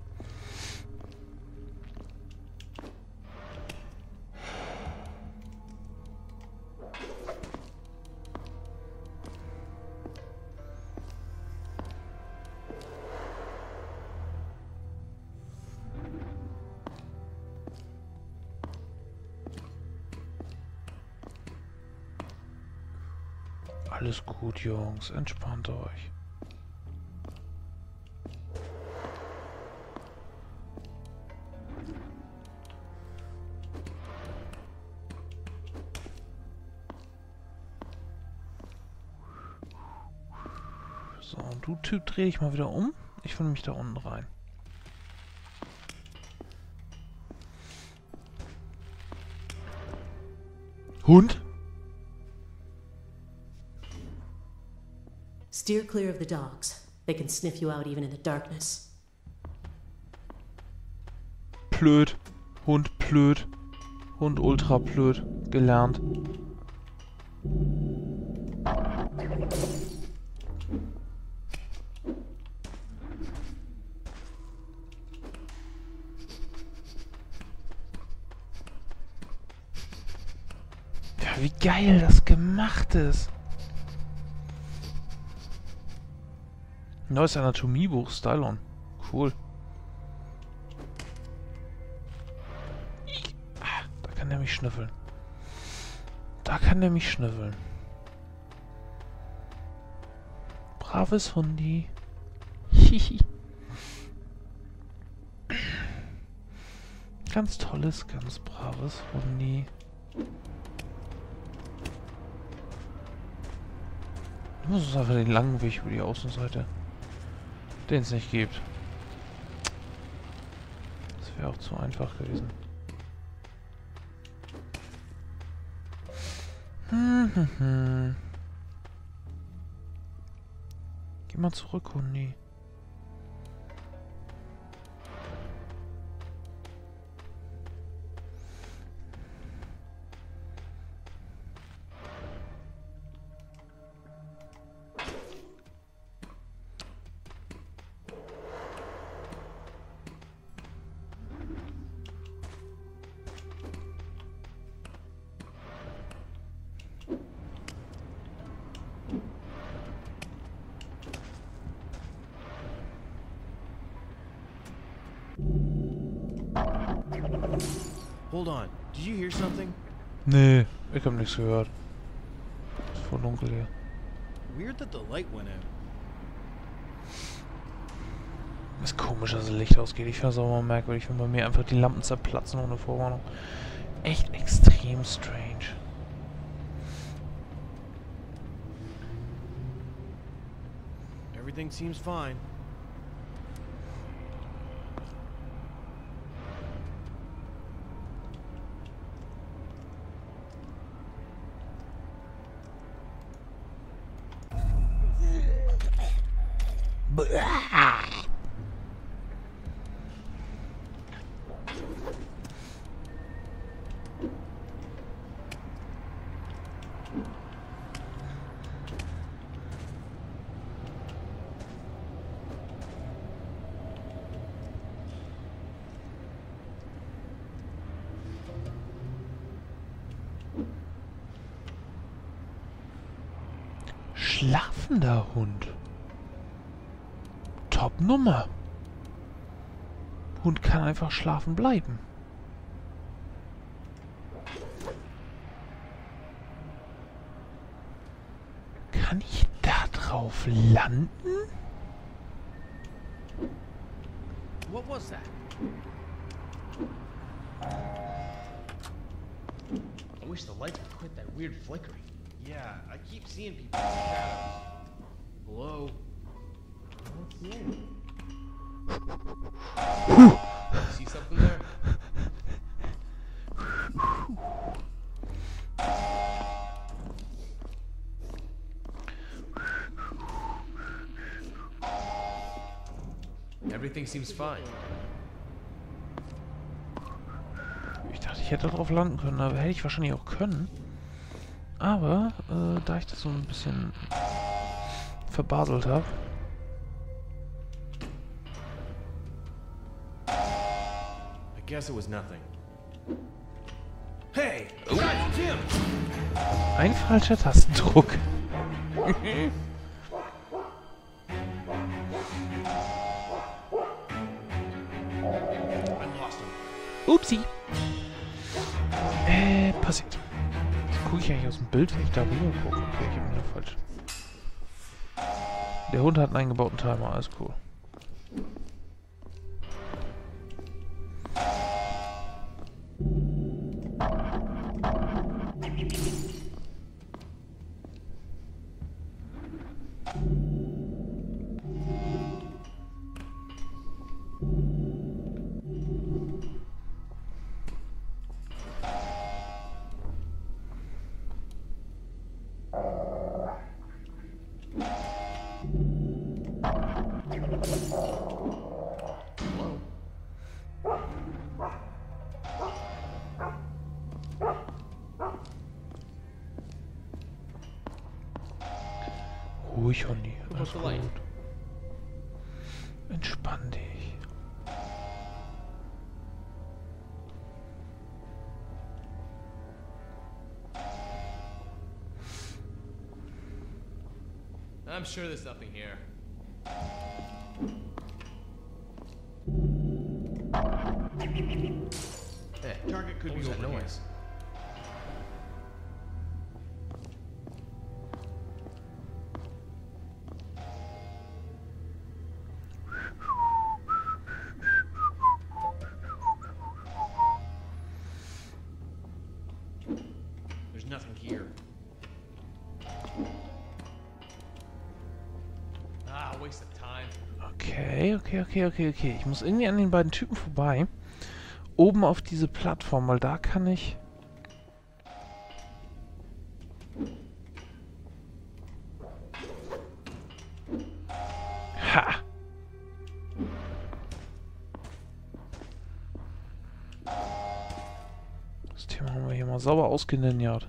Alles gut, Jungs. Entspannt euch. So, und du Typ, dreh dich mal wieder um. Ich will mich da unten rein. Hund? Steer clear of the dogs. They can sniff you out even in the darkness. Blöd. Hund blöd. Hund ultra blöd. Gelernt. Ja, wie geil das gemacht ist. Neues Anatomiebuch, Stylon. Cool. Da kann der mich schnüffeln. Da kann der mich schnüffeln. Braves Hundi. Hihi. Ganz tolles, ganz braves Hundi. Du musst uns einfach den langen Weg über die Außenseite, den es nicht gibt. Das wäre auch zu einfach gewesen. Geh mal zurück, Hundi. Hold on. Did you hear something? Nee, ich hab nichts gehört. Ist voll dunkel hier. Weird that the light went out. Ist komisch, dass das Licht ausgeht. Ich finde es auch mal merkwürdig, wenn bei mir einfach die Lampen zerplatzen ohne Vorwarnung. Echt extrem strange. Everything seems fine. Schlafender Hund. Top Nummer. Hund kann einfach schlafen bleiben. Kann ich da drauf landen? What was that? I wish the lights would quit that weird flickering. Yeah, I keep seeing people in the shadows. Hello? I don't see anything. See something there? Everything seems fine. Ich dachte, ich hätte drauf landen können, aber hätte ich wahrscheinlich auch können. Aber, da ich das so ein bisschen verbaselt habe. I guess it was nothing. Hey! Jim! Ein falscher Tastendruck. Upsi. Passiert. Gucke ich eigentlich aus dem Bild, wenn ich da rüber gucke? Okay, ich bin nur falsch. Der Hund hat einen eingebauten Timer, alles cool. Ruhig, Hondi. Alles gut. Entspann dich. I'm sure there's nothing here. Hey, target could be over here. There's nothing here. Ah, waste of time. Okay. Ich muss irgendwie an den beiden Typen vorbei. Oben auf diese Plattform, weil da kann ich... Ha! Das Thema haben wir hier mal sauber ausgeninjert.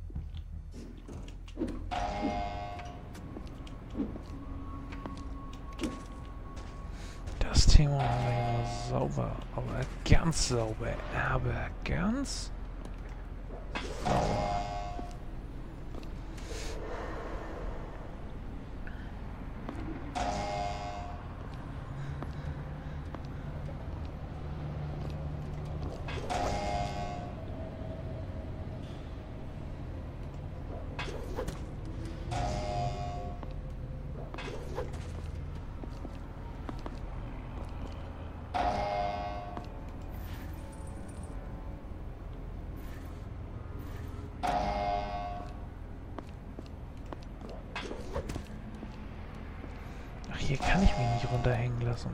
Das Thema haben wir hier mal sauber, aber ganz sauber, aber ganz sauber. hier kann ich mich nicht runterhängen lassen.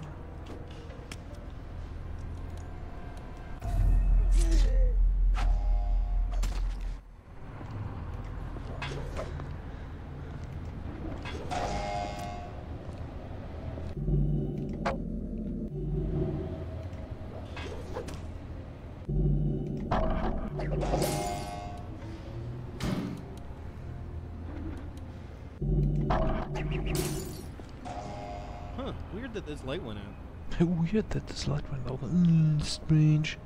Huh, weird that this light went out. Weird that this light went out. Strange.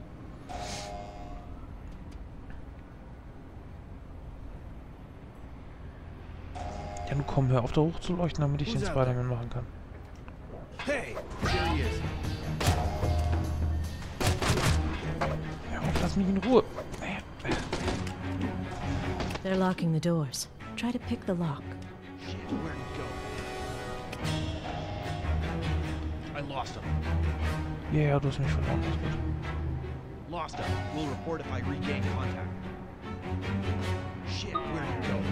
Ja, nun komm, hör auf da hoch zu leuchten, damit ich den Spider-Man machen kann. Hey, there he is. Ja, lass mich in Ruhe. They're locking the doors. Try to pick the lock. Shit, where'd he go? I lost him. Ja, du hast mich verloren. Ist gut. Lost him. We'll report if I regain contact. Shit, where'd he go?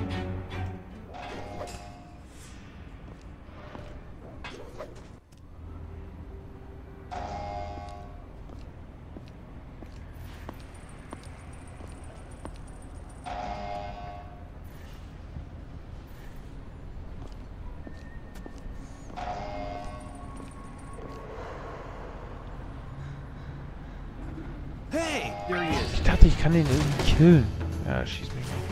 Hey, there he is. Ich dachte, ich kann den irgendwie killen. Ja, schieß mich nicht.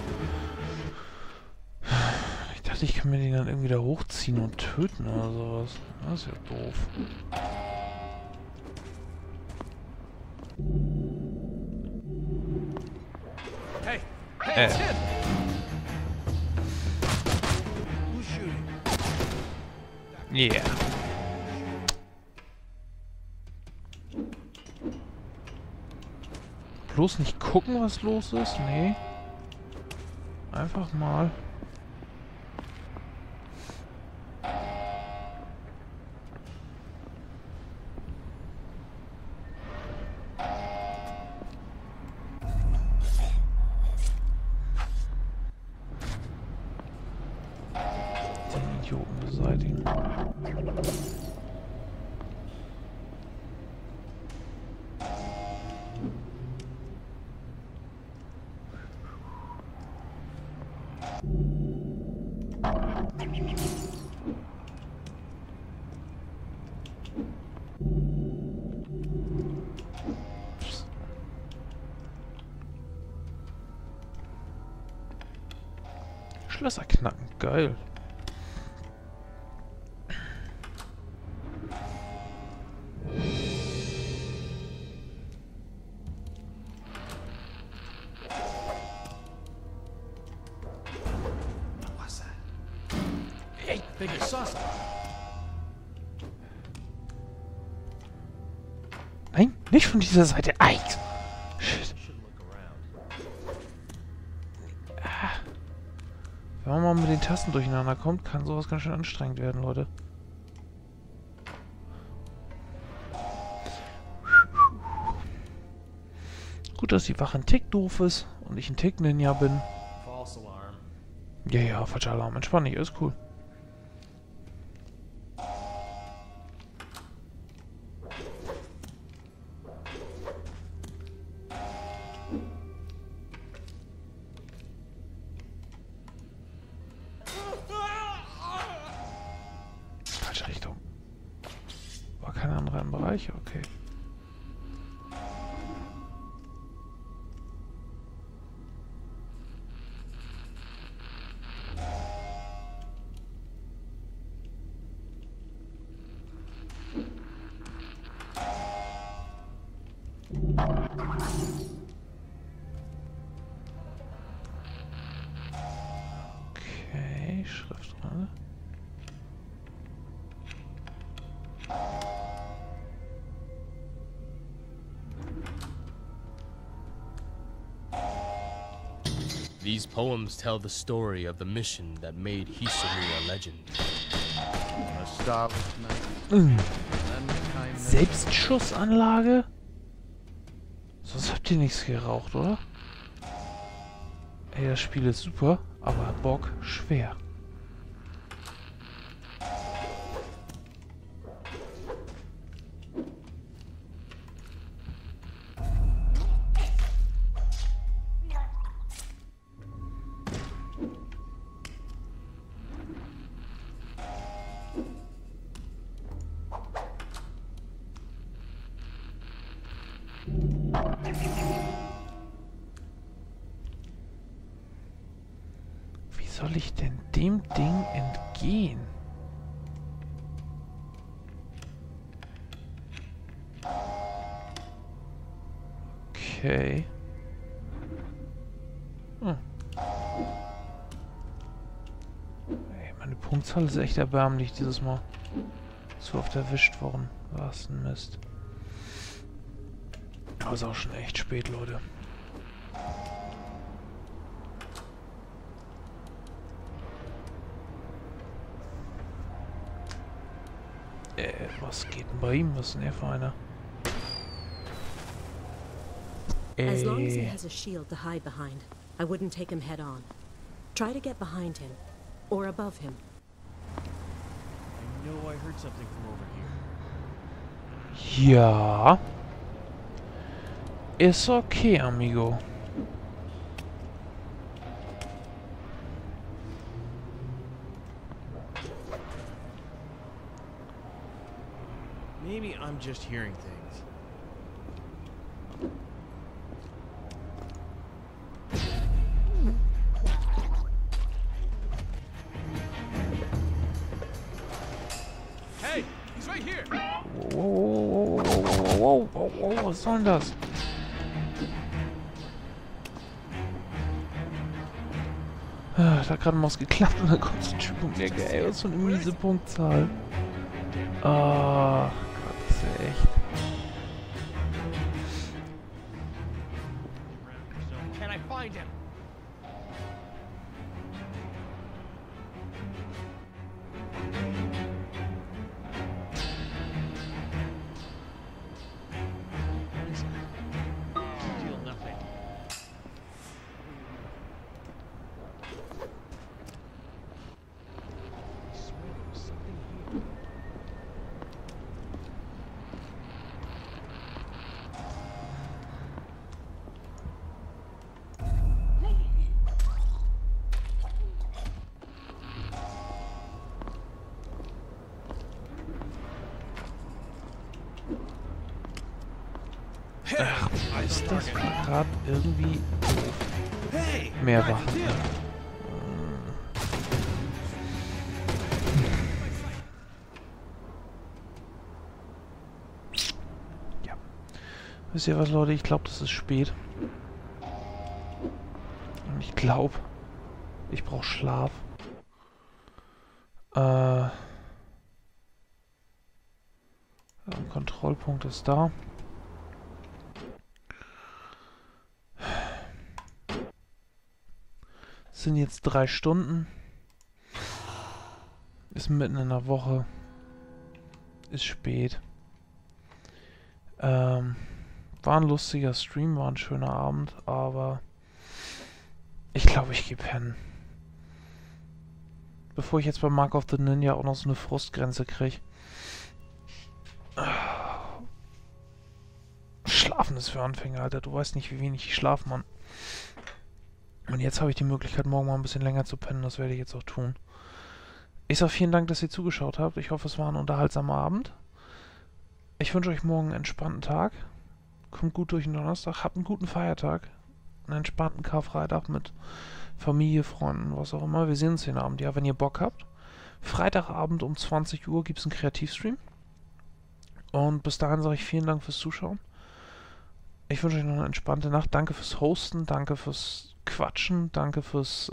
Ich dachte, ich kann mir den dann irgendwie da hochziehen und töten oder sowas. Das ist ja doof. Hey, hey, it's him. Who's shooting? Yeah. Bloß nicht gucken, was los ist? Nee. Einfach mal. Den Idioten beseitigen. Schlösser knacken, geil. What's that? Hey, think I saw something. Nein, nicht von dieser Seite. Ei! Shit. Wenn man mal mit den Tasten durcheinander kommt, kann sowas ganz schön anstrengend werden, Leute. Gut, dass die Wache ein Tick doof ist und ich ein Tick Ninja bin. False alarm. Ja, ja, falscher Alarm. Entspann dich, ist cool. Falsche Richtung. War kein anderer im Bereich? Okay. Okay, Schriftrolle. These poems tell the story of the mission that made Hisaru a legend. A starless night. Then came the Selbstschussanlage? Sonst habt ihr nichts geraucht, oder? Ey, das Spiel ist super, aber Bock schwer. soll ich denn dem Ding entgehen? Okay. Hm. Ey, meine Punktzahl ist echt erbärmlich dieses Mal. So oft erwischt worden. Was ein Mist. Aber ist auch schon echt spät, Leute. Was geht denn bei ihm? Was ist denn er für einer? As long as he has a shield to hide behind, I wouldn't take him head on. Try to get behind him. Or above him. I know I heard something from over here. Ja. Ist okay, amigo. Maybe I'm just hearing things. Hey, he's right here. Wow, was soll denn das? Da hat gerade mal was geklappt und dann kommt so ein Typ um die Ecke. Ey, was für eine miese Punktzahl. Ah, Gott, das ist ja echt. Can I find him? Ach, ist das gerade irgendwie mehr Wachen? Ja. Wisst ihr was, Leute? Ich glaube, das ist spät. Und ich glaube, ich brauche Schlaf. Ein Kontrollpunkt ist da. Es sind jetzt 3 Stunden. Ist mitten in der Woche. Ist spät. War ein lustiger Stream, war ein schöner Abend, aber ich glaube, ich gehe pennen. Bevor ich jetzt bei Mark of the Ninja auch noch so eine Frustgrenze kriege. Schlafen ist für Anfänger, Alter. Du weißt nicht, wie wenig ich schlafe, Mann. Und jetzt habe ich die Möglichkeit, morgen mal ein bisschen länger zu pennen. Das werde ich jetzt auch tun. Ich sage vielen Dank, dass ihr zugeschaut habt. Ich hoffe, es war ein unterhaltsamer Abend. Ich wünsche euch morgen einen entspannten Tag. Kommt gut durch den Donnerstag. Habt einen guten Feiertag. Einen entspannten Karfreitag mit Familie, Freunden, was auch immer. Wir sehen uns den Abend. Ja, wenn ihr Bock habt. Freitagabend um 20 Uhr gibt es einen Kreativstream. Und bis dahin sage ich vielen Dank fürs Zuschauen. Ich wünsche euch noch eine entspannte Nacht. Danke fürs Hosten. Danke fürs Quatschen. Danke fürs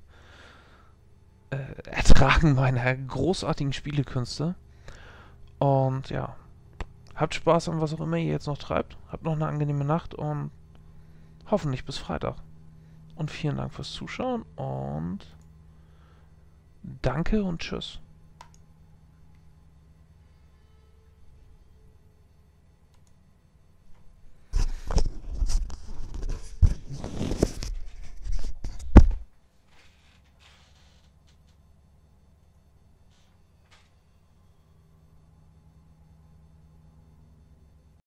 Ertragen meiner großartigen Spielekünste. Und ja, habt Spaß an was auch immer ihr jetzt noch treibt. Habt noch eine angenehme Nacht und hoffentlich bis Freitag. Und vielen Dank fürs Zuschauen und danke und tschüss.